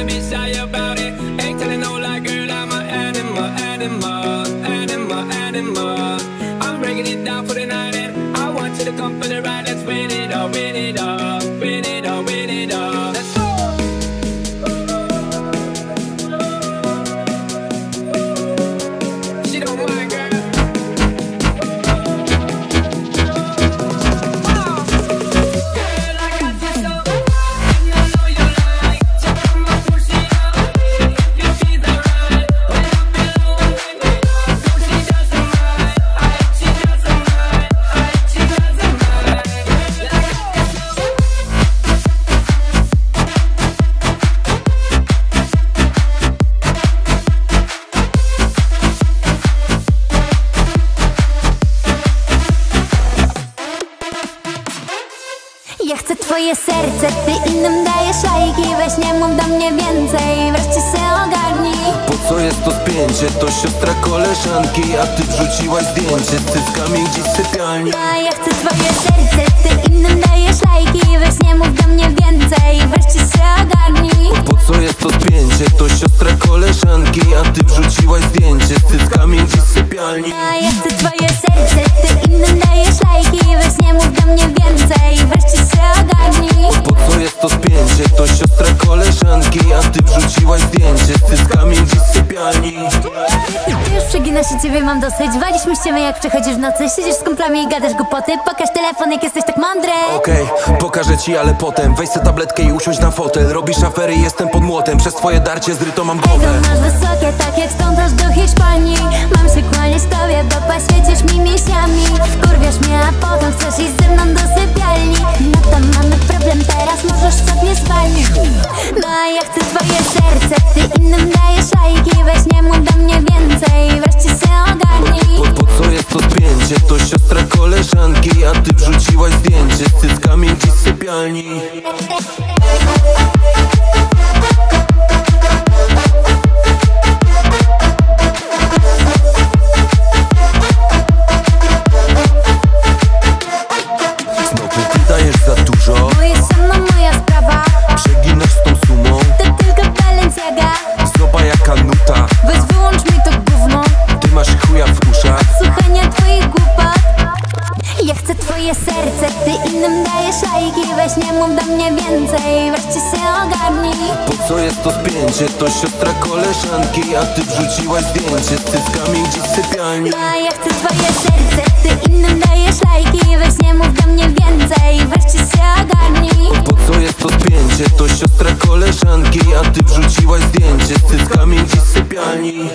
wanna be shy about it. Ain't telling no lie, girl, I'm an animal, animal, animal, animal. I'm breaking it down for the night and I want you to come for the ride. Let's win it all, win it all, win it all, win it all. Let's go. She don't mind, girl. Ja chcę twoje serce, ty innym dajesz lajki. Weź nie mów do mnie więcej, wreszcie się ogarnij. Po co jest to spięcie? To siostra koleżanki, a ty wrzuciłaś zdjęcie z cyckami gdzieś w sypialni. A ja chcę twoje serce, ty innym dajesz lajki. Weź nie mów do mnie więcej, wreszcie się ogarnij. Po co jest to spięcie? To siostra koleżanki, a ty wrzuciłaś zdjęcie z cyckami gdzieś w sypialni. A ja chcę twoje serce, ty innym dajesz lajki. Weź nie mów do mnie więcej, wreszcie się ogarnij. Po co jest to spięcie? To siostra koleżanki, a ty wrzuciłaś zdjęcie z cyckami gdzieś w sypialni. Ty już przeginasz i ciebie mam dosyć. Waliśmy ściemy jak przychodzisz w nocy. Siedzisz z kumplami i gadasz głupoty. Pokaż telefon jak jesteś tak mądry. Okej, pokażę ci, ale potem weź se tabletkę i usiądź na fotel. Robisz afery, jestem pod młotem. Przez twoje darcie zryto mam głowę. Ego masz wysokie, tak jak stąd aż do Hiszpanii. Mam się kłaniać tobie, bo poświecisz mi mięśniami. Wkurwiasz mnie, a potem chcesz iść ze mną do sypialni. No to mamy problem, teraz możesz sobie zwalnić. No a ja chcę twoje serce, ty innym dajesz lajki. Weź nie mów do mnie więcej, wreszcie się ogarnij. Po co jest to spięcie? To siostra koleżanki, a ty wrzuciłaś zdjęcie z cyckami gdzieś w sypialni. Znowu ty dajesz za dużo. Bo jest sama moja sprawa. Przeginasz z tą sumą. To tylko Balenciaga. Zobacz jaka nuta. Weź wyłącz mi to gówno. Ty masz chuja w uszach. Słuchania twoich głupot. Ja chcę twoje serce, ty innym dajesz lajki. Weź nie mów do mnie więcej, wreszcie się ogarnij. Po co jest to spięcie? To siostra koleżanki, a ty wrzuciłaś zdjęcie z cyckami gdzieś w sypialni. A ja chcę twoje serce, ty innym dajesz lajki. Weź nie mów do mnie więcej, wreszcie się ogarnij. Po co jest to spięcie? To siostra koleżanki, a ty wrzuciłaś zdjęcie z cyckami gdzieś w sypialni.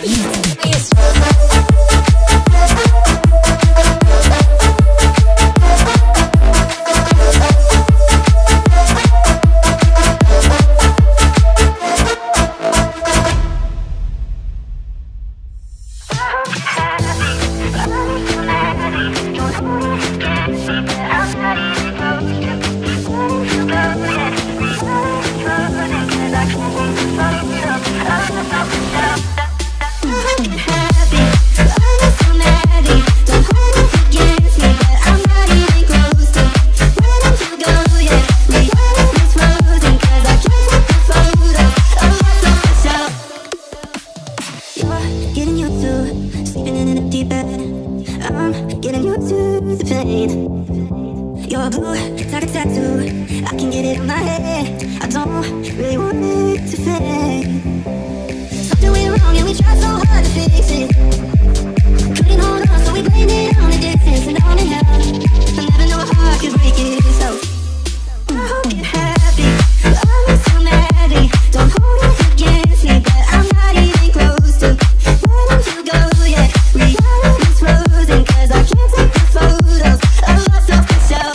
You're blue, it's like a tattoo. I can get it on my head. I don't really want it to fade. Something went wrong and we tried so hard to fix it. Couldn't hold on, so we blamed it on the distance. And on and out, I never know how I could break it. So I hope you're happy. Love is so madly. Don't hold it against me, but I'm not even close to letting you go yet. Reality's frozen, 'cause I can't take the photos of myself to show.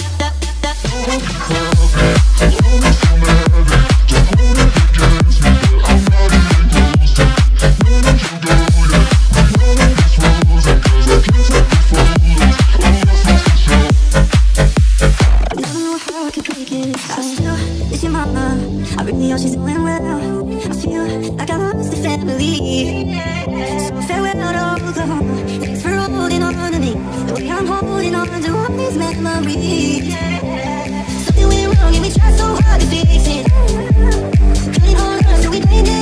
I really hope she's doing well. I feel like I lost the family. So farewell to all the home. Thanks for holding on to me the way I'm holding on to all these memories. Something went wrong and we tried so hard to fix it. Couldn't hold on, so we blamed it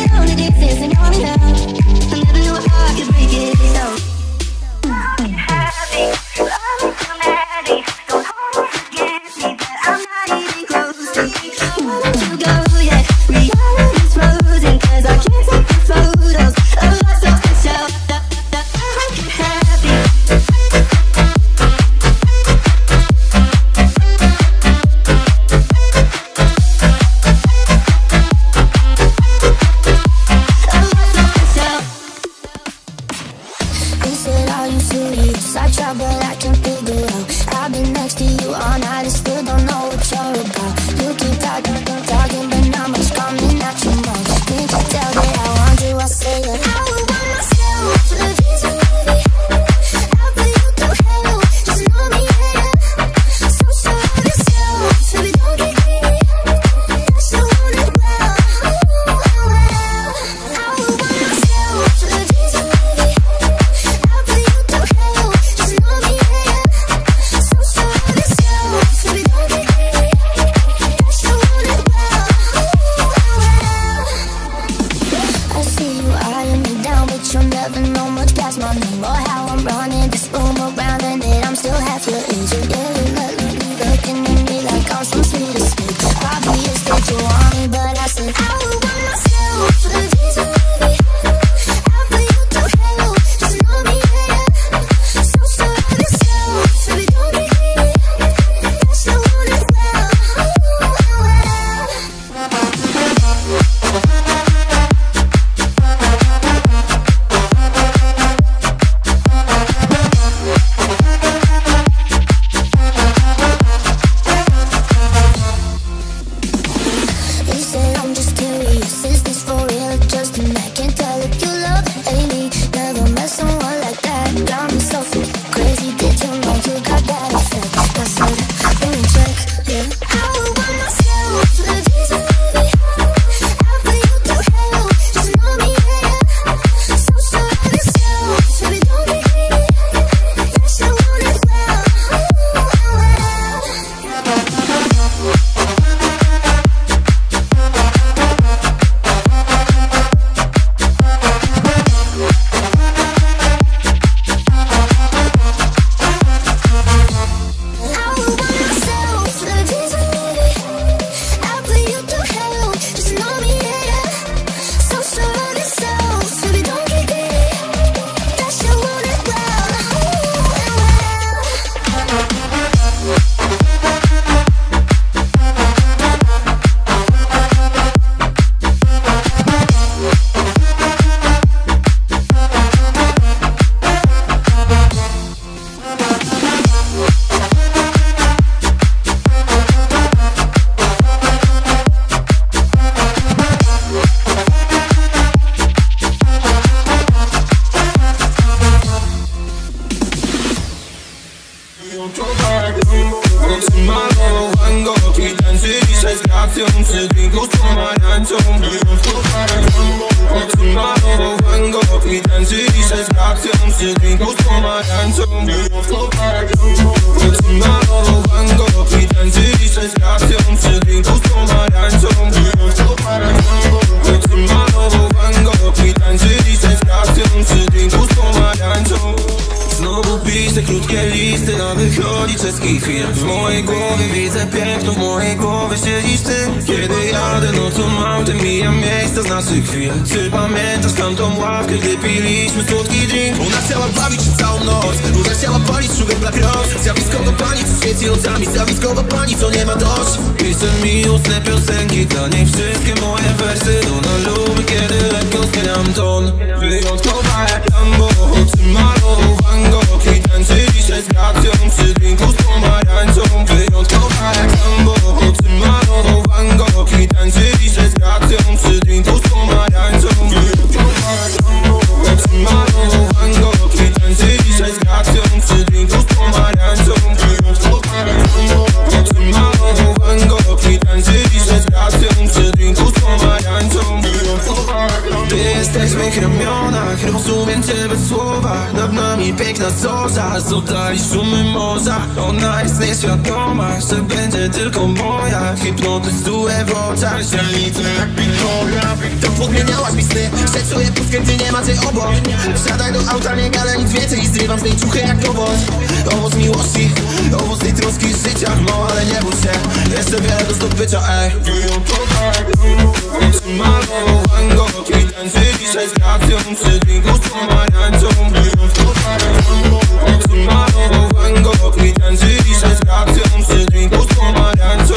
or how I'm running this room around, and then I'm still half your age. Yeah, you looking at me like I'm some sweet escape. Obvious that you want me, but I said I would want myself for the days of living. After you to hell, just know me, yeah. So sure of yourself, baby, don't get greedy. Yes, I want it well. You say I'm just curious, is this for real? Just a I can't tell if you love me. Never met someone like that. Got me so crazy, did you know you got that effect? I said, let me check, yeah. I would want myself for the days of living. After you to hell, just know me, yeah. So sure of yourself, baby, don't get greedy. Yes, I want it well. I tańczy dzisiaj z gracją przy drinku z pomarańczą. Otrzymałem go i tańczy dzisiaj z gracją przy drinku z pomarańczą. Otrzymałem go i tańczy dzisiaj z gracją przy drinku z pomarańczą. Otrzymałem go i tańczy dzisiaj z gracją przy drinku z pomarańczą. Znowu piszę krótkie listy, a wychodzi czeski film. W mojej głowie widzę piękno, w mojej głowie siedzisz ty. Kiedy jadę nocą autem, mijam miejsca z naszych chwil. Czy pamiętasz tamtą ławkę, gdy piliśmy słodki drink? Ona chciała bawić się całą noc, ona chciała palić sugar black rose. Zjawiskowa pani, co świeci oczami, zjawiskowa pani, co nie ma dość. Piszę miłosne piosenki, dla niej wszystkie moje wersy. Ona lubi, kiedy lekko zmieniam ton. Wyjątkowa jak Lambo, otrzymałem Van Gogh i tańczy dzisiaj z gracją przy drinku z pomarańczą. Wyjątkowa jak Lambo, otrzymałem Van Gogh i tańczy dzisiaj z gracją przy drinku z pomarańczą. Otrzymałem Van Gogh i tańczy dzisiaj z gracją przy drinku z pomarańczą. Otrzymałem Van Gogh i tańczy dzisiaj z gracją przy drinku z pomarańczą. Ty jesteś w moich ramionach, rozumiem cię bez słowa. Nad nami piękna zorza, oddali szumy morza. Ona jest nieświadoma, że będzie tylko moja. Hipnotyzuje w oczach, źrenice jak Wiktoria. To podmieniałaś mi sny, że czuję pustkę, gdy nie ma cię obok. Wsiadaj do auta, nie galę nic więcej i zrywam z niej ciuchy jak owoc. Owoc miłości, owoc tej troski życia. No ale nie bój się, jeszcze wiele do zdobycia, ej. Otrzymałem Van Gogh i tańczy dzisiaj z gracją przy drinku z pomarańczą. Otrzymałem Van Gogh i tańczy dzisiaj z gracją przy drinku z pomarańczą.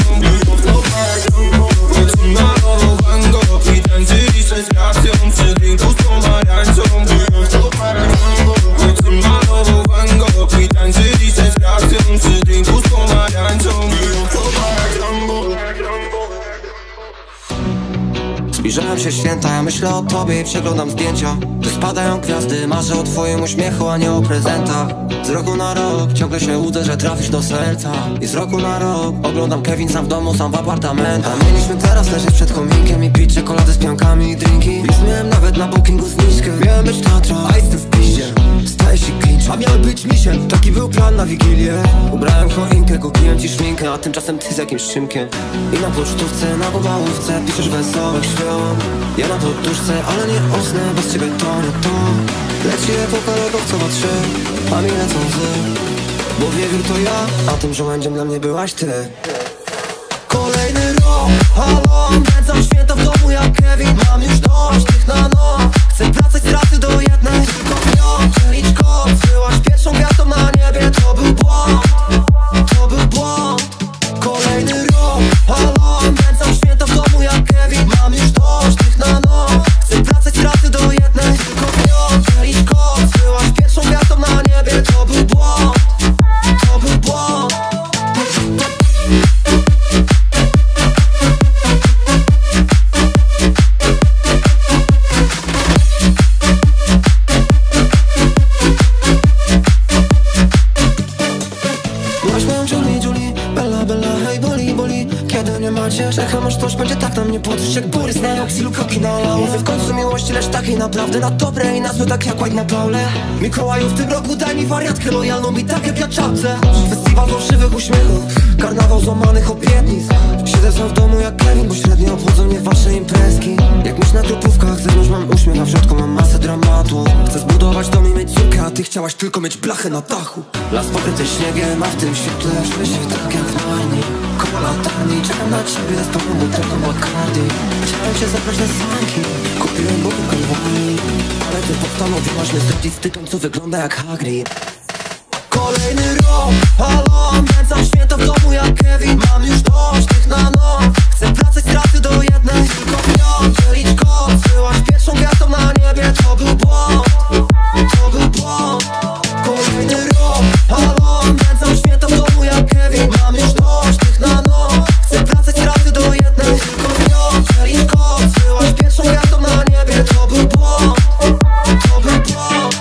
Otrzymałem Van Gogh i tańczy dzisiaj z gracją przy drinku z pomarańczą. Otrzymałem Van Gogh i tańczy dzisiaj z gracją przy drinku z pomarańczą. Zbliżają się święta, ja myślę o tobie i przeglądam zdjęcia. Tu spadają gwiazdy, marzę o twoim uśmiechu, a nie o prezentach. Z roku na rok ciągle się łudzę, że trafisz do serca. I z roku na rok oglądam Kevin sam w domu, sam w apartamentach. A mieliśmy teraz leżeć przed kominkiem i pić czekoladę z piankami i drinki. Już miałem nawet na bookingu zniżkę. Miałem być Tatra, a jestem w piździe. Staje się clinch, a miałem być misiem. Taki był plan na Wigilię. Ubrałem choinkę, kupiłem ci szminkę, a tymczasem ty z jakimś szymkiem. I na pocztówce, na obałówce piszesz wesołych świąt. Ja na poduszce, ale nie osnę, bez ciebie to nie to. Leci epoka lodowcowa 3, a mi lecą łzy. Bo wiewiór to ja, a tym żołędziem dla mnie byłaś ty. Kolejny rok, halo, nędzam święta w domu jak Kevin. Mam już dość tych na noc. Chcę wracać z pracy do jednej, tylko piątkę licz kod. Byłaś pierwszą gwiazdą na niebie, to był błąd. To był błąd. Kolejny rok, halo, nędzam święta w domu jak Kevin. Mam już dość tych na noc. Chcę wracać z pracy do jednej, tylko piątkę licz kod. Byłaś pierwszą gwiazdą na niebie, to był błąd. To był błąd. Czekam aż ktoś będzie tak na mnie podróż jak Borys na rok, ilu kroki na Mówię w końcu miłości, lecz takiej naprawdę na dobre i na złe, tak jak White na Paule. Mikołaju, w tym roku daj mi wariatkę lojalną i tak jak ja czapce. Festiwal fałszywych uśmiechów, karnawał złamanych obietnic. Siedzę sam w domu jak Kevin, bo średnio obchodzą mnie wasze imprezki. Jak myśl na grupówkach, zewnątrz mam uśmiech, a w środku mam masę dramatu. Chcę zbudować dom i mieć córkę, a ty chciałaś tylko mieć blachę na dachu. Las pokryty śniegiem, a w tym świetle czuję się tak jak w marni. Koło latarni, czekam na ciebie z pełną butelką Bacardi. Chciałem cię zabrać na sanki, kupiłem bułkę w Wali. Ale ty postanowiłaś mnie zdradzić z typem, co wygląda jak Hagrid. Kolejny rok, halo, nędzam święta w domu jak Kevin. Mam już dość tych na noc. Chcę wracać z pracy do jednej, tylko piątkę licz kod. Byłaś pierwszą gwiazdą na niebie, to był błąd. To był błąd. Kolejny rok, halo, nędzam święta w domu jak Kevin. Mam już dość tych na noc. Chcę wracać z pracy do jednej, tylko piątkę licz kod. Byłaś pierwszą gwiazdą na niebie, to był błąd. To był błąd.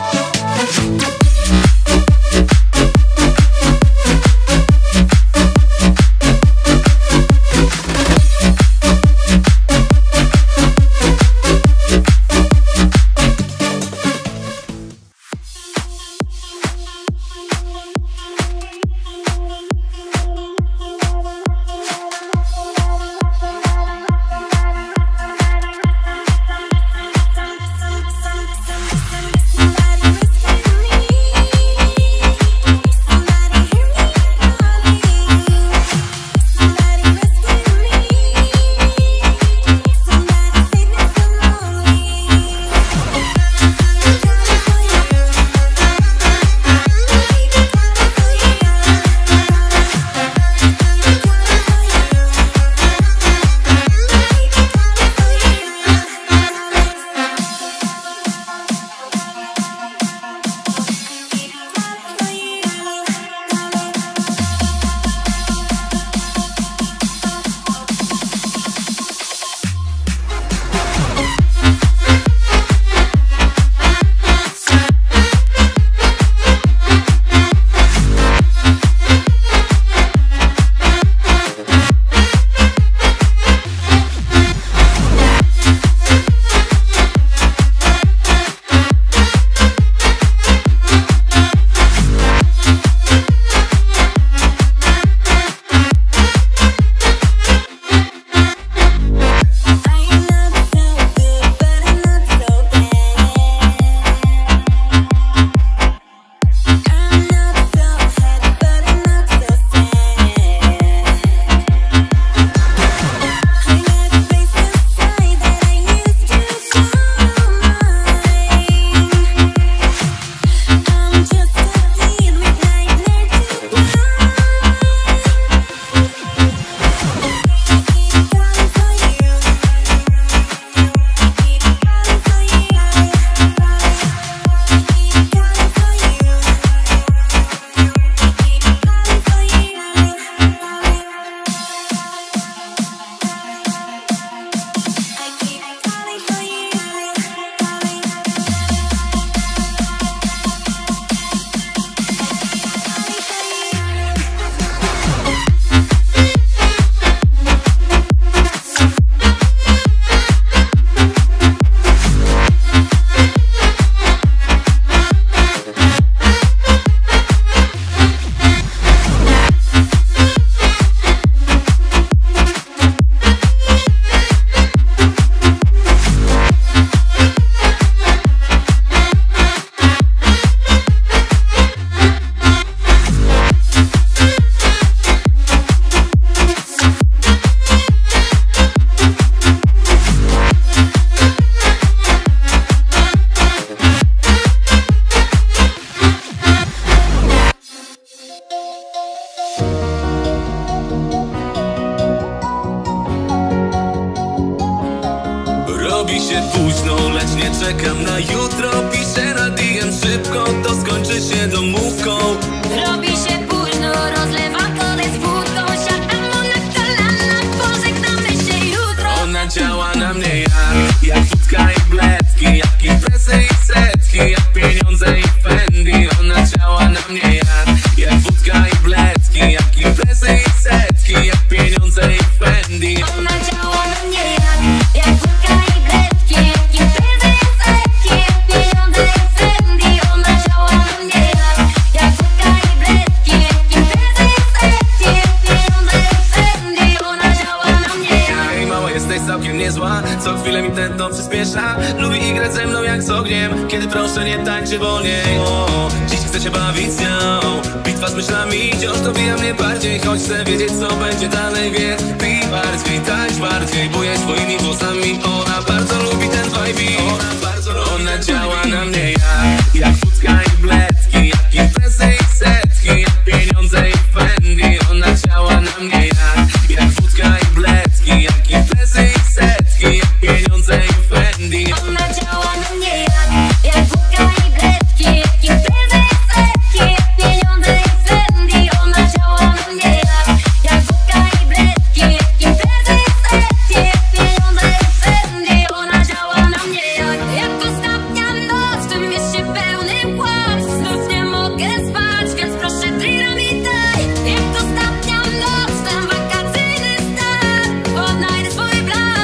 późno, lecz nie czekam na jutro. Piszę na DM szybko, to skończy się domówką. Robi się późno, rozlewam kody z wódką. Siadam na kolanach, pożegnamy się jutro. Ona działa na mnie jak wódka i bledki, jak imprezy i setki, jak pieniądze i Fendi. Ona działa na mnie jak wódka i bledki, jak imprezy i setki, jak pieniądze i Fendi. Ona działa na mnie jak wódka i bledki, jak imprezy i setki, jak pieniądze i Fendi. Ona działa na mnie jak wódka i bledki, jak imprezy i setki, jak pieniądze i Fendi. Ona działa na mnie. Ej, mała, jesteś całkiem niezła, co chwilę mi tętno przyspiesza. Lubi grać ze mną jak z ogniem, kiedy proszę nie tańczy wolniej. Dziś chcę się bawić z nią, bitwa z myślami wciąż dobija mnie bardziej. Choć chcę wiedzieć co będzie dalej, więc pij bardziej, tańcz bardziej, bujaj swoimi włosami. Ona bardzo lubi ten vibe, ona działa na mnie jak wódka i bledki, jak imprezy i setki, jak pieniądze i Fendi. Ona działa na mnie jak wódka i bledki, jak imprezy i setki, jak pieniądze i Fendi. Ona działa na mnie jak wódka i bledki, jak imprezy i setki, jak pieniądze i Fendi. Ona działa na mnie jak wódka i bledki, jak imprezy i setki, jak pieniądze i Fendi. Ona działa na mnie jak ostatnia noc w tym mieście pełnym kłamstw. Znów nie mogę spać, więc proszę drina mi daj. Jak ostatnia noc, ten wakacyjny stan, odnajdę swój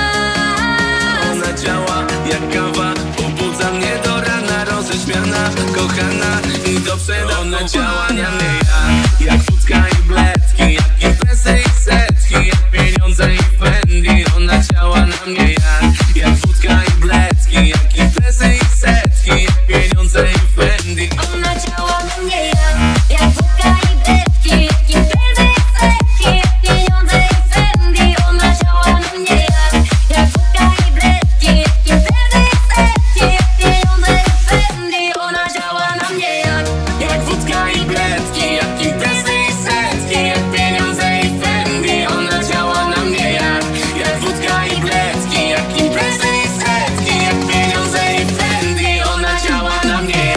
blask. Ona działa jak kawa, pobudza mnie do rana, roześmiana, kochana i do przodu. Ona działa na mnie jak wódka i bledki, jak imprezy i setki, jak pieniądze i Fendi. Ona działa na mnie jak wódka i bledki, jak imprezy i setki, jak pieniądze i Fendi. Ona działa na mnie jak wódka i bledki, jak imprezy i setki, jak pieniądze i Fendi. Ona działa na mnie jak wódka i bledki, jak imprezy i setki, jak pieniądze i Fendi. Ona działa na mnie jak wódka i bledki, jak imprezy i setki, jak pieniądze i Fendi. Ona działa na mnie jak wódka i bledki, jak imprezy i setki, jak pieniądze i Fendi. Ona działa na mnie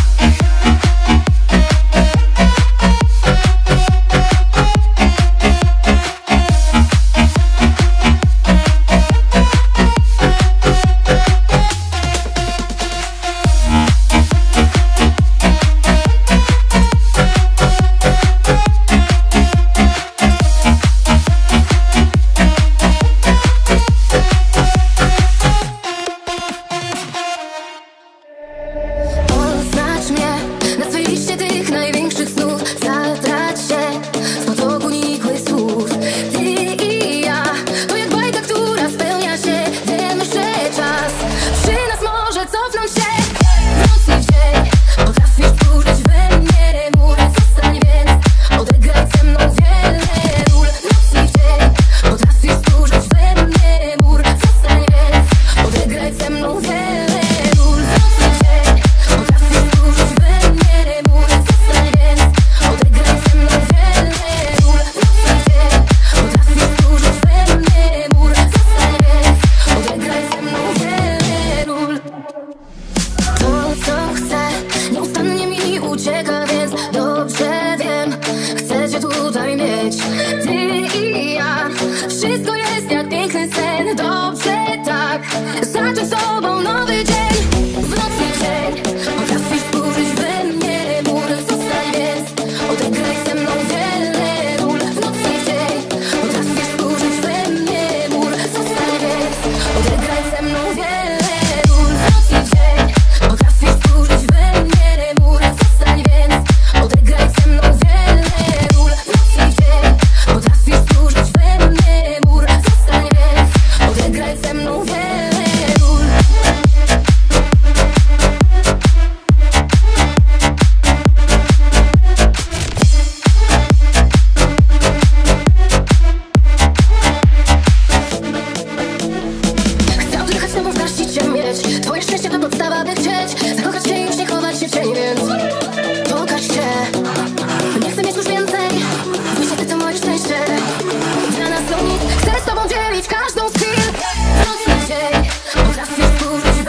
Oznacz mnie na swojej liście tych największych snów. Zatrać się w potoku nikłych słów. Ty i ja to jak bajka, która spełnia się. Wiemy, że czas przy nas może cofnąć się. W noc i w dzień potrafisz burzyć we mnie mur. Zostań więc, odegraj ze mną wiele ról. W noc i w dzień potrafisz burzyć we mnie mur. Zostań więc, odegraj ze mną wiele ról. W noc i w dzień potrafisz burzyć we mnie mur. Zostań więc, odegraj ze mną wiele ról. W noc i w dzień potrafisz burzyć we mnie mur. Zostań więc, odegraj ze mną wiele ról. To co chcę nieustannie mi ucieka, więc dobrze wiem, chcę cię tutaj mieć. Ty i ja, wszystko jest jak piękny sen. Dobrze tak, zacząć z tobą nowy dzień. W noc i w dzień potrafisz burzyć we mnie mur. Zostań więc, odegraj ze mną wiele ról. W noc i w dzień potrafisz burzyć we mnie mur. Zostań więc, odegraj ze mną wiele ról. W noc i w dzień potrafisz burzyć we mnie mur. Zostań więc, odegraj ze mną wiele ról. W noc i w dzień potrafisz burzyć we mnie mur. Zostań więc, odegraj ze mną wiele ról. Chcę odjechać z tobą, w garści cię mieć. Twoje szczęście to podstawa, by chcieć zakochać się i już nie chować się w cień, więc pokaż się. Nie chcę mieć już więcej, myślę, ty to moje szczęście. Dla nas to nic, chcę z tobą dzielić każdą z chwil. W noc i w dzień potrafisz burzyć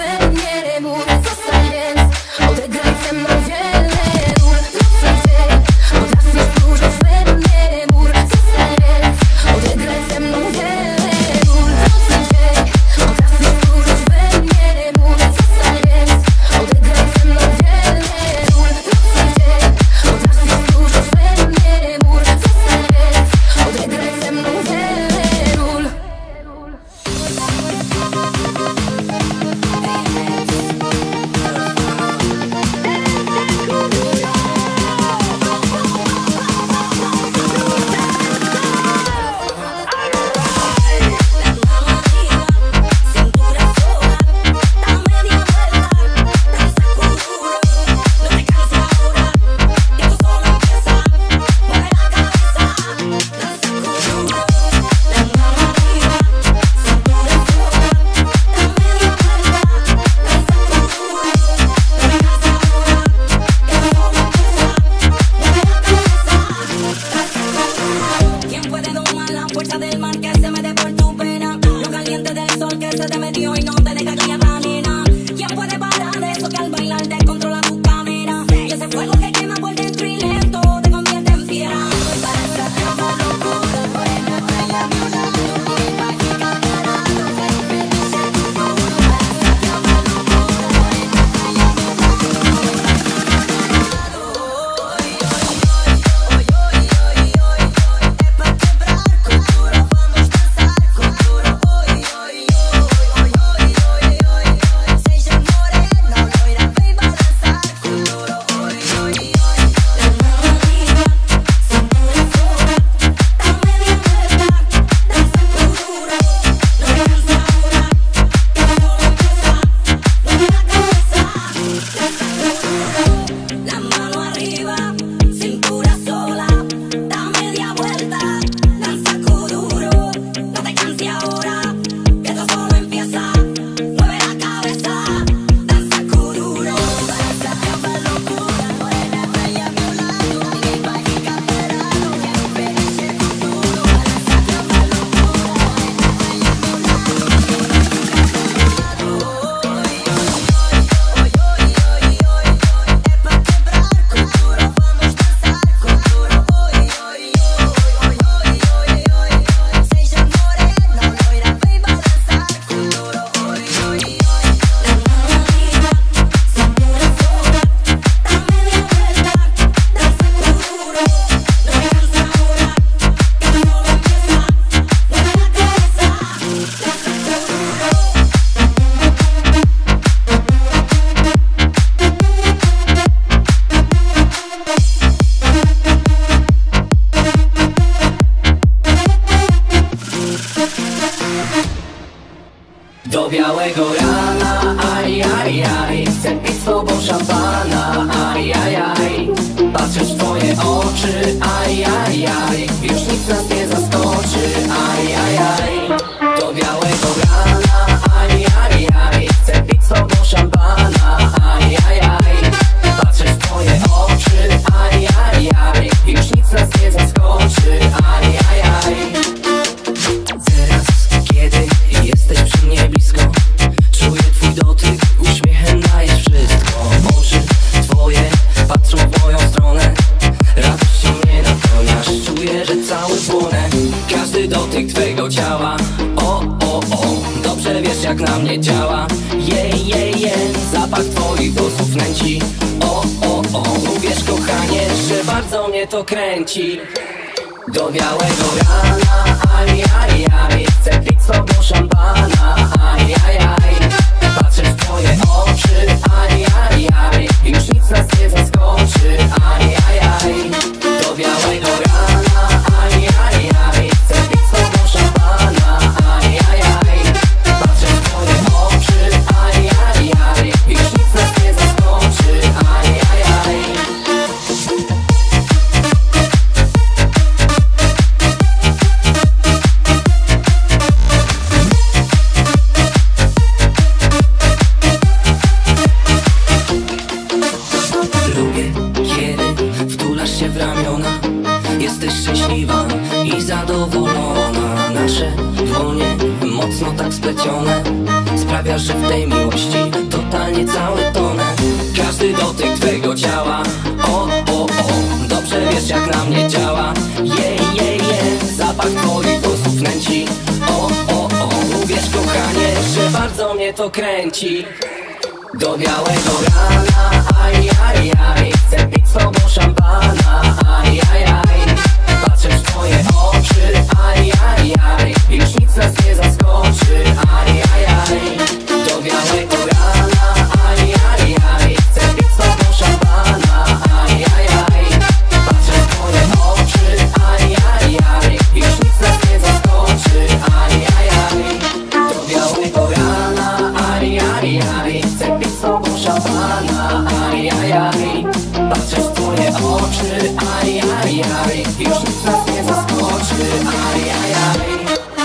rana, aj, aj, aj. Chcę pić z tobą szampana, aj, aj, aj. Patrzysz w twoje oczy, aj, aj, aj. Już nic nas nie zaskoczy, aj, aj, aj. Do białego rana, aj, aj, aj. Chcę pić z tobą szampana, aj, aj, aj. Patrzysz w twoje oczy, aj, aj, aj. Już nic nas nie zaskoczy, aj, aj, aj. Teraz, kiedy jesteś przy mnie blisko, czuję twój dotyk, uśmiechem dajesz wszystko. Oczy twoje patrzą w moją stronę, radością mnie napełniasz. Czuję, że cały płonę, każdy dotyk twego ciała. O, o, o, dobrze wiesz jak na mnie działa. Zapach twoich włosów nęci. O, o, o, uwierz kochanie, że bardzo mnie to kręci. Do białego rana, aj, aj, aj. Chcę pić z tobą szampana, aj, aj, aj. Patrzę w twoje oczy, aj, aj, aj. Już nic nas nie zaskoczy, aj, aj, aj. Do białego rana, aj, aj, aj. Chcę pić z tobą szampana, aj, aj, aj. Patrzę w twoje oczy, aj, aj, aj. Już nic nas nie zaskoczy, aj, aj, aj. Lubię, kiedy wtulasz się w ramiona. Jesteś szczęśliwa i zadowolona. Nasze dłonie mocno tak splecione sprawia, że w tej miłości totalnie całe tonę. Każdy dotyk twego ciała. O, o, o, dobrze wiesz jak na mnie działa. Zapach twoich włosów nęci. O, o, o, uwierz kochanie, że bardzo mnie to kręci. Do białego rana, aj, aj, aj. Chcę pić z tobą szampana, aj, aj, aj. Patrzę w twoje oczy, aj, aj, aj. Już nic nas nie zaskoczy, aj, aj, aj. Do białego rana, aj, aj, aj. Chcę pić z tobą szampana, aj, aj, aj. Patrzę w twoje oczy, aj, aj, aj. Już nic nas nie zaskoczy, aj, aj, aj. Do białego rana, aj, aj, aj. Chcę pić z tobą szampana, aj, aj, aj. Patrzę w twoje oczy, aj, aj, aj. Już nic nas nie zaskoczy, aj, aj, aj.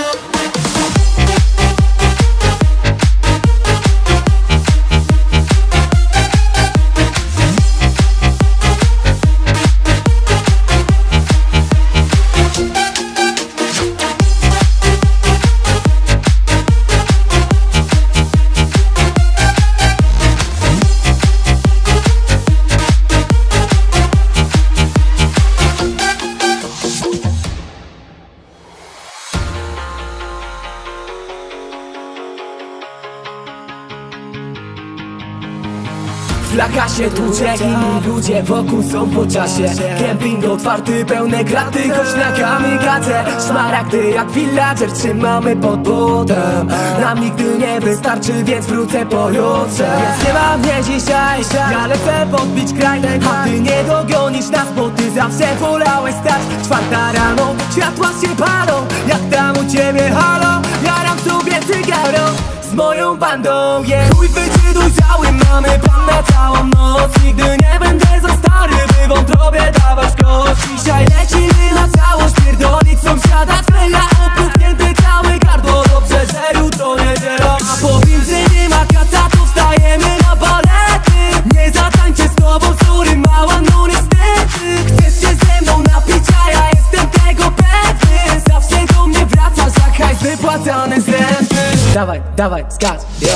Flaka się tłucze, inni ludzie wokół są po czasie. Kemping otwarty, pełne kraty, choć na kamikadze. Szmaragdy jak villager trzymamy pod butem. Nam nigdy nie wystarczy, więc wrócę pojutrze. Więc nie ma mnie dzisiaj, ja lecę podbić kraj. A ty nie dogonisz nas, bo ty zawsze wolałeś stać. 4 rano, światła się palą, jak tam u ciebie halo. Jaram sobie cygaro z moją bandą, Chuj wyczy dojrzały, mamy plan na całą noc. Nigdy nie będę za stary, by wątrobie dawać kość. Dzisiaj lecimy na całość, pierdolić sąsiada twega. Opuchnięty cały gardło, dobrze, że jutro niedziela. A powiem, że nie ma kaca, to wstajemy na balety. Nie zatańczę z tobą, sorry mała, no niestety. Chcesz się ze mną napić, a ja jestem tego pewny. Zawsze do mnie wracasz, jak hajs wypłacany z renty. Dawaj, dawaj, skacz, yo.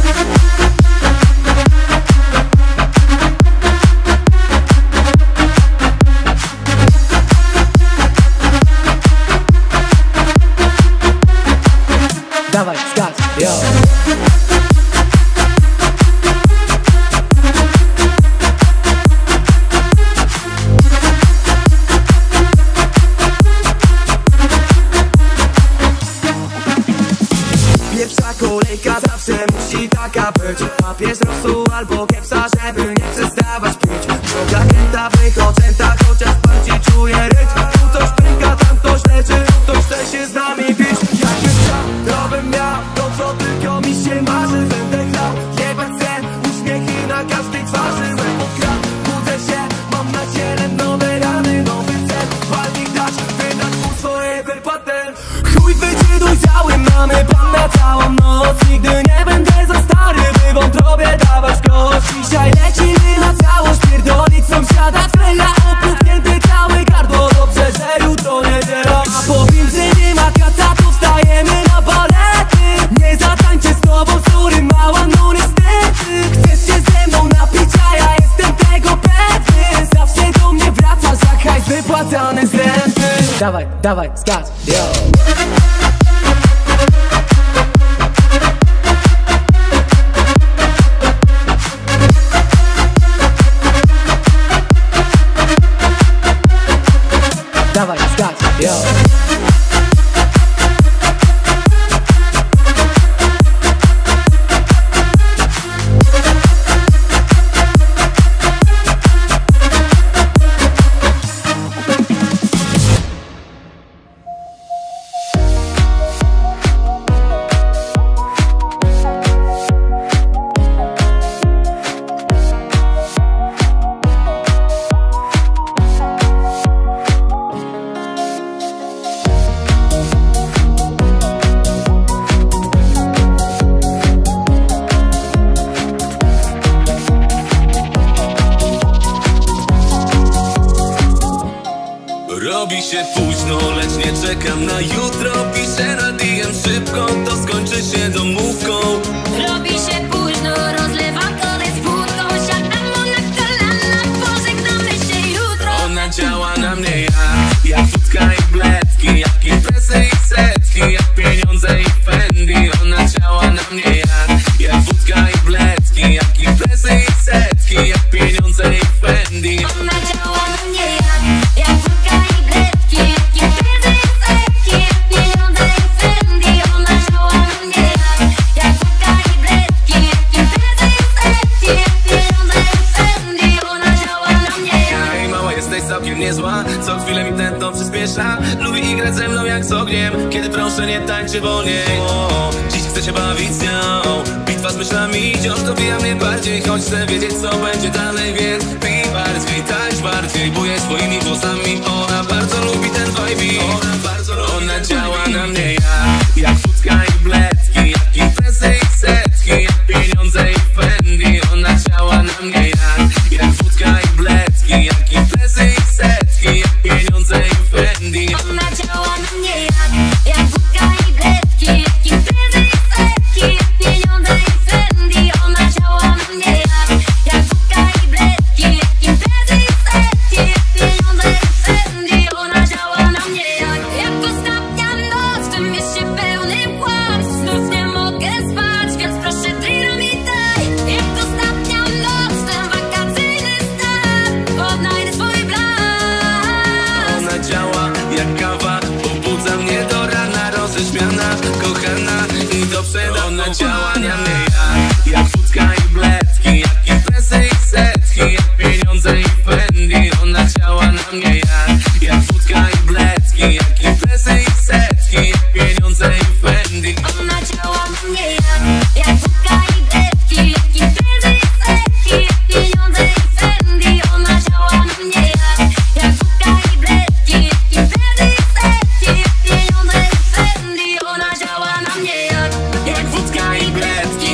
Dawaj, skacz, yo. Pierwsza kolejka zawsze musi taka być. Papież rosół albo kepsa, żeby nie przestawać pić. Droga kręta w mych oczętach, chociaż bardziej czuję rytm. Tu coś pęka, tam ktoś leczy, ktoś chce się z nami bić. Jakbym chciał, to bym miał to, co tylko mi się marzy. Będę grał, jebać sen, uśmiechy na każdej twarzy. Łeb pod krat, budzę się, mam na ciele nowe rany. Nowy cel, walnik dać, wydać mu swoje wypłatem. Chuj wycie dojrzały, mamy plan na całą noc. Nigdy nie będę za stary, by wątrobie dawać kość. Dzisiaj lecimy na całość, pierdolić sąsiada freja. Opuknięty cały gardło, dobrze, że jutro niedziela. A pomiędzy nim a kacatów stajemy na balety. Nie zatańczę z tobą, sorry mała, no niestety. Chcesz się ze mną napić, a ja jestem tego pewny. Zawsze do mnie wracasz, jak hajs wypłacany z renty. Dawaj, dawaj, skacz, yo. Dawaj, skacz, yo. Robi się późno, lecz nie czekam na jutro. Piszę na DM szybko, to skończy się domówką. Robi się późno, rozlewam kolej z wódką. Siadam mu na kolana, pożegnamy się jutro. Ona działa na mnie jak wódka i bledki, jak imprezy i setki, jak pieniądze i Fendi. Ona działa na mnie jak wódka i bledki, jak imprezy i setki, jak pieniądze i Fendi. Ona działa na mnie jak wódka i bledki, jak imprezy i setki, jak pieniądze i Fendi. Ona działa na mnie jak wódka i bledki, jak imprezy i setki, jak pieniądze i Fendi. Ona działa na mnie. Ej, mała, jesteś całkiem niezła, co chwilę mi tętno przyspiesza. Lubi grać ze mną jak z ogniem, kiedy proszę nie tańczy wolniej. Dziś chcę się bawić z nią, bitwa z myślami wciąż dobija mnie bardziej. Choć chcę wiedzieć co będzie dalej, więc pij bardziej, tańcz bardziej, buję swoimi włosami. Ona bardzo lubi ten vibe, ona działa na mnie jak wódka i bledki, jak imprezy i setki, jak pieniądze i Fendi. Ona działa na mnie jak wódka i bledki, jak imprezy i setki, jak pieniądze i Fendi. Ona działa na mnie jak wódka i bledki, jak imprezy i setki, jak pieniądze i Fendi. Ona działa na mnie jak wódka i bledki, jak imprezy i setki, jak pieniądze i Fendi. Ona działa na mnie jak ostatnia noc w tym mieście pełnym kłamstw. Znów nie mogę spać, więc proszę drina mi daj. Jak ostatnia noc w ten wakacyjny stan, odnajdę swój blask. Ona działa jak kawa, pobudza mnie do rana. Roześmiana, kochana i dobrze. Ona działa na mnie jak wódka i bledki, jak imprezy i setki, jak pieniądze i Fendi. Ona działa na mnie jak wódka i bledki, jak imprezy i setki, jak pieniądze i Fendi. Ona działa na mnie jak wódka i bledki, jak imprezy i setki, jak pieniądze i Fendi. Ona działa na mnie jak wódka i bledki, jak imprezy i setki, jak pieniądze i Fendi. Ona działa na mnie jak wódka i bledki,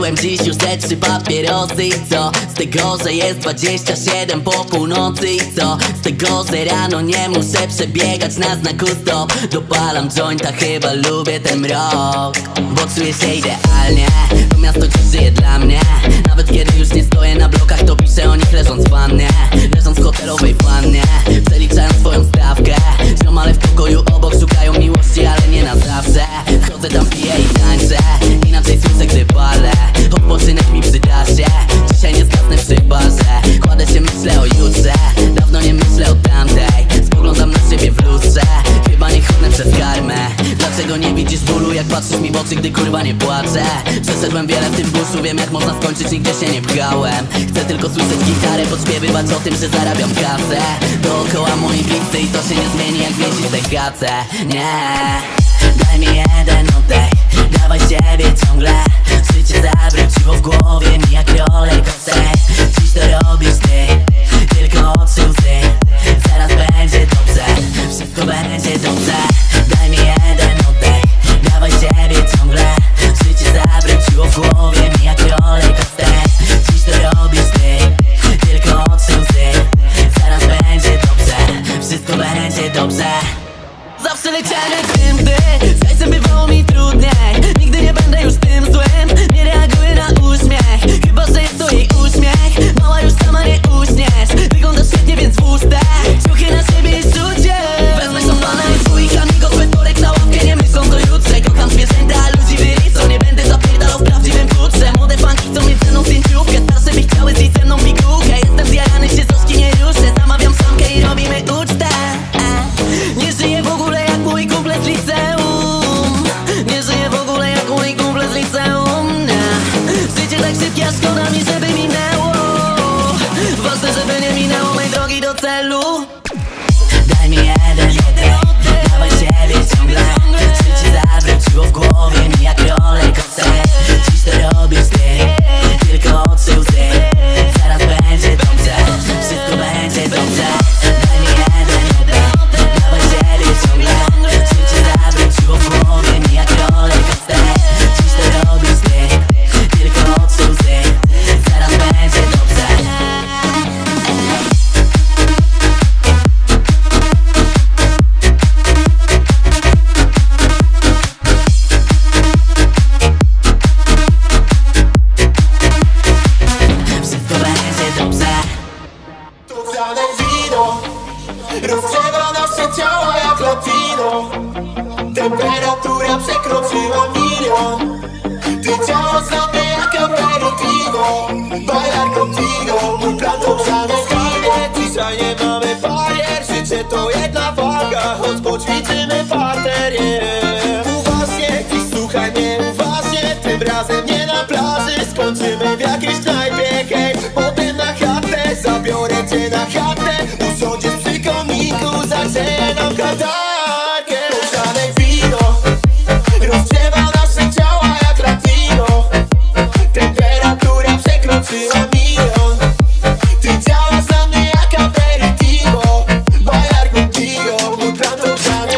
Zapaliłem dziś już te 3 papierosy i co? Z tego, że jest 27 po północy i co? Z tego, że rano nie muszę przebiegać na znaku stop. Dopalam jointa, chyba lubię ten mrok, bo czuję się idealnie. To miasto dziś żyje dla mnie. Nawet kiedy już nie stoję na blokach, to piszę o nich leżąc w wannie. Leżąc w hotelowej wannie, przeliczając swoją stawkę. Ziomale w pokoju obok szukają miłości, ale nie na zawsze. Chodzę tam, piję i tańczę, inaczej słyszę, gdy palę. Odpoczynek mi przyda się, dzisiaj nie zgasnę przy barze. Kładę się, myślę o jutrze, dawno nie myślę o tamtej. Spoglądam na siebie w lustrze, chyba nie chodnę przez karmę. Dlaczego nie widzisz bólu, jak patrzysz mi w oczy, gdy kurwa nie płaczę? Przeszedłem wiele w tym buszu, wiem jak można skończyć, nigdzie się nie pchałem. Chcę tylko słyszeć gitarę, podśpiewywać o tym, że zarabiam kasę. Dookoła moi bliscy i to się nie zmieni, jak wiesisz te kace. Nie, daj mi jeden oddech, dawaj siebie ciągle. Życie zawróciło w głowie mi jak rollercoaster. Dziś to robisz ty, tylko oczy łzy. Zaraz będzie dobrze, wszystko będzie dobrze. Daj mi jeden oddech, dawaj siebie ciągle. Życie zawróciło w głowie mi jak rollercoaster. Dziś to robisz ty, tylko oczy łzy. Zaraz będzie dobrze, wszystko będzie dobrze. Zawsze leciałem tym, gdy z hajsem bywało mi trudniej. Nigdy nie będę już tym złym, nie reaguję na uśmiech. Chyba, że jest to jej uśmiech, mała już sama nie uśniesz. Wyglądasz świetnie, więc włóż te ciuchy na siebie i rzuć je. Wezmę szampana i dwójka amigos, we wtorek na ławkę, nie myśląc o jutrze. Kocham zwierzęta, a ludzi wyliczą, nie będę zapierdalał w prawdziwym futrze. Młode fanki chcą mieć ze mną zdjęciówkę, starsze by chciały zjeść ze mną pigułkę. Jestem zjarany, się zoszki nie ruszę, zamawiam szamkę i robimy ucztę. Nie żyję w ogóle jak mój kumple z liceum. Nie żyję w ogóle jak mój kumple z liceum. Życie tak szybkie, a szkoda mi, żeby minęło. Ważne, żeby nie minęło mej drogi do celu. Daj mi jeden oddech, dawaj siebie ciągle. Życie zawróciło w głowie mi jak rollercoaster. Dziś to robisz ty, tylko oczy łzy. Zaraz będzie dobrze, wszystko będzie dobrze. Daj mi jeden oddech, dawaj siebie ciągle. Życie zawróciło w głowie mi jak rollercoaster. Dziś to robisz ty, tylko oczy łzy. Zaraz będzie dobrze. Wszystko będzie dobrze. To grane wino rozgrzewa nasze ciała jak latino. Temperatura przekroczyła 1 000 000. Ty działasz na mnie jak aperitivo. Bailar contigo, mój plan to grzane skarbie. Dzisiaj nie mamy barier, życie to jedna waga. Choć poćwiczymy parter, yeah. Uważnie, dziś słuchaj mnie uważnie. Tym razem nie na plaży, skończymy w jakiejś knajpie, hej. Potem na chatę, zabiorę cię na chatę. Usiądziesz przy kominku, zagrzeję nam katarkę. Pogrzane wino rozgrzewa nasze ciała jak latino. Temperatura przekroczyła 1 000 000. Ty działasz na mnie jak aperitivo. Bailar contigo, mój plan to grzane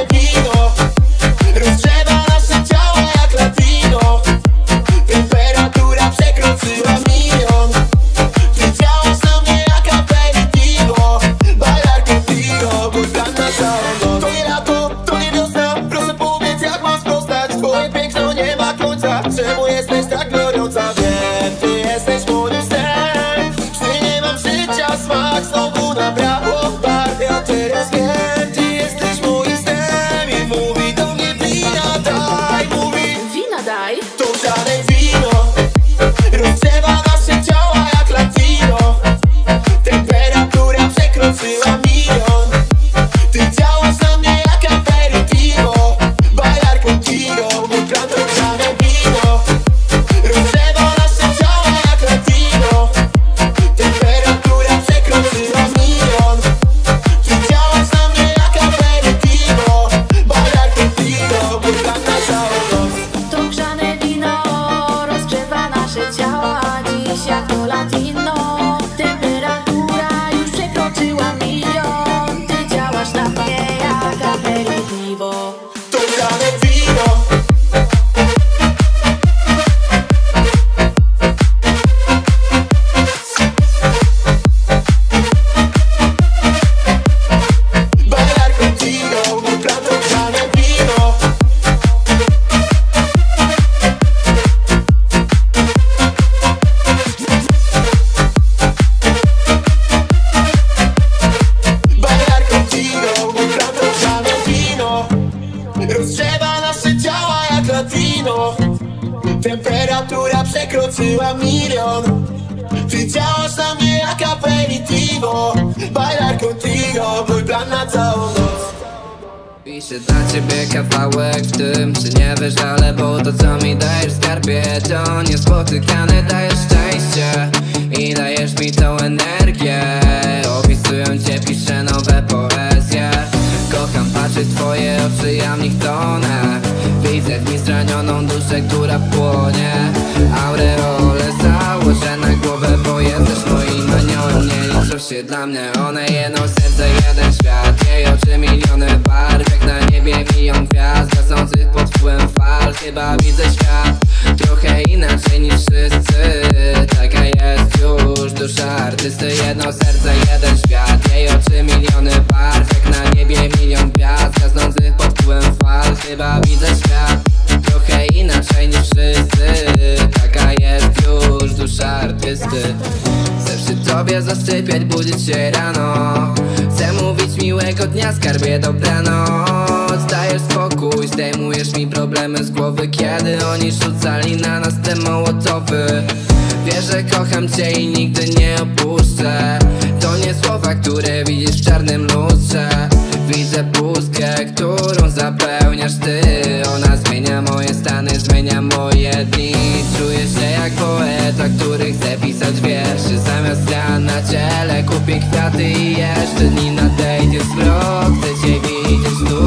przekroczyła 1 000 000. Ty działasz na mnie jak aperitivo. Bailar contigo, mój plan na całą noc. Piszę dla ciebie kawałek w tym, że nie wiesz, ale bo to co mi dajesz w skarbie to niespotykane, dajesz szczęście i dajesz mi tą energię. Opisując cię piszę nowe poezje. Kocham patrzeć w twoje oczy, ja w nich tonę. Widzę w niej zranioną duszę, która płonie. Aureole założę na głowę, bo jesteś moim aniołem. Nie liczą się dla mnie one, jedno serce, jeden świat. Jej oczy miliony barw, jak na niebie milion gwiazd gasnących pod wpływem fal. Chyba widzę świat trochę inaczej niż wszyscy. Taka jest już dusza artysty. Jedno serce, jeden świat. Jej oczy miliony barw, jak na niebie milion gwiazd gasnących pod wpływem fal. Chyba widzę świat trochę inaczej niż wszyscy. Taka jest już dusza artysty. Chcę przy tobie zasypiać, budzić się rano. Chcę mówić miłego dnia, skarbie dobranoc. Dajesz spokój, zdejmujesz mi problemy z głowy, kiedy oni rzucali na nas te mołotowy. Wiesz, że kocham cię i nigdy nie opuszczę. To nie słowa, które widzisz w czarnym lustrze. Widzę pustkę, którą zapełniasz ty. Ona zmienia moje stany, zmienia moje dni. Czuję się jak poeta, który chce pisać wierszy. Zamiast ran na ciele kupię kwiaty i jeszcze dni nadejdzie zwrot. Chcę cię widzieć tu.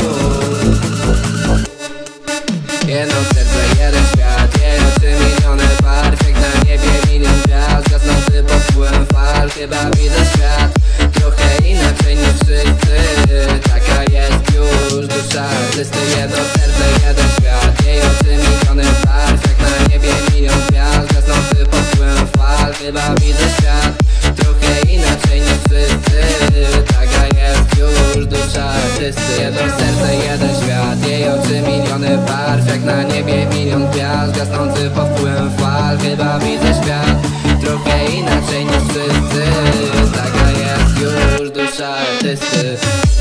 Jedno serce, jeden świat. Jej oczy miliony barw, jak na niebie milion gwiazd gasnący pod wpływem fal. Chyba widzę świat trochę inaczej niż wszyscy. Taka jest już dusza artysty. Jedno serce, jeden świat. Jej oczy miliony barw, jak na niebie milion gwiazd gasnący pod wpływem fal. Chyba widzę świat trochę inaczej niż wszyscy. Taka jest już dusza artysty. Jedno serce, jeden świat. Jej oczy miliony barw, jak na niebie milion gwiazd gasnący pod wpływem fal. Chyba widzę świat trochę inaczej niż wszyscy. Taka jest już dusza artysty.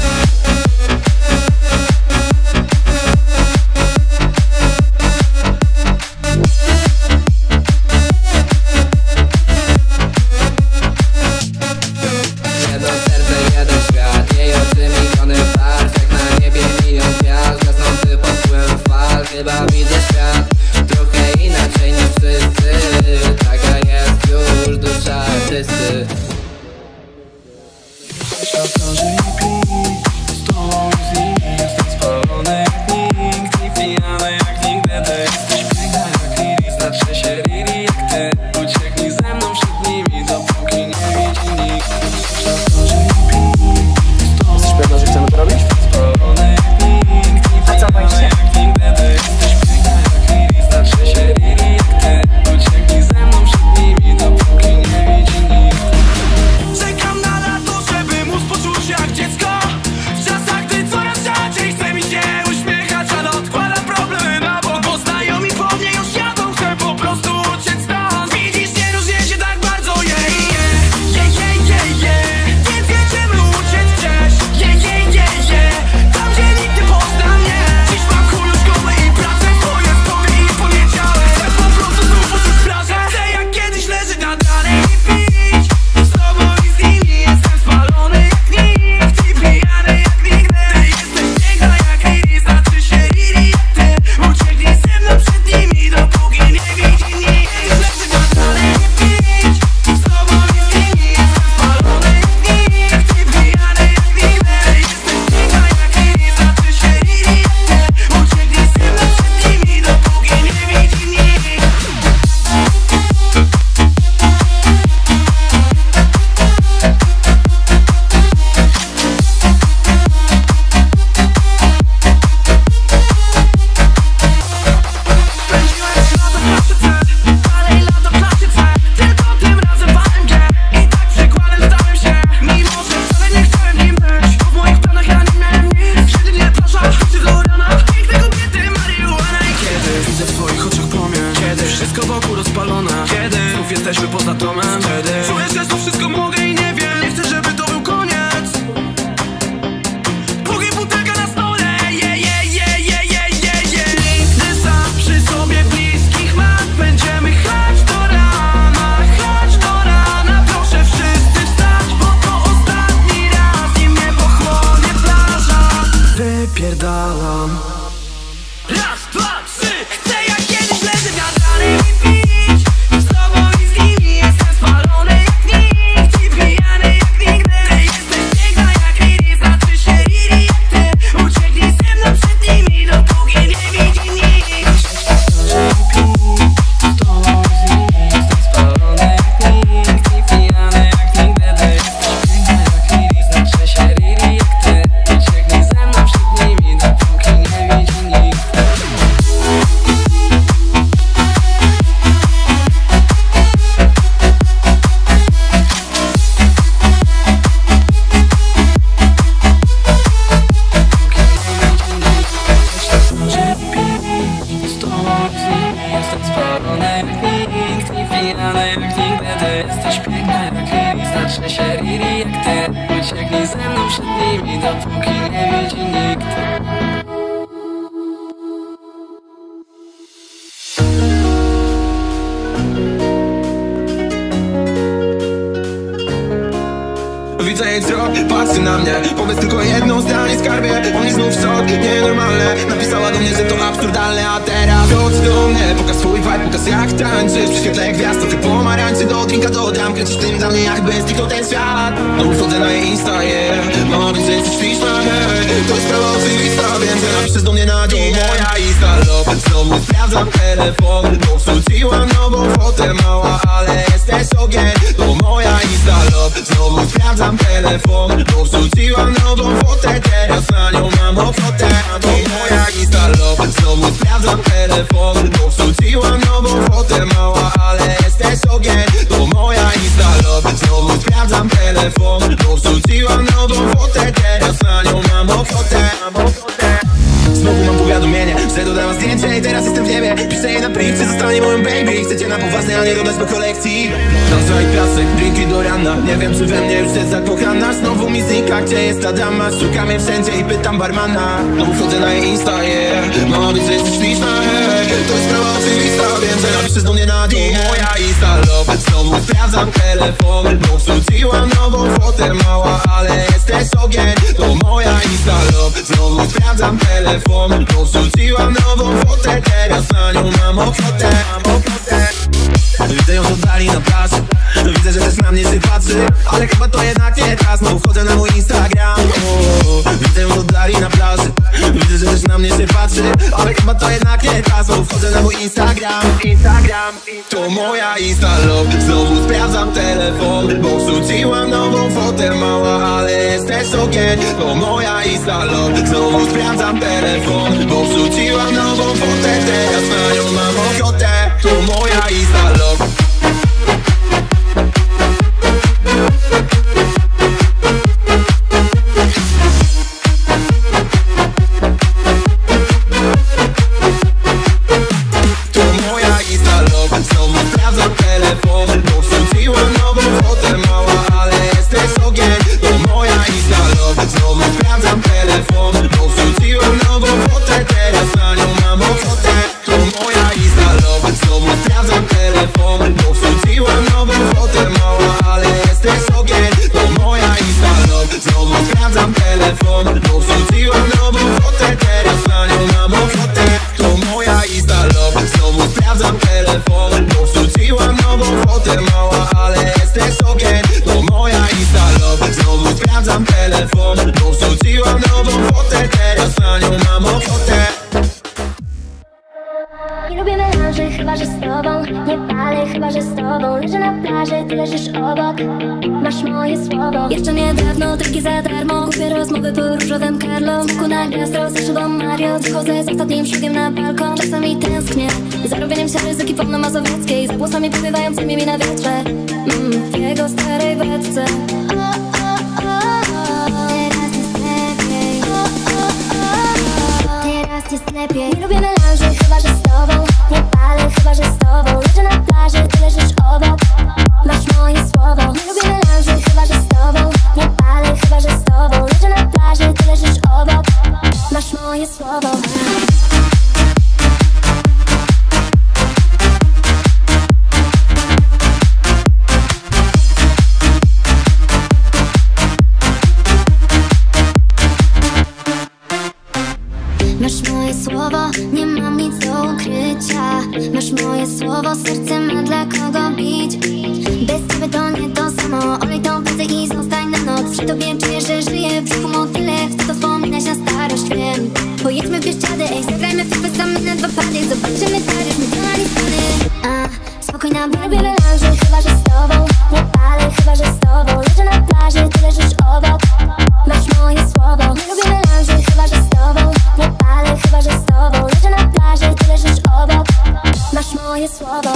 Jedno serce, jeden świat. Jej oczy miliony barw, jak na niebie milion gwiazd gasnący pod wpływem fal. Chyba widzę świat trochę inaczej niż wszyscy. Taka jest już dusza artysty. Świat krąży i pli, spierdalam. Raz, dwa, trzy. Chcę jak kiedyś leżeć nad ranem i pić z tobą i z nimi. Jestem spalony jak nikt i pijany jak nigdy. Ty jesteś piękna jak Riri, znaczy się Riri jak ty. Ucieknij ze mną przed nimi, dopóki nie widzi nikt. Z tobą i z nimi. Jestem spalony jak nikt i pijany jak nigdy. Ty jesteś piękna jak Riri, znaczy się Riri jak ty. Ucieknij ze mną przed nimi, dopóki nie widzi nikt. Jestem spalony jak nikt i pijany jak nigdy. Ty jesteś piękna jak Riri, znaczy się Riri jak ty. Ucieknij ze mną przed nimi, dopóki nie widzi nikt. Widzę jej wzrok, patrzy na mnie. Powiedz tylko jedno zdanie, skarbie. On jest znów szok, nienormalne. Napisała do mnie, że to absurdalne. A teraz chodź do mnie, pokaż swój vibe, pokaż jak tańczysz. Przy świetle gwiazd, trochę pomarańczy. Do drinka dodam, kręcisz tym dla mnie, jakby zniknął ten świat. No wchodzę na jej Insta, yeah. Mama wie, że jesteś śliczna, hej. To jest sprawa oczywista, więc napiszesz do mnie na dzień. Moja Insta love, znowu sprawdzam telefon. Bo wrzuciłam nową fotę, mała, ale jesteś ogień. To moja Insta love, znowu sprawdzam telefon, bo wrzuciłam nową fotę. Teraz na nią mam ochotę. To moja Insta love, znowu sprawdzam telefon, bo wrzuciłam nową fotę, mała, ale jesteś ogień. To moja Insta love, znowu sprawdzam telefon, bo wrzuciłam nową fotę. Teraz na nią mam ochotę. Znowu mam powiadomienie, że dodałam zdjęcie i teraz jestem w niebie. Piszę jej na priv, czy zostanie moją baby. Chcecie na poważnie, a nie dodać po kolekcji. Plansza i piasek, drinki do rana. Nie wiem, czy we mnie już jest zakochana. Znowu mi znika, gdzie jest ta dama. Szukam jej wszędzie i pytam barmana. Znowu wchodzę na jej Insta, yeah. Mama wie, że jesteś śliczna, hej. To jest sprawa oczywista, więc napiszesz do mnie na dzień. Moja Insta love, znowu sprawdzam telefon, bo wrzuciłam nową fotę, mała, ale jesteś ogień. To moja Insta love, znowu sprawdzam telefon, bo wrzuciłam nową fotę. Teraz na nią mam ochotę. Widzę ją z oddali na plaży. Widzę, że też na mnie się patrzy, ale chyba to jednak nie czas. Znowu wchodzę na mój Instagram. Widzę ją z oddali na plaży. Widzę, że też na mnie się patrzy, ale chyba to jednak nie czas. Znowu wchodzę na mój Instagram. To moja Insta love, znowu sprawdzam telefon, bo wrzuciłam nową fotę, mała, ale jesteś ogień. To moja Insta love, znowu sprawdzam telefon, bo wrzuciłam nową fotę. Teraz na nią mam ochotę. To moja Insta love. Nie lubię melanży, chyba że z tobą. Nie palę, chyba że z tobą. Leżę na plaży, ty leżysz obok. Masz moje słowo. Jeszcze niedawno drinki za darmo. Głupie rozmowy po różowym Carlo. Smaku na gastro, za szybą Mario. Wychodzę z ostatnim szlugiem na balkon. Czasami tęsknię za robieniem się ryzyki polno-mazowieckiej. Za włosami powiewającymi mi na wietrze. W jego starej beczce. Teraz jest lepiej. Nie lubię melanży, chyba że z tobą. Nie palę, chyba że z tobą. Leżę na plaży, ty leżysz obok. Masz moje słowo. Nie lubię melanży, chyba że z tobą. Nie palę, chyba że z tobą. Leżę na plaży, ty leżysz obok. Masz moje słowo. Masz moje słowo, nie mam nic do ukrycia. Masz moje słowo, serce ma dla kogo bić. Bez ciebie to nie to samo. Olej tą pracę i zostań na noc. Przy tobie czuję, że żyję w brzuchu motyle. Chcę to wspominać na starość, wiem. Pojedźmy w Bieszczady, ej, zagrajmy w FIFA same na 2 pady. Zobaczymy Paryż, my to na listany. Spokojna, robię melanże, chyba że z tobą. Nie palę, chyba że z tobą. Leżę na plaży, ty leżysz obok. Masz moje słowo, nie lubię melanży, chyba że z tobą. Nie palę, chyba że z tobą. Leżę na plaży, ty leżysz obok. Masz moje słowo.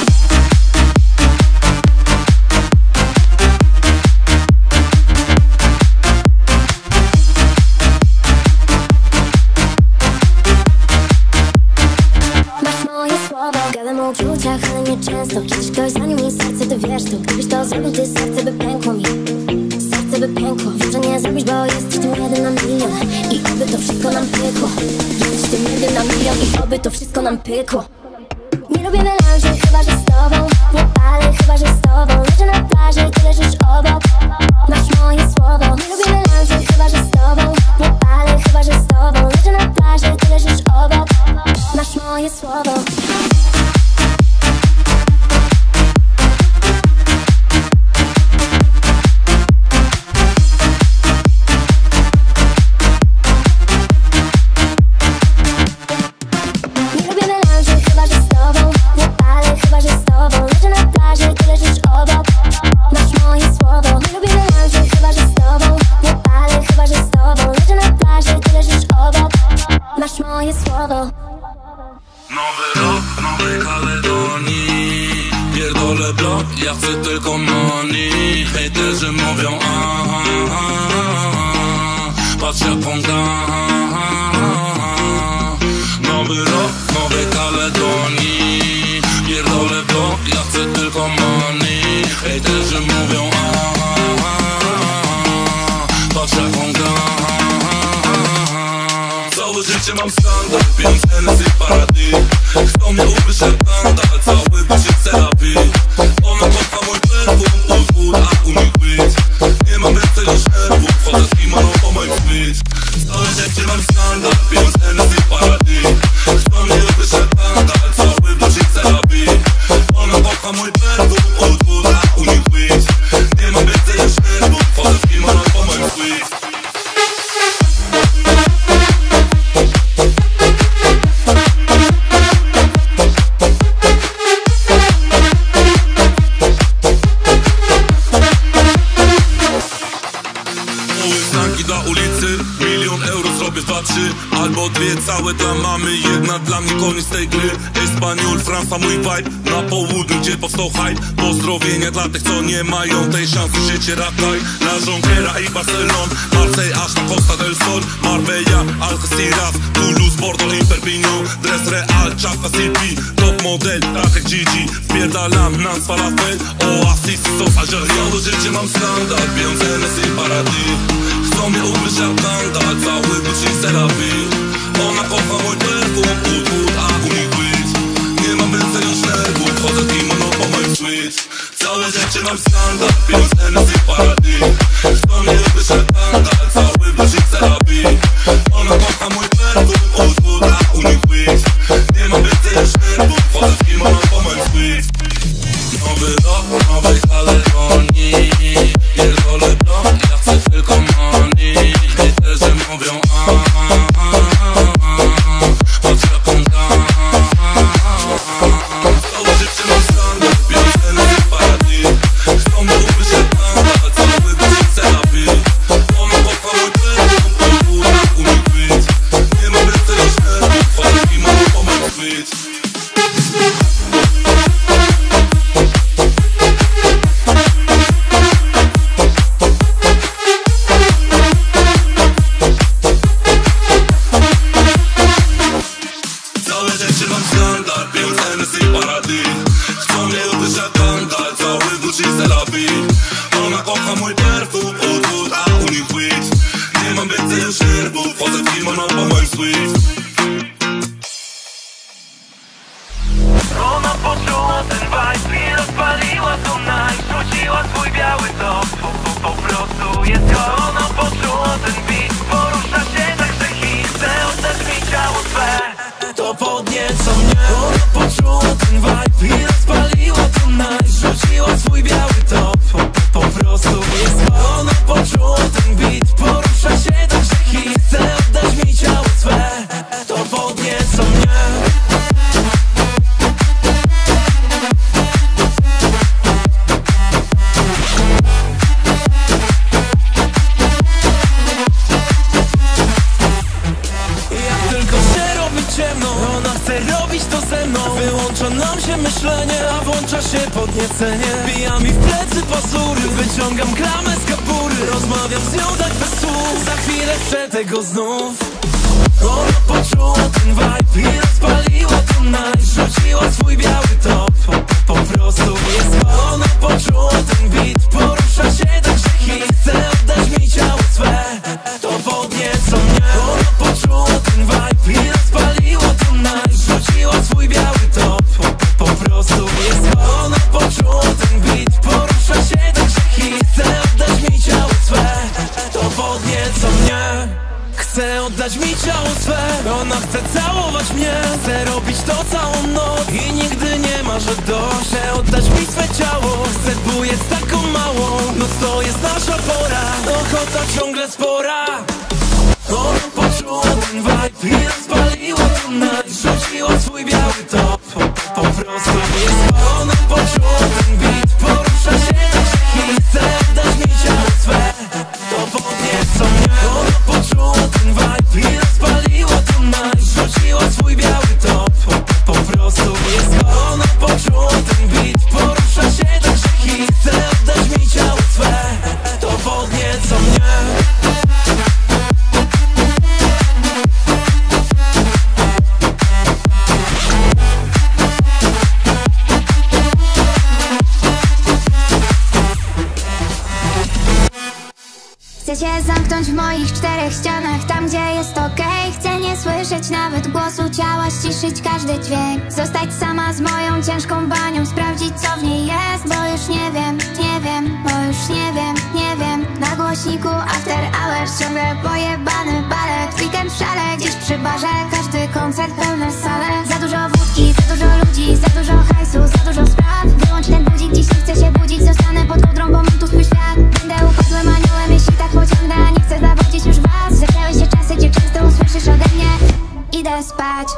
Gadam o uczuciach, ale nie często. Kiedyś ktoś zranił mi serce, ty wiesz to. Gdybyś to zrobił, ty serce by pękło mi. Serce by pękło, wiem, że nie zrobisz, bo jesteś tym 1 na milion. I oby to wszystko nam pykło. Jesteś tym 1 na milion i oby to wszystko nam pykło. Nie lubię melanży, chyba że z tobą. Nie palę, chyba że z tobą. Leżę na plaży, ty leżysz obok. Masz moje słowo. Nie lubię melanży, chyba że z tobą. Nie palę, chyba że z tobą. Leżę na plaży, ty leżysz obok. Masz moje słowo. Moje słowo. Nowy rok, Nowej Kaledonii. Pierdolę blok, ja chcę tylko money. Hejterzy mówią patrz jak on gra. Nowy rok, Nowej Kaledonii. Pierdolę blok, ja chcę tylko money. Hejterzy mówią patrz jak on gra. Całe życie mam skandal, pijąc Hennessy Paradis. Chcą mnie ubyć jak skandal, cały wyciek terapii. Ona kocha mój perfum, udwód, a u nich być. Nie mam więcej niż nerwów, chodzę z kimono po moim switch. Całe życie mam skandal, pijąc Hennessy Paradis. Chcą mnie ubyć jak skandal, cały wyciek terapii. Ona kocha mój perfum, udwód, a u nich być. Nie mam więcej niż nerwów, chodzę z kimono po moim switch. Dla ulicy, 1 000 000 euro zrobię 2-3 albo 2 całe dla mamy, 1 dla mnie, koniec tej gry. Espaniol, Franca, mój vibe na południu, gdzie powstał hype. Pozdrowienia dla tych, co nie mają tej szansy, życie rataj. La Jonquera i Barcelon, Marseille aż na Costa del Sol. Marbella, Algeciras, Toulouse, Bordeaux i Perpignan. Dres Real, Chaka City, top model, tak jak Gigi. Spierdalam, Nance, Falafel, Oasis, sos Algerian. Do życie mam skandal, pijąc Hennessy Paradis. Chcą mnie ubyć jak skandal, cały wyciek terapii. Ona kocha mój perfum, udwód, a u nich być. Nie mam więcej niż nerwów, chodzę z kimono po moim switch. Całe życie mam skandal, pijąc Hennessy Paradis. Chcą mnie ubyć jak skandal, cały wyciek terapii. Ona kocha mój perfum, udwód, a u nich być. Nie mam więcej niż nerwów, chodzę z kimono po moim switch. Nowy rok, Nowej Kaledonii. Pierdolę blok, ja chcę tylko money. Hejterzy mówią patrz jak on gra. Całe życie mam skandal, pijąc Hennessy Paradis. Chcą mnie ubyć jak skandal, cały wyciek terapii. Ona kocha mój perfum, udwód, a u nich być. Nie mam więcej niż nerwów, chodzę z kimono po moim switch. Ona kocha mój perfum, udwód, a u nich być. Nie mam więcej już nerwów, chodzę w kimono po moim switch. Ona poczuła ten vibe i rozpaliła to night. Rzuciła swój biały top, po prostu jest hot. Ona poczuła ten beat, porusza się tak, że hit. Chce oddać mi Wyłącza nam się myślenie, a włącza się podniecenie. Bija mi w plecy pazury, wyciągam klamę z kapury. Rozmawiam z nią tak bez słów, za chwilę chcę tego znów. Ona poczuła ten vibe i rozpaliła to night. Rzuciła swój biały top, po prostu jest hot. Ona poczuła ten beat, porusza się tak, że hit. Chce oddać mi ciało swe, to podnieca mnie. Ona poczuła ten vibe i rozpaliła to night. Rzuciła swój biały top, po prostu jest hot. Ona poczuła ten beat, porusza się tak, że hit. Chce oddać mi ciało swe, to podnieca mnie. Chce oddać mi ciało swe, ona chce całować mnie. Chce robić to całą noc i nigdy nie ma, że dość. Chce oddać mi swe ciało, chce bujeć taką małą. Noc to jest nasza pora, ochota ciągle spora. Ona poczuła ten vibe i rozpaliła to night. Rzuciła swój biały top, po prostu jest. Ona poczuła ten beat, porusza się tak, że hit. Chce oddać mi ciało swe, to podnieca mnie. Ona poczuła ten vibe i rozpaliła to night. Rzuciła swój biały top, po prostu jest. Ona poczuła ten beat, porusza się tak, że hit. Chce oddać mi ciało swe, to podnieca mnie. Chcę się zamknąć w moich czterech ścianach, tam gdzie jest okej. Chcę nie słyszeć nawet głosu ciała, ściszyć każdy dźwięk. Zostać sama z moją ciężką banią, sprawdzić co w niej jest. Bo już nie wiem, bo już nie wiem. Na głośniku after hours, ciągle pojebany balet. Weekend w szale, gdzieś przy barze, każdy koncert, pełne sale. Za dużo wódki, za dużo ludzi, za dużo hajsu, za dużo spraw. Wyłącz ten budzik, dziś nie chcę się budzić. Zostanę pod kołdrą, bo mam tu swój świat. Będę upadłym aniołem, jeśli tak pociągnę. Nie chcę zawodzić już was. Zaczęły się czasy, gdzie często usłyszysz ode mnie: idę spać.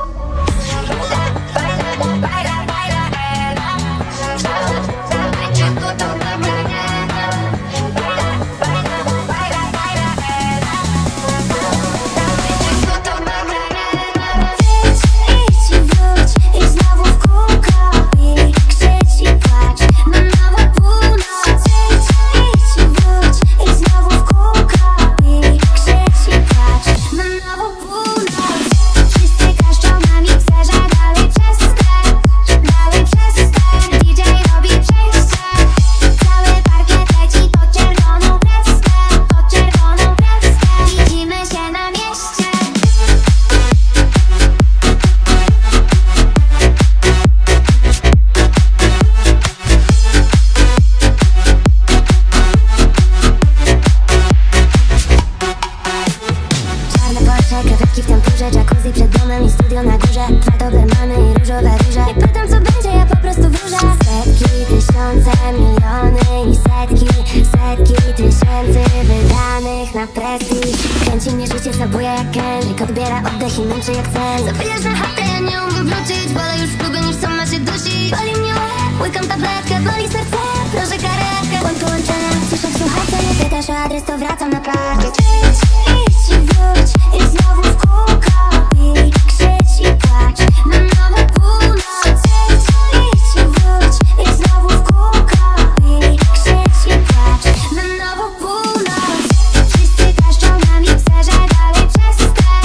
Krewetki w tempurze, jacuzzi przed domem i studio na górze. Dwa dobermany i różowe róże. Nie pytam co będzie, ja po prostu wróżę. Setki, tysiące, miliony i setki tysięcy wydanych na prestiż. Kręci mnie życie, zabuje jak Kendrick. Odbiera oddech i męczy jak sen. Zapijasz na chatę, ja nie umiem wrócić. Wolę już w klubie niż sama się dusić. Boli mnie łeb, łykam tabletkę, boli serce. Proszę karetkę, błąd połączenia. Ciszę w słuchawce, nie pytasz o adres, to wracam na parkiet. Idź i wróć, i znowu w kółko. I krzycz i płacz na nową północ. Idź i wróć, i znowu w kółko. I krzycz i płacz na nową północ. Wszyscy klaszczą na mikserze, dalej przestań.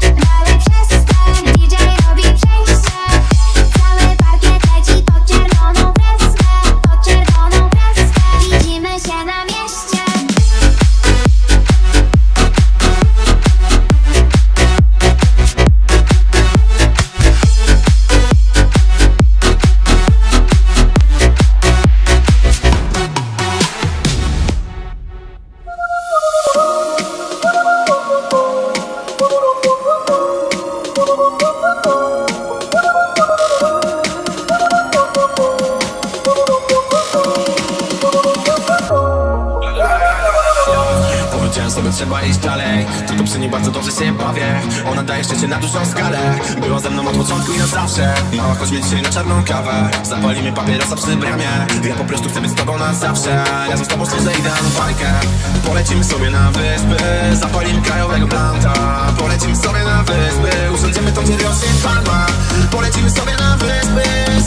DJ robi przejście. Cały parkiet leci pod czerwoną kreskę. Widzimy się na mieście. Powiedziałem sobie, trzeba iść dalej. Tylko przy niej bardzo dobrze się bawię. Ona daje szczęście na dużą skalę. Była ze mną od początku i na zawsze. Mała, chodźmy dzisiaj na czarną kawę. Zapalimy papierosa przy bramie. Ja po prostu chcę być z tobą na zawsze. Razem z tobą stworzę idealną bajkę. Polecimy sobie na wyspy. Zapalimy krajowego blanta. Polecimy sobie na wyspy. Usiądziemy to, gdzie rośnie palma. Polecimy sobie na wyspy.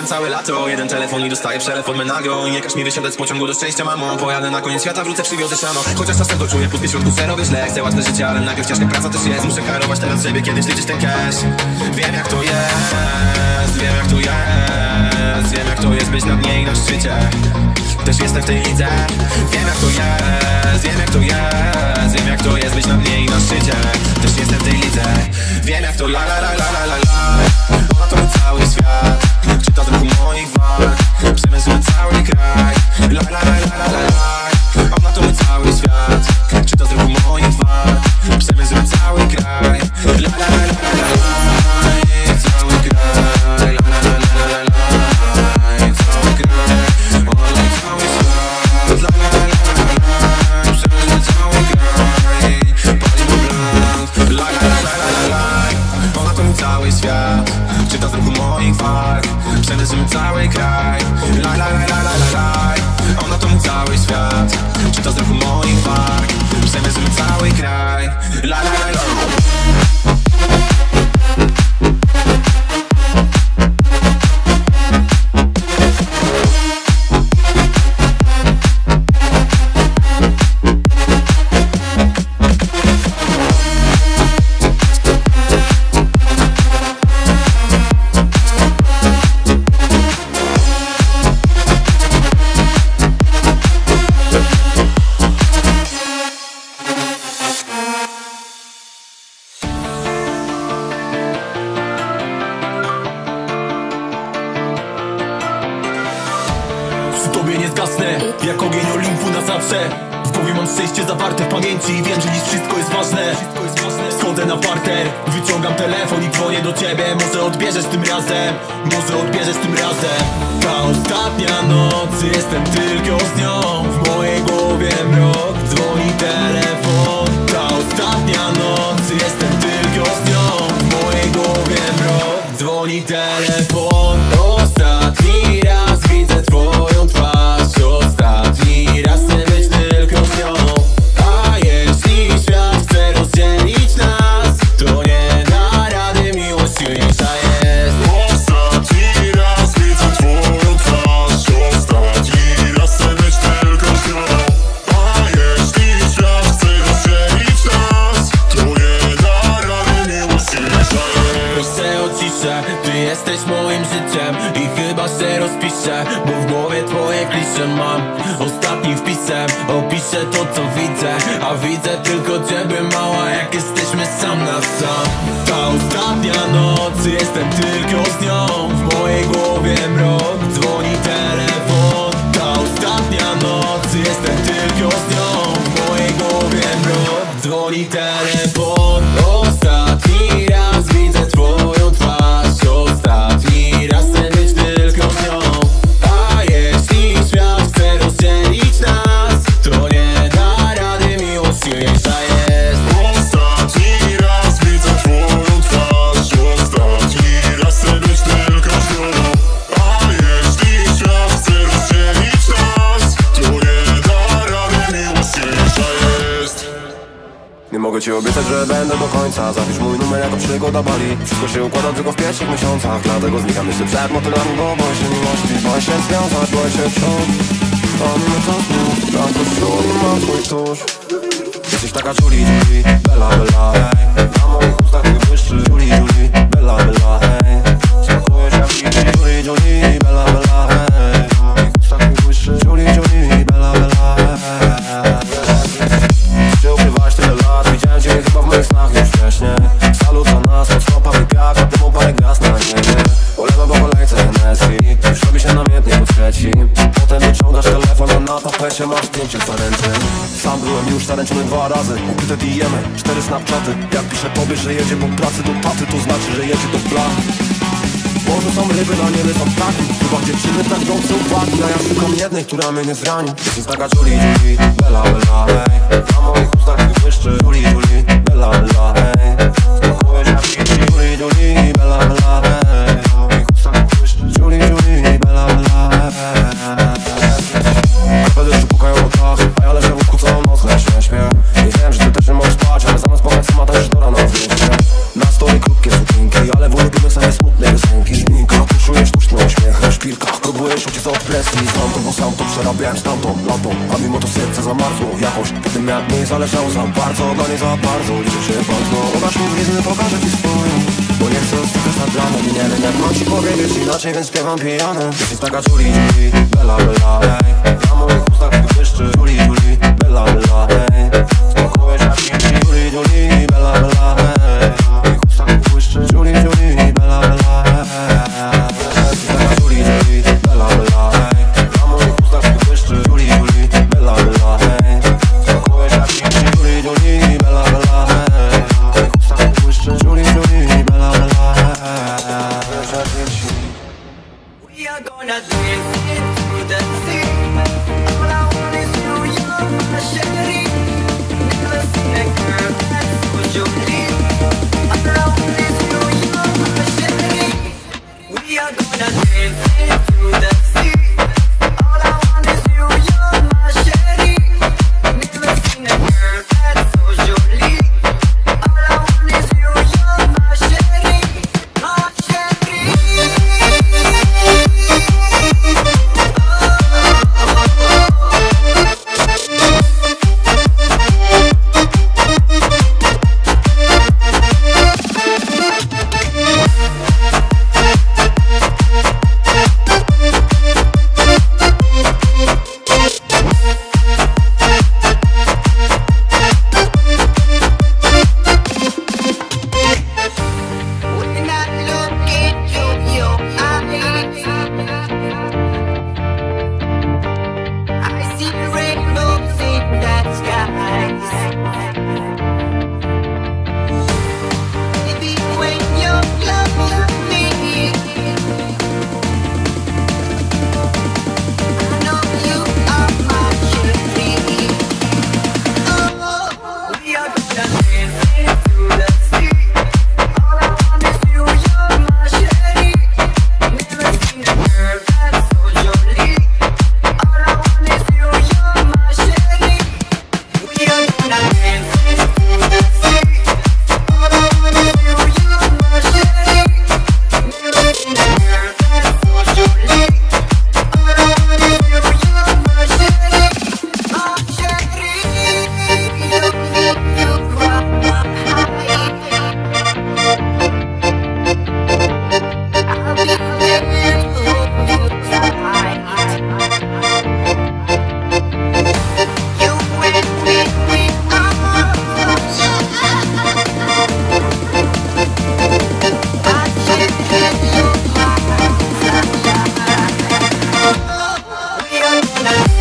czekałem całe lato. Jeden telefon i dostaję przelew od Menago. I nie każ mi wysiadać z pociągu do szczęścia, mamo. Pojadę na koniec świata, wrócę, przywiozę siano. Chociaż czasem to czuję, pustkę środku serowy źle. Chcę łatwe życie, ale najpierw ciężka praca też jest. Muszę karować teraz, żeby kiedyś liczyć ten cash. Wiem jak to jest, wiem jak to jest. Wiem jak to jest być na dnie i na szczycie. Też jestem w tej lidze. Wiem jak to jest, wiem jak to jest. Wiem jak to jest być na dnie i na szczycie. Też jestem w tej lidze. Wiem jak to la la la la la la la. Ona to cały świat, czyta z ruchu moich walk. Przemysły cały kraj. La la la la la la la. Ona to cały świat, czyta z ruchu moich walk. Przemysły cały kraj. La la la la la la. Cały kraj. La la la la la la. Cały kraj. Ona cały świat. La la la la la. Przemysły cały kraj. Palimy blunt. La la la la la la. Ona to cały świat, czyta z ruchu moich walk. Przemysły cały kraj. La la la la la la. Ona to cały świat, czyta z ruchu moich walk. Przemysły cały kraj. La la la la. Jak ogień Olimpu na zawsze. W głowie mam szczęście zawarte w pamięci i wiem, że dziś wszystko jest ważne. Schodzę na parter, wyciągam telefon i dzwonię do ciebie. Może odbierzesz tym razem, może odbierzesz tym razem. Ta ostatnia noc, jestem tylko z nią. W mojej głowie mrok, dzwoni telefon. Ta ostatnia noc, jestem tylko z nią. W mojej głowie mrok, dzwoni telefon. Ostatni raz widzę twoją twarz. Ostatni raz chcę być tylko z nią. A jeśli świat chce rozdzielić nas, to nie da rady, miłość silniejsza jest. Ostatni raz widzę twoją twarz. Ostatni raz chcę być tylko z nią. A jeśli świat chce rozdzielić nas, to nie da rady, miłość silniejsza jest. Proszę o ciszę, ty jesteś moim życiem i chyba się rozpiszę, bo w głowie twoje klisze mam. Ostatnim wpisem opiszę to co widzę, a widzę tylko ciebie mała, jak jesteśmy sam na sam. Ta ostatnia noc, jestem tylko z nią. W mojej głowie mrok, dzwoni telefon. Ta ostatnia noc, jestem tylko z nią. W mojej głowie mrok, dzwoni telefon. Ostatni raz widzę twoją twarz. Ostatni raz chcę być tylko z nią. A jeśli świat chce rozdzielić nas, to nie da rady, miłość silniejsza jest. Ostatni raz widzę twoją twarz. Ostatni raz chcę być tylko z nią. A jeśli świat chce rozdzielić nas, to nie da rady, miłość silniejsza jest. Nie mogę ci obiecać, że będę do końca. Zapisz mój numer jako przygoda Bali. Wszystko się układa tylko w pierwszych miesiącach. Dlatego znikam jeszcze przed motylami, bo boję się miłości. Boję się związać, boję się czuć. Pomimo to znów, na to wśród i mam twój tusz. Jesteś taka Julie, Julie, Bella, Bella, hej. Na moich ustach ty błyszczy Julie, Julie, Bella, Bella, hej. Smakujesz jak Julie, Julie, Bella, Bella, hej. Na moich ustach ty błyszczy Julie, Julie, Bella, Bella, hej. Się ukrywałeś tyle lat, widziałem cię chyba w moich snach już wcześniej. Salut za nas, pod stopami piach, a temu parę gwiazd na niebie. Polewam po kolejce Hennessy, już robi się namiętnie po trzecim. Potem wyciągasz telefon, a na tapecie masz zdjęcie w ręce. Sam byłem już zaręczony 2 razy, ukryte DM-y, 4 snapchaty. Jak pisze tobie, że jedzie po pracy do taty, to znaczy, że jedzie do blach. Może są ryby, na niebie są ptaki. Chyba dziewczyny tak chcą uwagi, a ja szukam jednej, która mnie nie zrani. Jesteś taka Julie, Julie, Bella, Bella, hej. Na moich ustach ty błyszczy Julie, Julie, Bella, Bella, hej. Smakujesz jak Julie, Julie, Bella, Bella, hej. Na moich ustach ty błyszczy Julie, Julie, Bella, Bella, hej. Karpę deszczu pukają o dach, a ja leżę w łóżku całą noc, lecz nie śpię. Nie wiem, że ty też nie możesz spać, ale zamiast pomóc sama też do rana w mieście. Na stole krótkie sukienki, ale w ulubionych samej smutnej piosenki. Żminka, czuję sztuczny uśmiech. Przerabiałem z tamtą latą, a mimo to serce zamarzło jakoś. Kiedy mi jak mi zależało za bardzo, dla niej za bardzo. Liczę się bardzo, udasz mi blizny, pokażę ci swoją. Bo nie chcę ostykać nad ranem i nie wiem jak mam ci powiedzieć inaczej, więc śpiewam pijany. Jesteś taka Julie, Julie, bella, bella, ej. Na moich ustach mi błyszczy Julie, Julie, bella, bella, ej. Smakujesz jak Julie, Julie, Julie, bella, bella, ej. Na moich ustach mi błyszczy Julie, Julie, bella, bella, ej. Jesteś taka Julie, Julie, bella, bella, ej. Na moich ustach mi błyszczy Julie, Julie, bella, bella, ej. Smakujesz jak Julie, Julie, bella, bella, ej. Na moich ustach mi błyszczy Julie, Julie, bella, bella, ej. We are gonna dance into the sea. All I want is you, you're my sherry. Never seen a girl that's so Julie. All I want is you, you're my sherry. We are gonna dance into the sea. All I want is you, you're my sherry. Never seen a girl that's so Julie. All I want is you, you're my sherry. My sherry. When I look into your eyes, I see rainbows in that sky. Baby, when you're close to me, I know you are my cherry. Oh, we are gonna dance into the sea. All I want is you, you're my sherry. Never seen a girl that's so Julie. All I want is you, you're my sherry. We are gonna dance into the sea. All I want is you, you're my sherry. Never seen a girl that's so Julie. All I want is you, you're my sherry. My sherry. You are my high. I'll be there to hold you tight. You and me, we are I cherish you, my sunshine. We are gonna.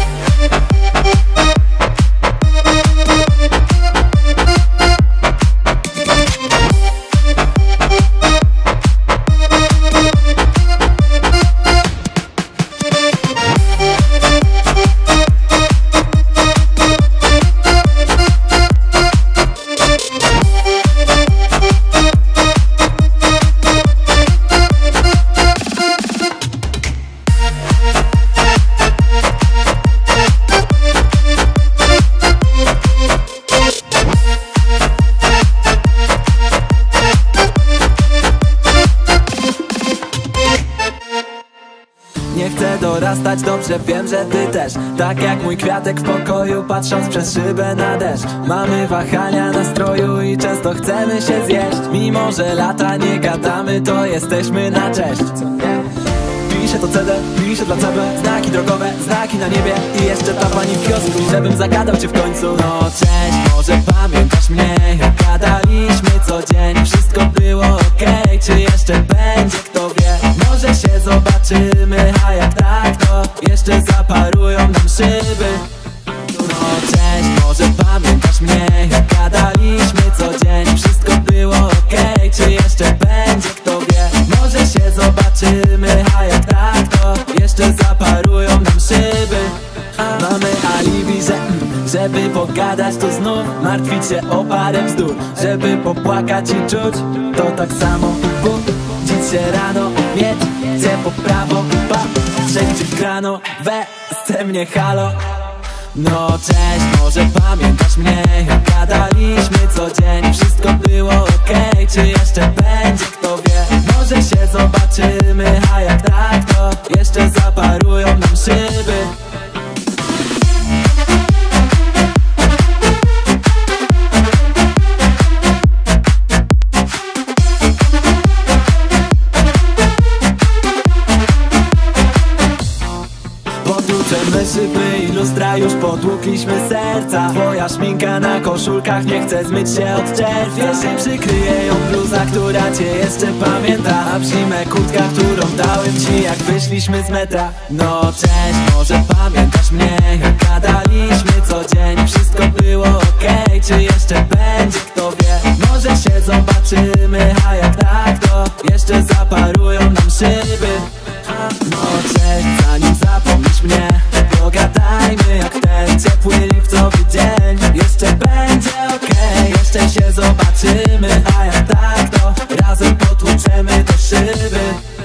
Nie chcę dorastać, dobrze wiem, że ty też. Tak jak mój kwiatek w pokoju, patrząc przez szybę na deszcz. Mamy wahania nastroju i często chcemy się zjeść. Mimo że lata nie gadamy, to jesteśmy na cześć. Piszę to CD, piszę dla CB. Znaki drogowe, znaki na niebie. I jeszcze ta pani w kiosku, żebym zagadał cię w końcu. No cześć, może pamiętasz mnie, jak gadaliśmy co dzień. Wszystko było okej, czy jeszcze będzie, kto wie. Może się zobaczymy, a jak tak, to jeszcze zaparują nam szyby. No cześć, może pamiętasz mnie, jak gadaliśmy co dzień. Wszystko było okej, czy jeszcze będzie, kto wie. Może się zobaczymy, a jak tak, to jeszcze zaparują nam szyby. Mamy alibi, żeby pogadać tu znów. Martwić się o parę bzdur, żeby popłakać i czuć. To tak samo budzić się rano, mieć ciepło prawo, patrzeć w grano, we mnie halo. No cześć, może pamiętasz mnie, jak gadaliśmy co dzień. Wszystko było okej, czy jeszcze będzie, kto wie. Może się zobaczymy, a jak tak, to jeszcze zaparują nam szyby. stłukliśmy serca. Twoja szminka na koszulkach nie chce zmyć się od czerwca. Wiesz, przykryje ją bluza, która cię jeszcze pamięta. A w zimę kurtka, którą dałem ci jak wyszliśmy z metra. No cześć, może pamiętasz mnie, jak gadaliśmy co dzień. Wszystko było okej, czy jeszcze będzie, kto wie. Może się zobaczymy, a jak tak, to jeszcze zaparują nam szyby. No cześć, zanim zapomnisz mnie, pogadajmy jak ten ciepły lipcowy dzień. Jeszcze będzie okej, jeszcze się zobaczymy, a jak tak, to razem potłuczemy te szyby.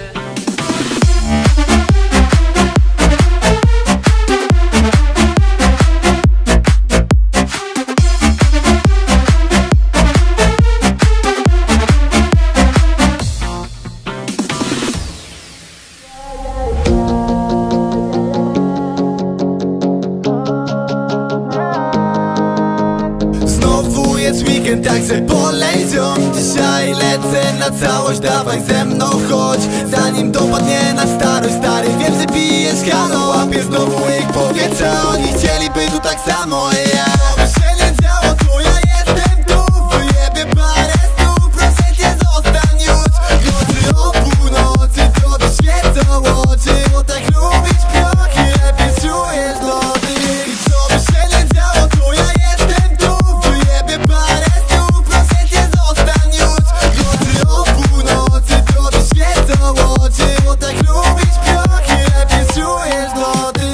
Także polej ziom, dzisiaj lecę na całość, dawaj ze mną chodź. Zanim dopadnie na starość, stary, wiem, że pijesz halo. Łapię znowu ich powietrza, oni chcieliby tu tak samo, yeah. Się nie działo, to ja jestem tu, wyjebie parę snów, proszę cię zostań już. Nocy o północy, tobie świecą oczy, bo tak lubić piochy, lepiej czujesz lody. I co by się nie działo, to ja jestem tu, wyjebie parę snów, proszę cię zostań już. Nocy o północy, tobie świecą oczy, bo tak lubić piochy, lepiej czujesz lody.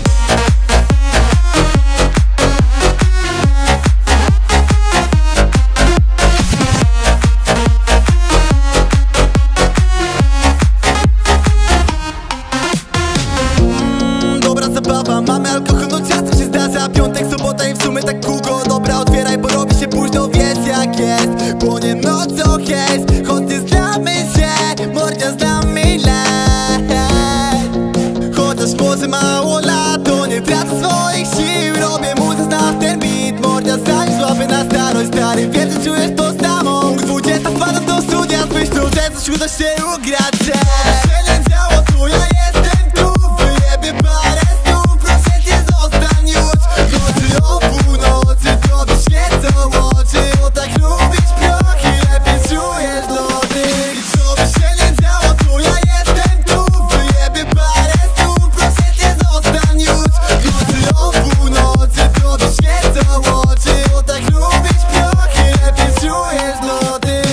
Dobra zabawa, mamy alkohol, no często się zdarza. Piątek, sobota i w sumie tak kółko. Dobra, otwieraj, bo robi się późno, wiesz jak jest. Płonie noc, okej, choć nie znamy się, mordzia znamy lej. Chociaż może mało lat, to nie tracę swoich sił. Robię muzę, znasz ten beat, mordzia zanim złapy na starość, stary, wiem, że czujesz to samo. Punkt 20 wpadam do studia, z myślą, że coś uda się ugrać, że się nie działo, to ja jestem tu, wyjebie parę snów, proszę cię zostań już. Nocy o północy, tobie świecą oczy, bo tak lubić piochy, lepiej czujesz lody. I co by się nie działo, to ja jestem tu, wyjebie parę snów, proszę cię zostań już. Nocy o północy, tobie świecą oczy, bo tak lubić piochy, lepiej czujesz lody.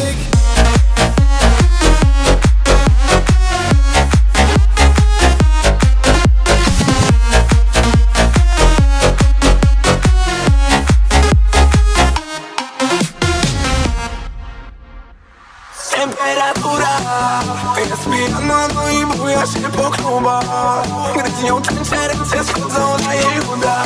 Temperatura jest pijana, no i buja się po klubach. Gdy z nią tańczę, ręce schodzą na jej udach.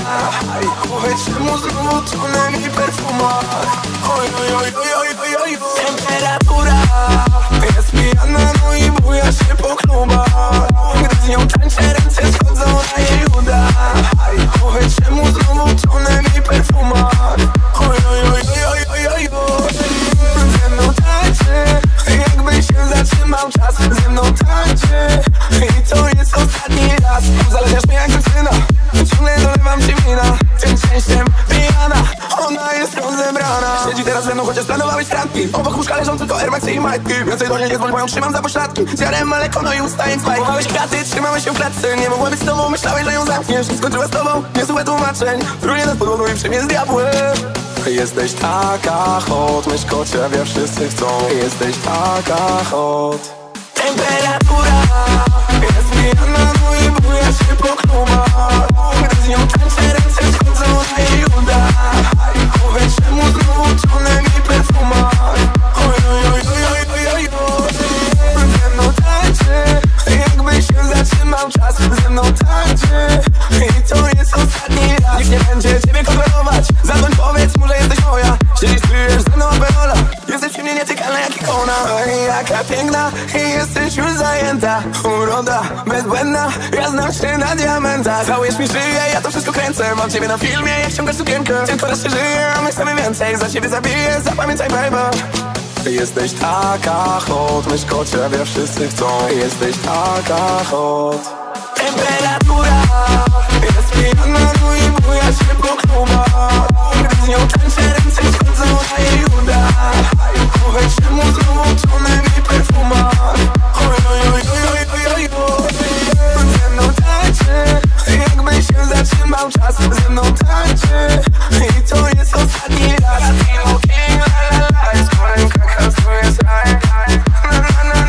I powietrze mu znowu tonę mi perfumach. Oj, oj, oj, oj, oj, oj, oj. Temperatura jest pijana, no i buja się po klubach. Gdy z nią tańczę, ręce schodzą na jej udach. I powietrze mu znowu tonę mi perfumach. Oj, oj, oj, oj, oj, oj, oj, oj. Ze mną tańczy, jakby się zatrzymał czas. Ze mną tańczy i to jest ostatni raz. Uzależniasz mnie jak dziewczyna, ciągle dolewam ci wina. Tym szczęściem pijana, ona jest rozebrana. Siedzi teraz ze mną, chociaż planowałeś randki. Obok łóżka leżą tylko Air Maxy i majtki. Więcej do niej nie dzwoń, bo ją trzymam za pośladki. Zjarem mleko, no i ustaję spaj. Chowałeś kraty, trzymałeś się w klatce. Nie mogła być z tobą, myślałeś, że ją zamkniesz. Skończyła z tobą, niezłe tłumaczeń. Frunie nad podłogą i przyjmie z diabłem. Jesteś taka hot, myszko, ciebie wszyscy chcą. Jesteś taka hot. Temperatura jest pijana, no i buja się po klubach. Gdy z nią tańczę, ręce schodzą na jej udach. I powietrze mu znowu tonę mi perfumach. Oj, oj, oj, oj, oj, oj, oj, oj. Ze mną tańczy, jakby się zatrzymał czas. Ze mną tańczy i to jest ostatni raz. Nikt nie będzie ciebie kontrolować. Zadzwoń, powiedz mu, że jesteś moja. Siedzisz, pijesz ze mną aperola. Jesteś przy mnie nietykalna jak ikona. Oj, jaka piękna i jesteś już zajęta. Uroda bezbłędna, ja znam się na diamentach. Całujesz mi szyję, ja to wszystko kręcę. Mam ciebie na filmie, jak ściągasz sukienkę. Tylko raz się żyje, a my chcemy więcej. Za ciebie zabiję, zapamiętaj baby. Jesteś taka hot, myszko, ciebie wszyscy chcą. Jesteś taka hot. Temperatura jest pijana, no i buja ja się po klubach. Gdy z nią tańczę, ręce schodzą na jej udach. Głowę czemu znowu tonę mi perfumach. Oj, oj, oj, oj, oj, oj, oj. Ze mną tańczy, jakby się zatrzymał czas. Ze mną tańczy i to jest ostatni raz. King, la la la, jest w rękach, a to jest raj. Na na na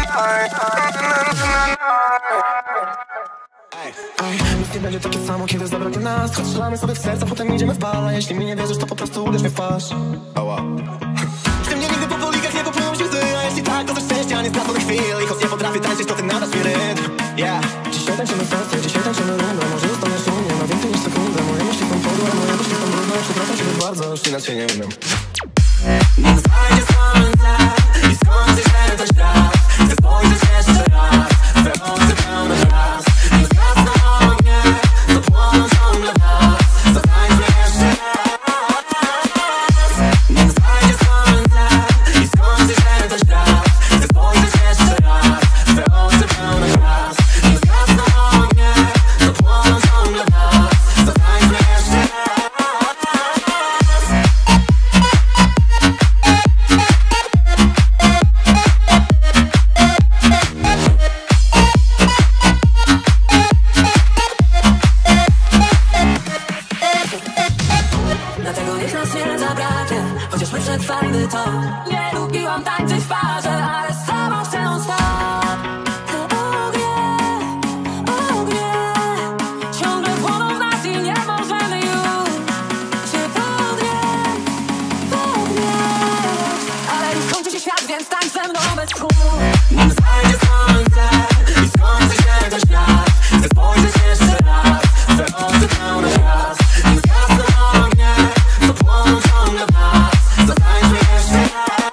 na. Nic nie będzie takie samo, kiedy zabraknie nas. Choć strzelamy sobie w serca, potem idziemy w bal. A jeśli mi nie wierzysz, to po prostu uderz mnie w twarz. W tym nie nigdy po polikach nie popłyną się łzy. A jeśli tak, to ze szczęścia nie straconych chwil. I choć nie potrafię tańczyć, to ty nadasz mi rytm. Dzisiaj tańczymy festę, dzisiaj tańczymy rundę. Może zostaniesz u mnie na więcej niż sekundę. Moje myśli są podłe, moje myśli są brudne. Przepraszam ciebie bardzo, już inaczej nie umiem. Niech znajdzie słońce i skończy się ten świat. Chcę spojrzeć jeszcze raz, we oczy pełne raz. Niech zgasną ognie, to płoną ciągle w nas. Zatańczmy jeszcze raz. Niech znajdzie słońce i skończy się ten świat. Chcę spojrzeć jeszcze raz, we oczy pełne raz. Niech zgasną ognie, to płoną ciągle w nas. Zatańczmy jeszcze raz. Dlatego niech nas nie zabraknie, chociaż my przetrwajmy to. Nie lubiłam tańczyć w parze, ale z tobą chcę non-stop. Te ognie, ciągle płoną w nas i nie możemy już się podnieść. Ale już kończy się świat, więc tańcz ze mną bez tchu. Nim zajdzie słońce i skończy się ten świat. Chcę spojrzeć jeszcze raz, we oczy pełne raz. Nim zgasną ognie, to płoną ciągle w nas. Zatańczmy jeszcze raz.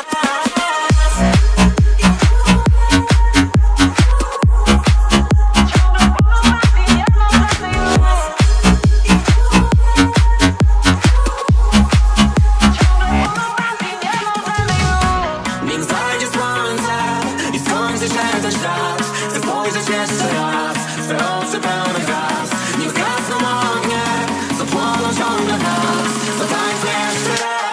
Nim zajdzie słońce i skończy się ten świat. Chcę spojrzeć jeszcze raz, twe oczy pełne gwiazd. Nim zgasną ognie, to płoną ciągle w nas. Zatańczmy jeszcze raz.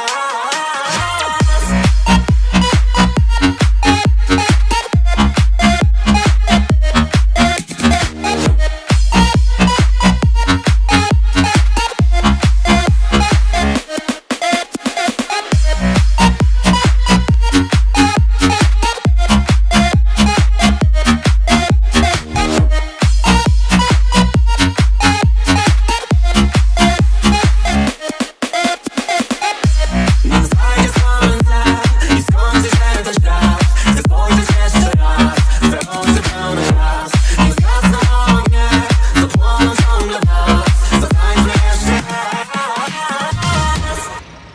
Nim zajdzie słońce i skończy się ten świat. Chcę spojrzeć jeszcze raz, twe oczy pełne raz. Nim zgasną ognie, to płoną ciągle w nas. Zatańczmy jeszcze raz.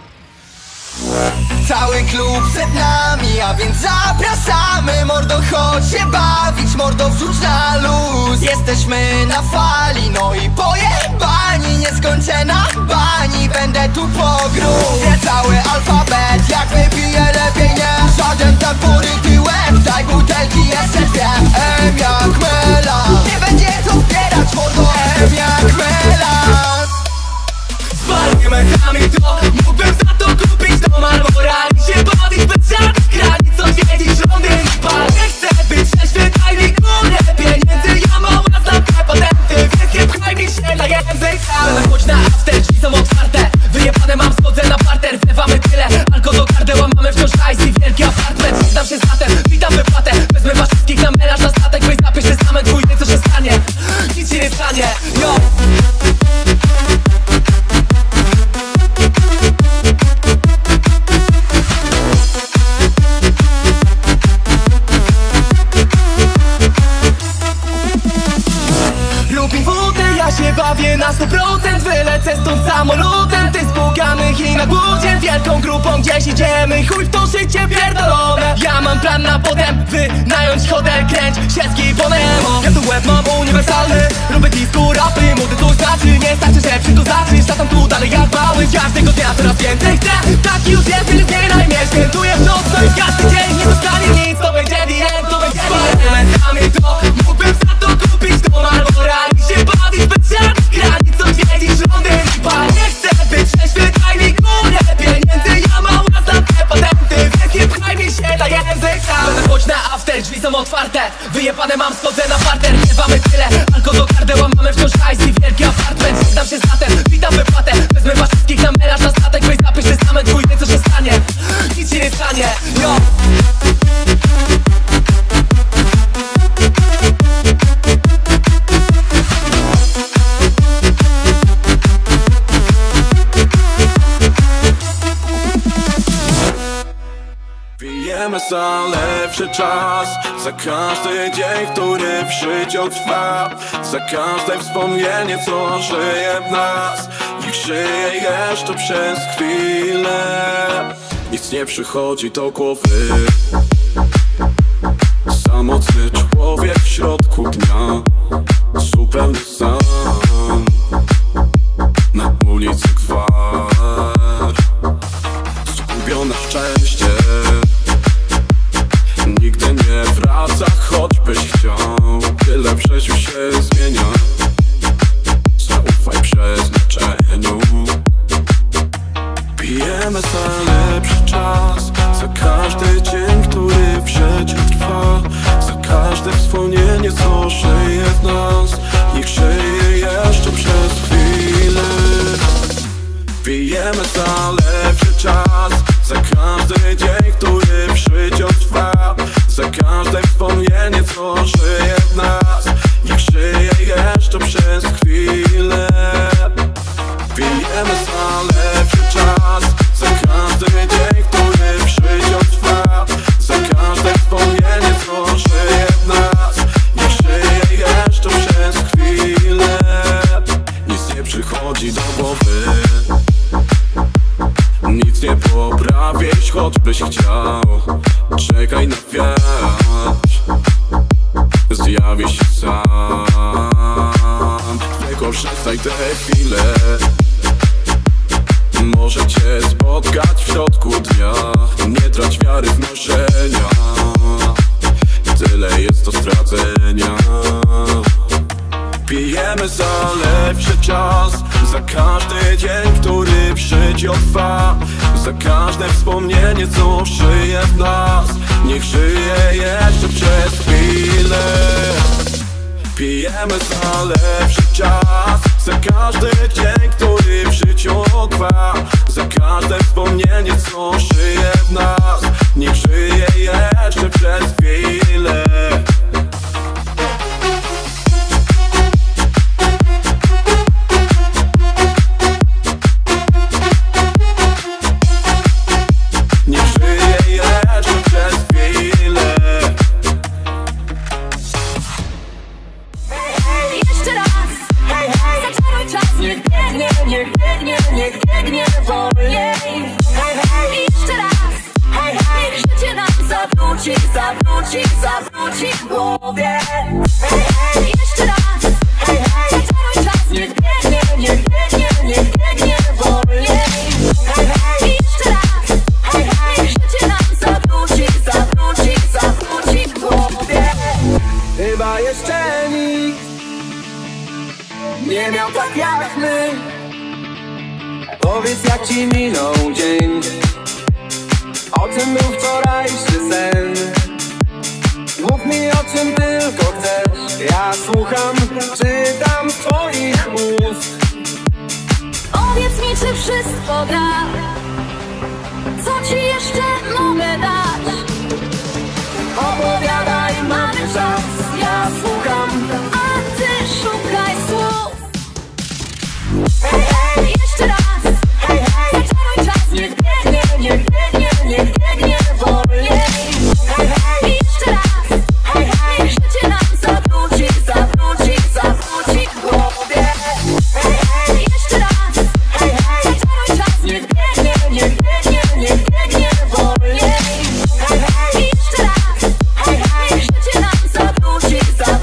Cały klub przed nami, a więc zapraszamy. Mordo, chodź się bawić, mordo, wrzuć na luz. Jesteśmy na fali, no i pojebani. Nieskończona bani, będę tu po grubie. Cały alfabet, jak wypiję lepiej nie. Żaden ten poryty łeb, daj butelki jeszcze dwie. M jak Mela, nie będzie co zbierać, mordo. M jak Mela. Zwalnie mechami to mógłbym za to kupić dom albo rani się bawić bez żadnych granic. Odwiedzić Londyn i Paryż. Nie chcę być trzeźwy, daj mi górę pieniędzy. Ja mała znam te patenty, więc nie pchaj mi się na język. Ale chodź na after, drzwi są otwarte. Wyjebane mam, schodzę na parter. Wlewamy tyle, alko do gardeła. Mamy wciąż hajs i wielki apartment. Znam się z zatem, witam wypłatę. Wezmę was wszystkich na melarz, na statek. Weź zapisz testament, twój wie co się stanie. Nic się nie stanie, yo. Lubi wódę, ja się bawię na 100%. Wylecę stąd samolotem, ty z buganych i na głodzie. Wielką grupą gdzieś idziemy, chuj w to życie pierdolone. Ja mam plan na potem, wynająć hotel, kręć siecki po Nemo. Ja tu łeb mam uniwersalny, robię disco, rapy, młody to znaczy. Nie starczy, że przy to zaczniesz, latam tu dalej jak mały. Każdego dnia coraz więcej chcę, taki już jest, więc zmieniaj mnie. Świętuję w noc, no i każdy dzień nie zostanie nic. To będzie the end, to będzie elementami to mógłbym za to kupić dom albo rani się bawić bez żadnych granic. Odwiedzić Londyn i Paryż. są otwarte. Wyjebane mam, schodzę na parter. Nie mamy tyle, alko do gardeła. Mamy wciąż hajs i wielki apartment. Dam się z latem, witam wypłatę. Wezmę was wszystkich na melarz, na statek. Weź zapisz testament twój, wie co się stanie. Nic się nie stanie, yo. Pijemy za lepszy czas, za każdy dzień, który w życiu trwa, za każde wspomnienie, co żyje w nas. Niech żyje jeszcze przez chwilę. Nic nie przychodzi do głowy. Samotny człowiek w środku dnia, zupełnie sam. Na ulicy gwar, zgubione szczęście nigdy nie wraca, choćbyś chciał. Tyle w życiu się zmienia. Zaufaj przeznaczeniu. Pijemy za lepszy czas, za każdy dzień, który w życiu trwa, za każde wspomnienie, co żyje w nas. Niech żyje jeszcze przez chwilę. Pijemy za lepszy czas, za każdy dzień, który w życiu trwa, za każde wspomnienie, co żyje w nas. Niech żyje jeszcze przez chwilę. Pijemy za lepszy czas, za każdy dzień, który w życiu trwa, za każde wspomnienie, co żyje w nas. Niech żyje jeszcze przez chwilę. Nic nie przychodzi do głowy, nic nie poprawisz, choćbyś chciał. Czekaj na wiatr, zjawi się sam. Wykorzystaj te chwile, może cię spotkać w środku dnia. Nie trać wiary w marzenia, tyle jest do stracenia. Pijemy za lepszy czas, za każdy dzień, który w życiu trwa, za każde wspomnienie, co żyje w nas. Niech żyje jeszcze przez chwilę. Pijemy za lepszy czas, za każdy dzień, który w życiu trwa, za każde wspomnienie, co żyje w nas. Niech żyje jeszcze przez chwilę. Zawróci w głowie. Jeszcze raz. Zaczaruj czas. Niech biegnie wolniej. Jeszcze raz. Niech życie nam zawróci w głowie. Chyba jeszcze nikt nie miał tak jak my. Powiedz, jak ci minął dzień, o czym był wczorajszy sen. Mów mi, o czym tylko chcesz. Ja słucham, czytam z twoich ust. Powiedz mi, czy wszystko gra, co ci jeszcze mogę dać. Opowiadaj, mamy czas, ja słucham, a ty szukaj słów. Jeszcze raz. Zaczaruj czas. Niech biegnie wolniej. Jeszcze raz. Niech życie nam zawróci w głowie. Jeszcze raz. Zaczaruj czas. Niech biegnie wolniej. Jeszcze raz. Niech życie nam zawróci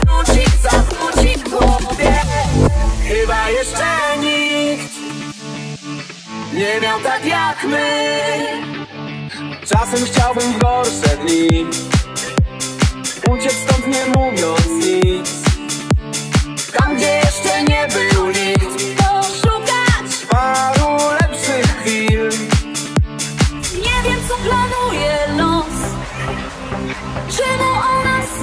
w głowie. chyba jeszcze nikt nie miał tak jak my. Czasem chciałbym w gorsze dni uciec stąd, nie mówiąc nic, tam gdzie jeszcze nie był nikt, poszukać paru lepszych chwil. Nie wiem, co planuje los, czemu o nas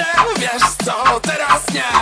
Wiesz co, teraz nie.